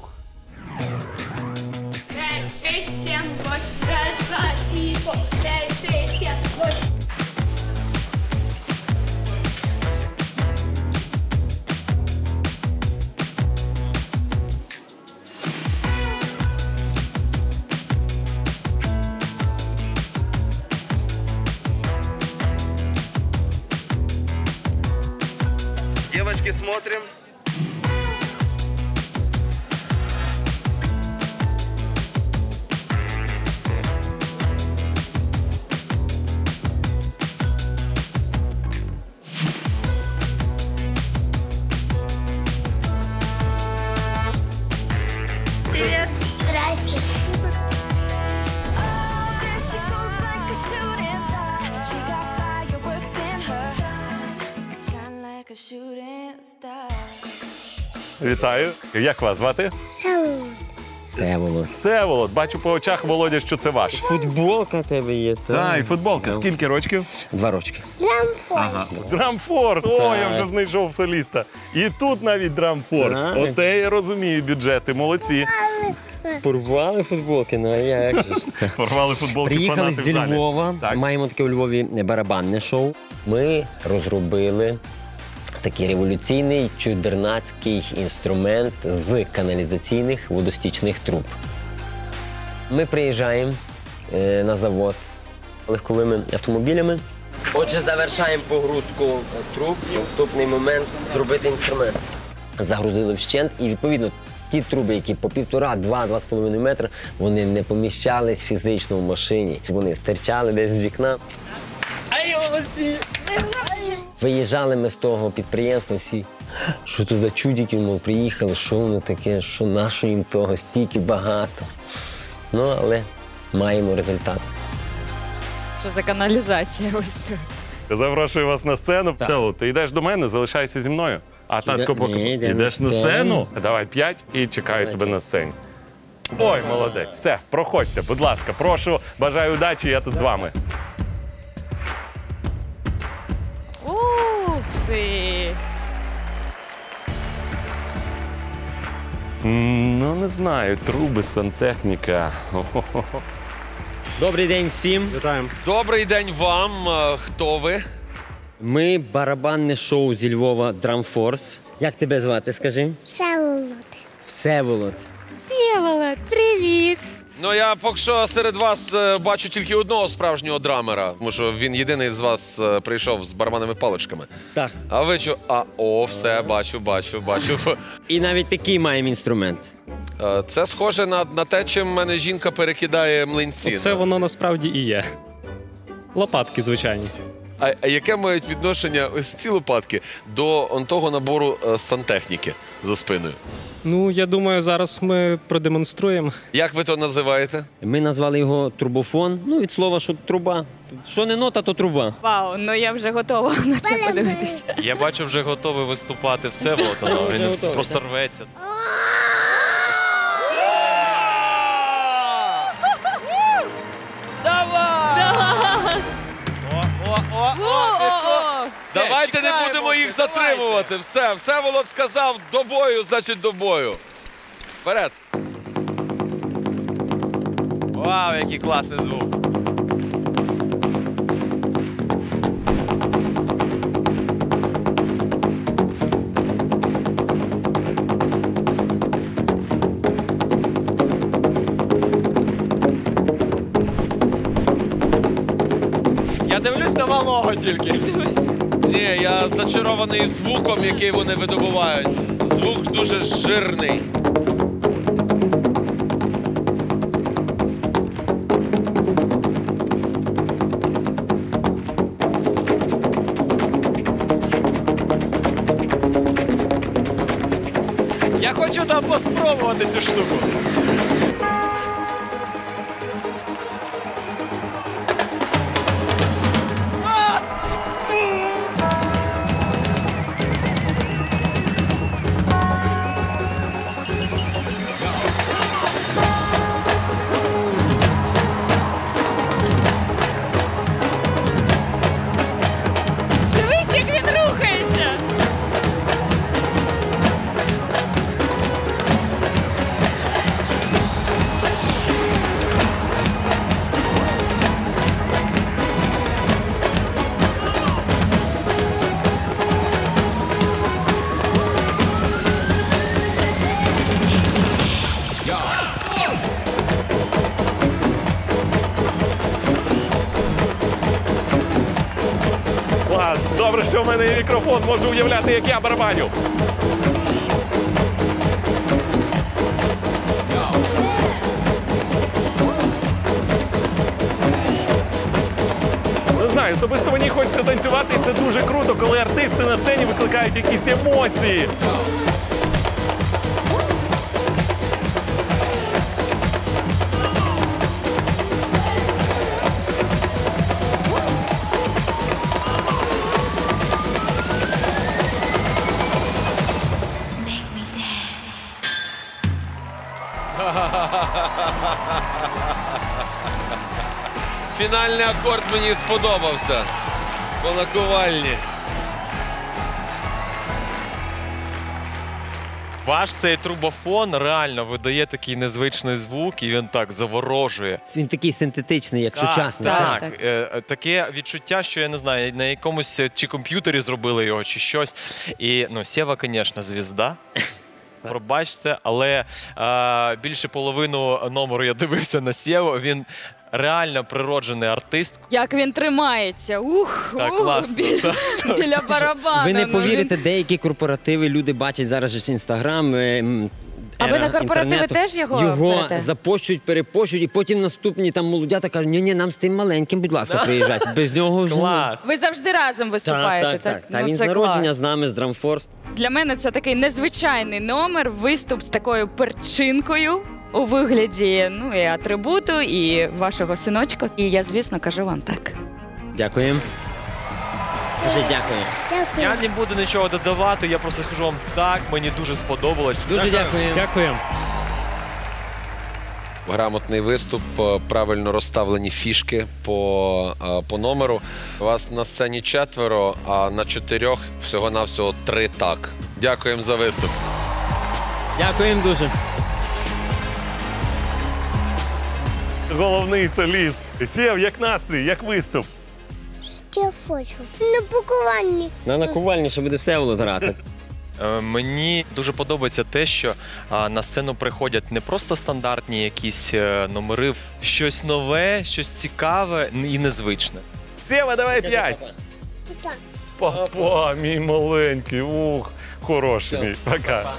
Speaker 10: 5, 6, 7, 8, раз, два, три, 4, 5, 6, 7, 8.
Speaker 8: Девочки, смотрим.
Speaker 7: Привет. Здрасте.
Speaker 10: like a shooting star.
Speaker 13: Вітаю. Як вас звати?
Speaker 18: Всеволод.
Speaker 13: Всеволод. Бачу по очах, Володя, що це ваш.
Speaker 18: Футболка в тебе є.
Speaker 13: Так, і футболка. Скільки рочків?
Speaker 18: 2 рочки.
Speaker 13: Ага. Драмфорс. О, я вже знайшов соліста. І тут навіть Драмфорс.
Speaker 18: Так.
Speaker 13: Оте я розумію бюджети. Молодці.
Speaker 18: Порвали футболки, ну а як же ж?
Speaker 13: Порвали футболки
Speaker 18: Приїхали
Speaker 13: фанати в
Speaker 18: зі
Speaker 13: залі.
Speaker 18: Львова, маємо таке у Львові барабанне шоу. Ми розробили такий революційний чудернацький інструмент з каналізаційних водостічних труб. Ми приїжджаємо на завод легковими автомобілями. Отже, завершаємо погрузку труб. Наступний момент – зробити інструмент. Загрузили вщент і, відповідно, ті труби, які по 1,5, 2, 2,5 метри, вони не поміщались фізично в машині. Вони стирчали десь з вікна. Виїжджали ми з того підприємства всі. Що то за чудики, мов, приїхали, що воно таке, що нащо їм того, стільки багато. Ну, але маємо результат.
Speaker 2: Що за каналізація ось тут?
Speaker 13: Запрошую вас на сцену. Всеволод, ти йдеш до мене, залишайся зі мною. А татко поки йдеш на сцену. Давай 5 і чекаю тебе на сцені. Ой, молодець. Все, проходьте, будь ласка, прошу. Бажаю удачі, я тут з вами.
Speaker 2: Ух ти!
Speaker 13: Ну, не знаю, труби, сантехніка.
Speaker 18: Добрий день всім. Вітаємо.
Speaker 3: Добрий день вам. Хто ви?
Speaker 18: Ми барабанне шоу зі Львова Драмфорс. Як тебе звати, скажи?
Speaker 7: Всеволод.
Speaker 18: Всеволод.
Speaker 2: Всеволод, привіт!
Speaker 3: Ну, я поки що серед вас бачу тільки одного справжнього драмера, тому що він єдиний з вас прийшов з барабанними паличками.
Speaker 18: Так.
Speaker 3: А ви що? Все, бачу.
Speaker 18: І навіть такий маємо інструмент.
Speaker 3: Це схоже на те, чим мене жінка перекидає млинці.
Speaker 21: Це воно насправді і є. Лопатки звичайні.
Speaker 3: А яке мають відношення ось ці лопатки до того набору сантехніки за спиною?
Speaker 21: Ну, я думаю, зараз ми продемонструємо.
Speaker 3: Як ви то називаєте?
Speaker 18: Ми назвали його трубофон. Ну, від слова, що труба. Що не нота, то труба.
Speaker 2: Вау, ну я вже готова на це подивитися.
Speaker 1: Я бачу, вже готовий виступати Всеволод, він просто рветься.
Speaker 3: Давайте не будемо їх затримувати. Все, Всеволод сказав до бою, значить до бою. Вперед.
Speaker 1: Вау, який класний звук. Я дивлюсь на малого тільки.
Speaker 3: Ні, я зачарований звуком, який вони видобувають. Звук дуже жирний.
Speaker 1: Я хочу там поспробувати цю штуку.
Speaker 2: Дивись, як він рухається!
Speaker 13: Клас! Добре, що в мене є мікрофон, можу уявляти, як я барабаню. Не знаю, особисто мені хочеться танцювати, і це дуже круто, коли артисти на сцені викликають якісь емоції.
Speaker 3: Фінальний акорд мені сподобався. По наковальні.
Speaker 14: Ваш цей трубофон реально видає такий незвичний звук, і він так заворожує.
Speaker 18: Він такий синтетичний, як сучасний.
Speaker 14: Так. Таке відчуття, що я не знаю, на якомусь чи комп'ютері зробили його, чи щось. І, Сєва, звісно, звізда. Пробачте, але більше половину номеру я дивився на Сєву. Він реально природжений артист.
Speaker 2: Як він тримається.
Speaker 14: Так, класно.
Speaker 2: Біля барабану.
Speaker 18: Ви не повірите, деякі корпоративи люди бачать зараз же Інстаграм.
Speaker 2: А ви на корпоративи теж його берете?
Speaker 18: запощують, перепощують, і потім наступні там молодята кажуть, ні, нам з тим маленьким, будь ласка, приїжджайте. Без нього вже...
Speaker 14: Клас.
Speaker 2: Ви завжди разом виступаєте, так?
Speaker 18: Та він з народження з нами, з Драмфорс.
Speaker 2: Для мене це такий незвичайний номер, виступ з такою перчинкою у вигляді і атрибуту, і вашого синочка. І я, звісно, кажу вам так.
Speaker 18: Дякуємо. Дуже дякую.
Speaker 14: Я не буду нічого додавати, я просто скажу вам так, мені дуже сподобалось.
Speaker 18: Дуже дякую.
Speaker 21: Дякуємо.
Speaker 3: Грамотний виступ, правильно розставлені фішки по номеру. Вас на сцені 4, а на 4 всього-навсього 3 так. Дякуємо за виступ.
Speaker 18: Дякуємо дуже.
Speaker 13: Головний соліст. Сєв, як настрій, як виступ?
Speaker 7: Ще хочу. На пакуванні.
Speaker 18: На наковальні, що буде Всеволод грати.
Speaker 14: Мені дуже подобається те, що на сцену приходять не просто стандартні якісь номери, щось нове, щось цікаве і незвичне.
Speaker 13: Сєва, давай 5. Папа, мій маленький, хороший мій. Пока.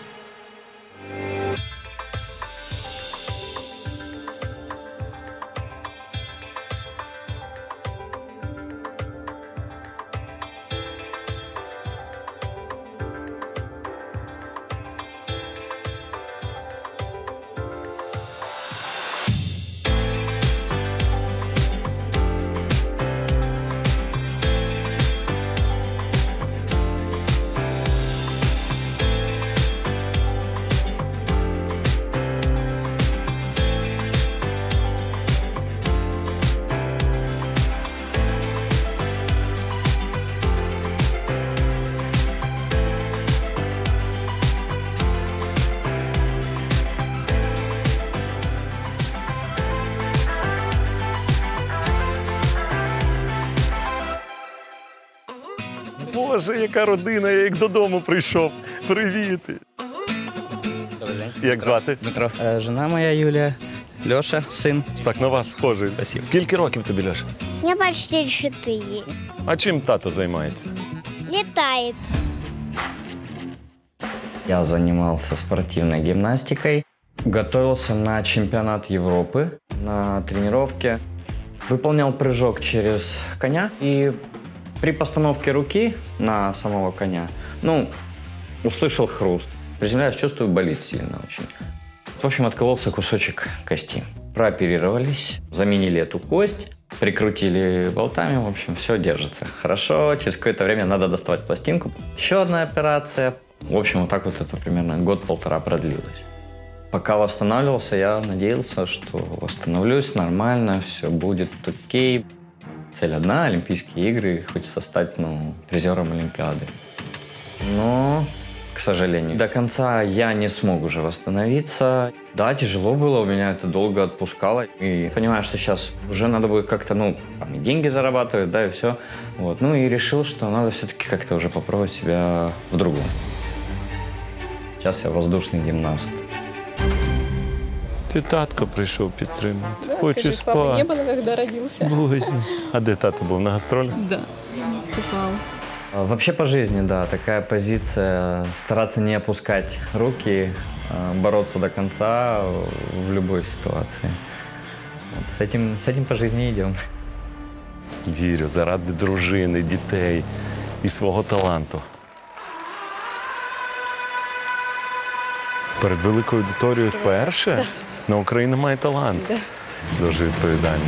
Speaker 13: Боже, яка родина, я як додому прийшов. Привіт. Як звати?
Speaker 11: Дмитро. Жена моя Юлія, Льоша, син.
Speaker 13: Так, на вас схожий.
Speaker 11: Спасибо.
Speaker 13: Скільки років тобі, Льоша?
Speaker 7: Я почти 4.
Speaker 13: А чим тато займається?
Speaker 7: Летает.
Speaker 11: Я занимался спортивной гимнастикой, готовился на чемпионат Европы на тренировке, выполнял прыжок через коня и при постановке руки на самого коня, услышал хруст. Приземляюсь, чувствую, болит сильно очень. В общем, откололся кусочек кости. Прооперировались, заменили эту кость, прикрутили болтами, в общем, все держится. Хорошо, через какое-то время надо доставать пластинку. Еще одна операция. В общем, вот так вот это примерно год-полтора продлилось. Пока восстанавливался, я надеялся, что восстановлюсь нормально, все будет окей. Цель одна – Олимпийские игры. Хочется стать, призером Олимпиады. Но, к сожалению, до конца я не смог уже восстановиться. Да, тяжело было, у меня это долго отпускало. И понимаю, что сейчас уже надо будет как-то, и деньги зарабатывать, да, и все. Вот. И решил, что надо все-таки как-то уже попробовать себя в другом. Сейчас я воздушный гимнаст.
Speaker 13: Ти татко прийшов підтримати.
Speaker 19: Да,
Speaker 13: Хоче
Speaker 19: скажи,
Speaker 13: спати.
Speaker 19: папы не было, когда родился.
Speaker 13: Боже. А де тато був? На гастролі?
Speaker 19: Да, выступал.
Speaker 11: Вообще по жизни, да, такая позиция, стараться не опускать руки, бороться до конца в любой ситуации. Вот с этим по жизни идем.
Speaker 13: Вірю, заради дружини, дітей і свого таланту. Перед великою аудиторією вперше?
Speaker 19: Да.
Speaker 13: На Україна має талант.
Speaker 19: Да.
Speaker 13: Дуже відповідально.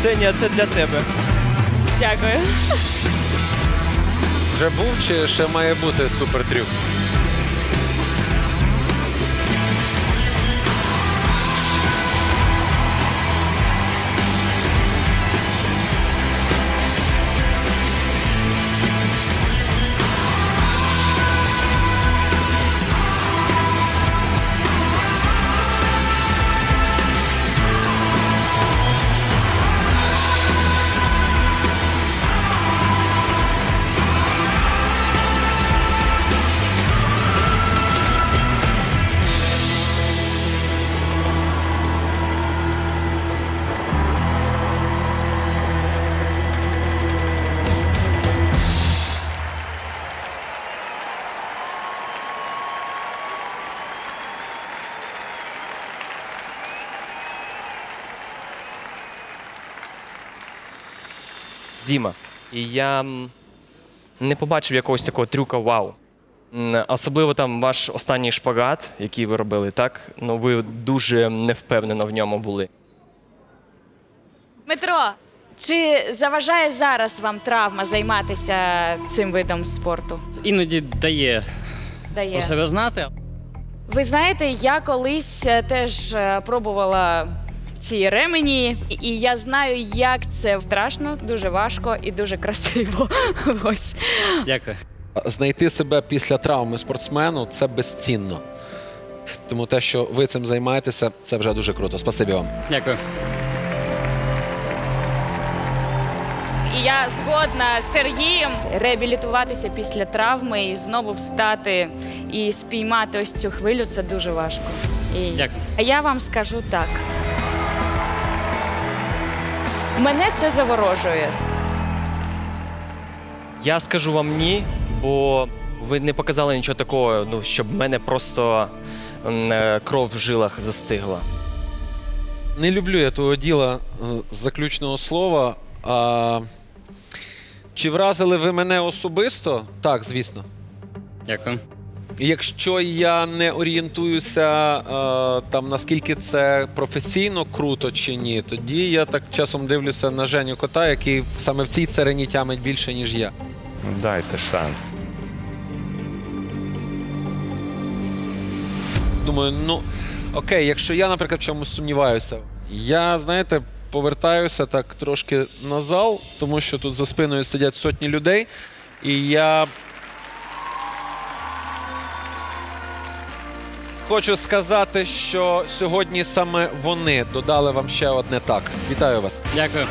Speaker 14: Ксенія, це для тебе.
Speaker 2: Дякую.
Speaker 12: Вже був чи ще має бути супертрюк?
Speaker 14: Діма, і я не побачив якогось такого трюка вау. Особливо там ваш останній шпагат, який ви робили, так? Ну, ви дуже невпевнено в ньому були.
Speaker 2: Дмитро, чи заважає зараз вам травма займатися цим видом спорту?
Speaker 6: Іноді дає
Speaker 2: Дає.
Speaker 6: про себе знати.
Speaker 2: Ви знаєте, я колись теж пробувала ці ремені, і я знаю, як це страшно, дуже важко і дуже красиво. Ось.
Speaker 6: Дякую.
Speaker 12: Знайти себе після травми спортсмену – це безцінно. Тому те, що ви цим займаєтеся, це вже дуже круто. Спасибі вам.
Speaker 6: Дякую.
Speaker 2: І я згодна з Сергієм реабілітуватися після травми і знову встати і спіймати ось цю хвилю – це дуже важко.
Speaker 6: Дякую.
Speaker 2: А я вам скажу так. Мене це заворожує.
Speaker 14: Я скажу вам ні, бо ви не показали нічого такого, ну, щоб в мене просто кров в жилах застигла.
Speaker 12: Не люблю я того діла заключного слова. Чи вразили ви мене особисто? Так, звісно.
Speaker 6: Дякую.
Speaker 12: Якщо я не орієнтуюся, там, наскільки це професійно круто чи ні, тоді я так часом дивлюся на Женю Кота, який саме в цій царині тямить більше, ніж я.
Speaker 9: Дайте шанс.
Speaker 12: Думаю, ну, окей, якщо я, наприклад, в чомусь сумніваюся, я, знаєте, повертаюся так трошки на зал, тому що тут за спиною сидять сотні людей, і я хочу сказати, що сьогодні саме вони додали вам ще одне так. Вітаю вас.
Speaker 6: Дякую.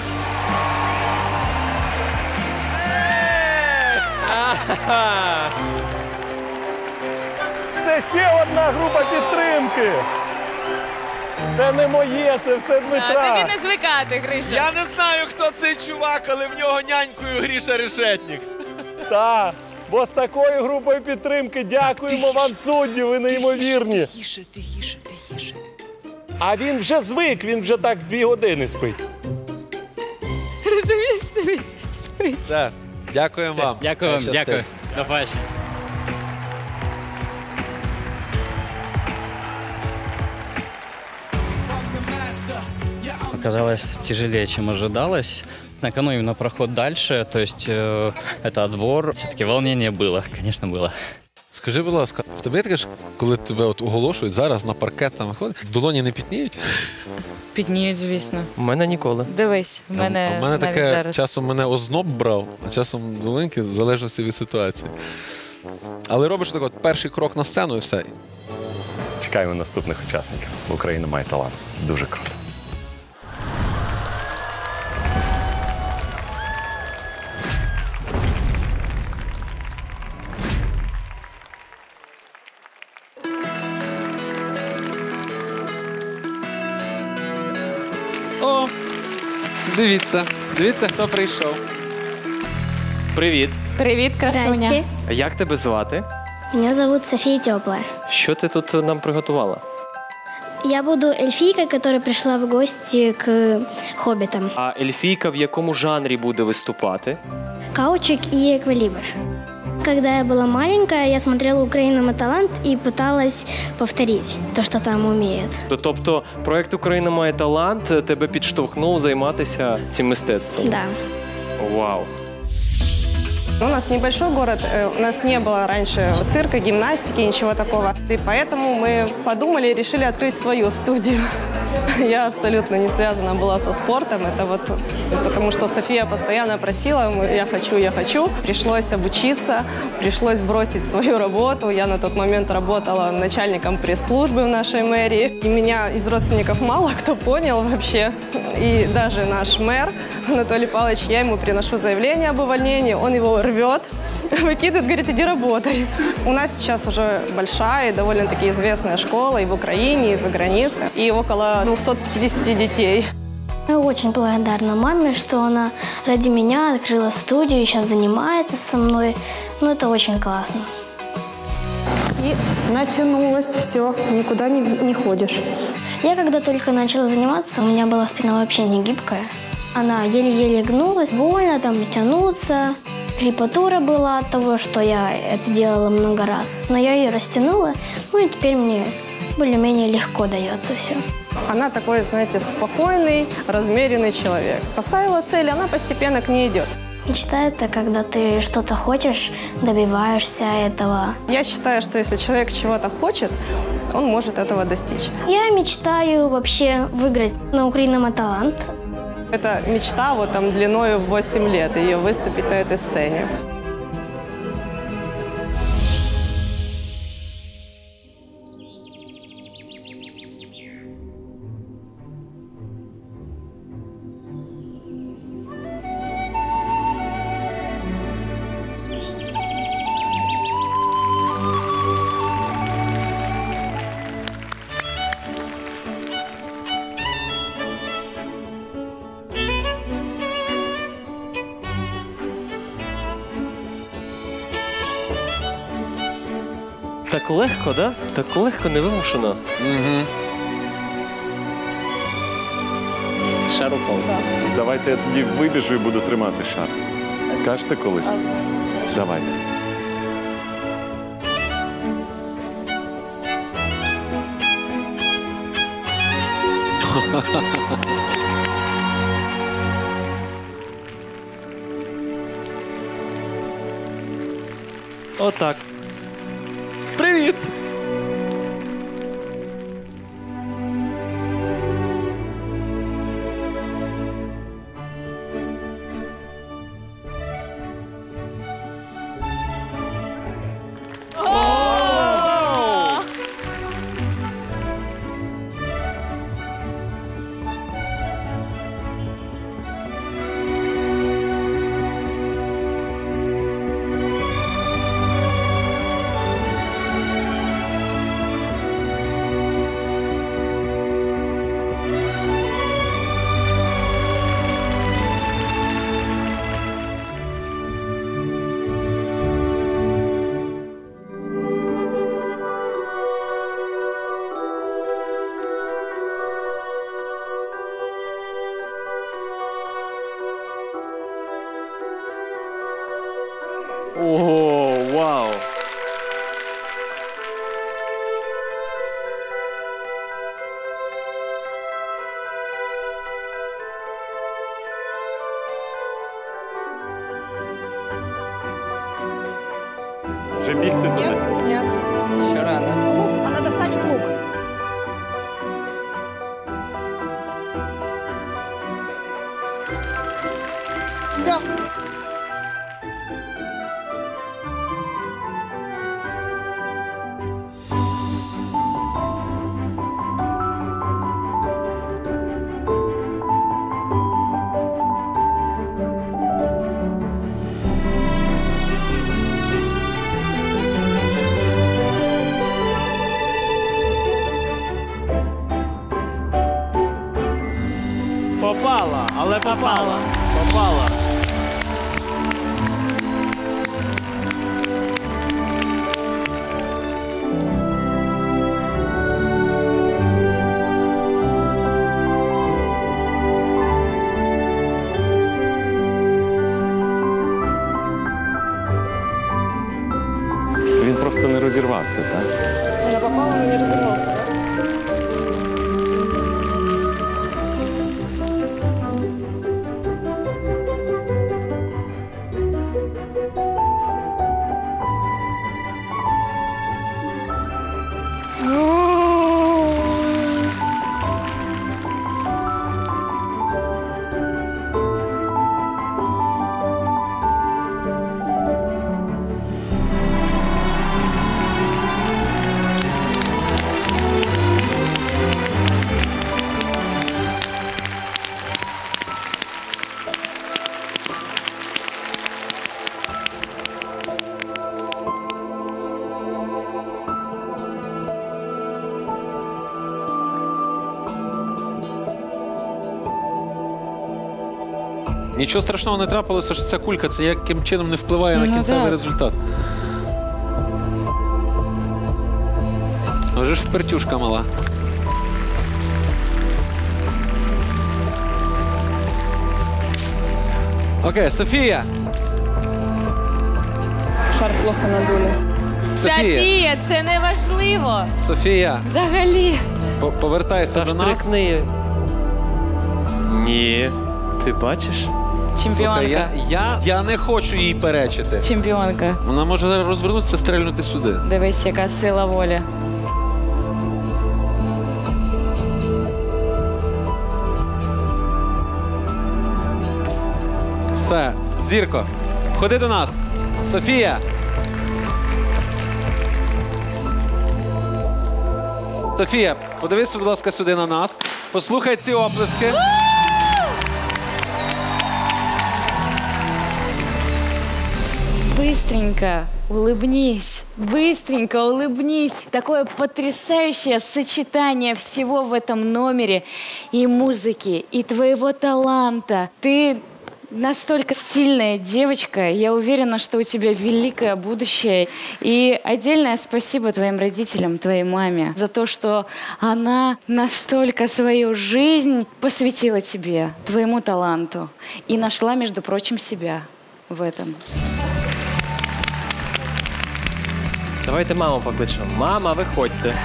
Speaker 13: Це ще одна група підтримки. Це не моє, це все Дмитра.
Speaker 2: Тобі не звикати, Гриша.
Speaker 20: Я не знаю, хто цей чувак, але в нього нянькою Гріша Решетник.
Speaker 13: Так, бо з такою групою підтримки дякуємо вам, судді, ви неймовірні.
Speaker 20: Тихіше.
Speaker 13: А він вже звик, він вже так 2 години спить.
Speaker 2: Розумієш, тобі спить.
Speaker 12: Все, дякуємо вам.
Speaker 6: Дякую вам,
Speaker 12: Хай щастить.
Speaker 6: дякую. До побачення. Оказалось тяжелее, чем ожидалось. На кону именно проход дальше, то есть это отбор. Все-таки волнение было, конечно, было.
Speaker 12: Скажи, будь ласка, в тебе є таке ж, коли тебе от оголошують зараз на паркет там виходить, долоні не пітніють?
Speaker 2: Підніють, звісно.
Speaker 14: У мене ніколи.
Speaker 2: Дивись, в мене,
Speaker 12: А в мене
Speaker 2: навіть
Speaker 12: таке,
Speaker 2: зараз.
Speaker 12: часом мене озноб брав, а часом долоньки, в залежності від ситуації. Але робиш так от перший крок на сцену і все.
Speaker 9: Чекаємо наступних учасників. Україна має талант. Дуже круто.
Speaker 12: О, дивіться, хто прийшов.
Speaker 14: Привіт.
Speaker 2: Привіт, красуня.
Speaker 7: Здрасте.
Speaker 14: А як тебе звати?
Speaker 7: Меня зовут София Теплая.
Speaker 14: Що ти тут нам приготувала?
Speaker 7: Я буду эльфийкой, которая пришла в гости к хоббитам.
Speaker 14: А ельфійка в якому жанрі буде виступати?
Speaker 7: Каучик и эквилибр.
Speaker 15: Когда я была маленькая, я смотрела «Украина мой талант» и пыталась повторить то, что там умеют.
Speaker 1: Тобто проект «Україна має талант» тебе підштовхнув займатися цим мистецтвом?
Speaker 15: Да.
Speaker 1: Вау.
Speaker 22: У нас небольшой город, у нас не было раньше цирка, гимнастики, ничего такого. И поэтому мы подумали и решили открыть свою студию. Я абсолютно не связана была со спортом. Это вот потому что София постоянно просила, я хочу. Пришлось обучиться, пришлось бросить свою работу. Я на тот момент работала начальником пресс-службы в нашей мэрии. И меня из родственников мало кто понял вообще. И даже наш мэр Анатолий Павлович, я ему приношу заявление об увольнении, он его рвет, выкидывает, говорит, иди работай. У нас сейчас уже большая и довольно-таки известная школа и в Украине, и за границей, и около 250 детей.
Speaker 15: Я очень благодарна маме, что она ради меня открыла студию и сейчас занимается со мной. Ну, это очень классно.
Speaker 19: И натянулось все, никуда не ходишь.
Speaker 15: Я когда только начала заниматься, у меня была спина вообще не гибкая. Она еле-еле гнулась, больно там тянуться. Крепатура была от того, что я это делала много раз. Но я ее растянула, ну и теперь мне более-менее легко дается все.
Speaker 22: Она такой, знаете, спокойный, размеренный человек. Поставила цель, она постепенно к ней идет.
Speaker 15: Мечта – это когда ты что-то хочешь, добиваешься этого.
Speaker 22: Я считаю, что если человек чего-то хочет, он может этого достичь.
Speaker 15: Я мечтаю вообще выиграть на «Украина мой талант».
Speaker 22: Это мечта вот там длиною в 8 лет, ее выступить на этой сцене.
Speaker 1: Так легко, да? Так легко, невимушено.
Speaker 3: Угу.
Speaker 1: Шар упав.
Speaker 9: Давайте я тоді вибіжу і буду тримати шар. Скажете коли? Давайте.
Speaker 1: Отак. Привіт! Ого, вау!
Speaker 9: Вже бігти туди?
Speaker 22: Нет.
Speaker 1: Ще рано.
Speaker 22: Лук, она достанет лук. Все.
Speaker 1: Попала, але попала. Попала.
Speaker 9: просто не розірвався, так?
Speaker 22: Она попала, но не разорвался, да?
Speaker 12: Нічого страшного не трапилося, що ця кулька, це яким чином не впливає на кінцевий результат. Вже ж впертюшка мала. Окей, Софія.
Speaker 22: Шар плохо надули.
Speaker 2: Софія, це не важливо.
Speaker 12: Софія.
Speaker 2: Взагалі.
Speaker 12: Повертайся до нас.
Speaker 1: Ні. Ти бачиш?
Speaker 2: Чемпіонка.
Speaker 12: Слухай, я не хочу їй перечити.
Speaker 2: Чемпіонка.
Speaker 12: Вона може зараз розвернутися, стрельнути сюди.
Speaker 2: Дивись, яка сила волі.
Speaker 12: Все, Зірко, ходи до нас. Софія. Софія, подивися, будь ласка, сюди на нас. Послухай ці оплески.
Speaker 2: Быстренько улыбнись, быстренько улыбнись. Такое потрясающее сочетание всего в этом номере и музыки, и твоего таланта. Ты настолько сильная девочка. Я уверена, что у тебя великое будущее. И отдельное спасибо твоим родителям, твоей маме за то, что она настолько свою жизнь посвятила тебе, твоему таланту. И нашла, между прочим, себя в этом.
Speaker 14: Давайте маму покличемо. Мама, виходьте.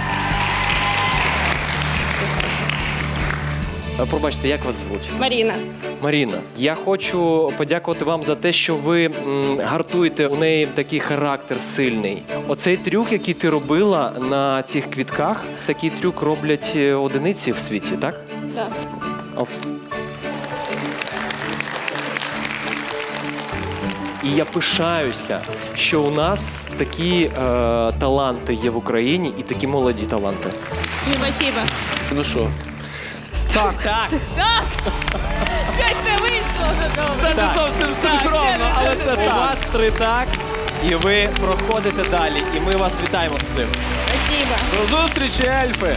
Speaker 1: Пробачте, як вас звуть?
Speaker 22: Марина.
Speaker 1: Маріна, я хочу подякувати вам за те, що ви гартуєте. У неї такий характер сильний. Оцей трюк, який ти робила на цих квітках, такий трюк роблять одиниці в світі, так?
Speaker 22: Да.
Speaker 1: І я пишаюся, що у нас такі таланти є в Україні і такі молоді таланти.
Speaker 22: Спасибо.
Speaker 12: Ну що?
Speaker 1: Так.
Speaker 2: Так! Щось не вийшло.
Speaker 1: Це не зовсім синхронно, але це так. У вас 3 так, і ви проходите далі. І ми вас вітаємо з цим.
Speaker 22: Спасибо.
Speaker 12: До зустрічі, ельфи!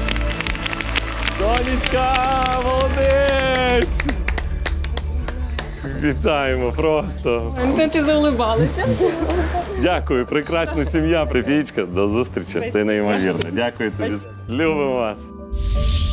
Speaker 12: Сонечка, молодець!
Speaker 9: Вітаємо просто.
Speaker 22: Ти заулибалася.
Speaker 9: Дякую, прекрасна сім'я. Софійчка, до зустрічі. Ти неймовірна. Дякую тобі. Любимо вас.